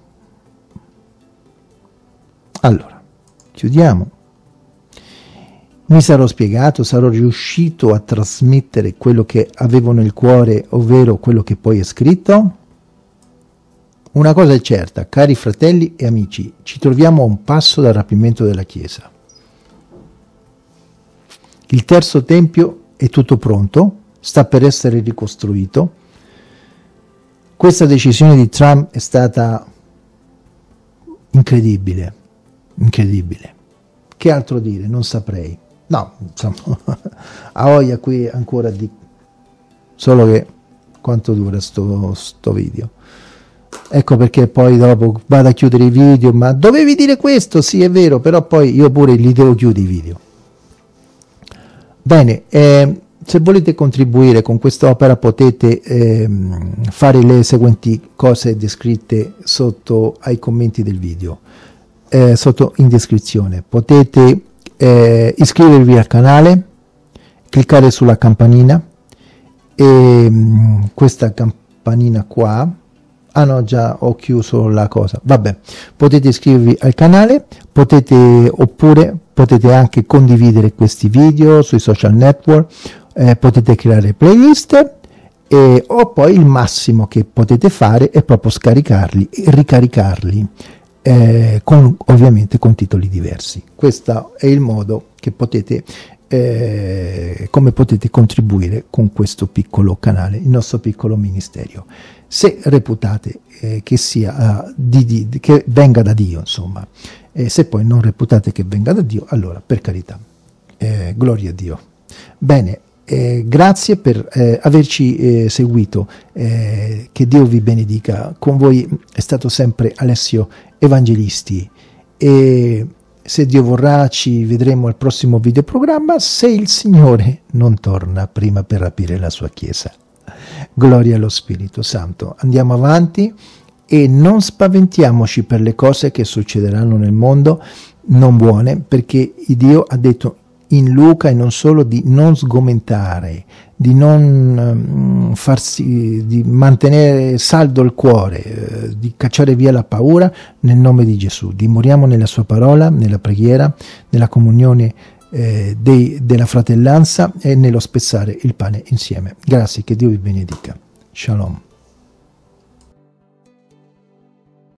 Allora, chiudiamo. Mi sarò spiegato, sarò riuscito a trasmettere quello che avevo nel cuore, ovvero quello che poi è scritto? Una cosa è certa, cari fratelli e amici, ci troviamo a un passo dal rapimento della Chiesa. Il terzo tempio è tutto pronto, sta per essere ricostruito. Questa decisione di Trump è stata incredibile, incredibile. Che altro dire? Non saprei. No, insomma, a voglia qui ancora di... Solo che quanto dura sto video. Ecco perché poi dopo vado a chiudere i video, ma dovevi dire questo, sì è vero, però poi io pure li devo chiudere i video. Bene, se volete contribuire con quest'opera potete fare le seguenti cose descritte sotto ai commenti del video, sotto in descrizione. Potete iscrivervi al canale, cliccare sulla campanina, e questa campanina qua, ah no, già ho chiuso la cosa, vabbè, potete iscrivervi al canale, oppure potete anche condividere questi video sui social network, potete creare playlist, o poi il massimo che potete fare è proprio scaricarli e ricaricarli, ovviamente con titoli diversi. Questo è il modo che potete come potete contribuire con questo piccolo canale, il nostro piccolo ministero, se reputate che sia che venga da Dio, insomma. Se poi non reputate che venga da Dio, allora per carità, gloria a Dio. Bene, grazie per averci seguito, che Dio vi benedica. Con voi è stato sempre Alessio Evangelisti, e se Dio vorrà ci vedremo al prossimo videoprogramma, se il Signore non torna prima per rapire la sua Chiesa. Gloria allo Spirito Santo. Andiamo avanti e non spaventiamoci per le cose che succederanno nel mondo non buone, perché Dio ha detto in Luca, e non solo, di non sgomentare, di non di mantenere saldo il cuore, di cacciare via la paura nel nome di Gesù. Dimoriamo nella sua parola, nella preghiera, nella comunione della fratellanza e nello spezzare il pane insieme. Grazie, che Dio vi benedica. Shalom.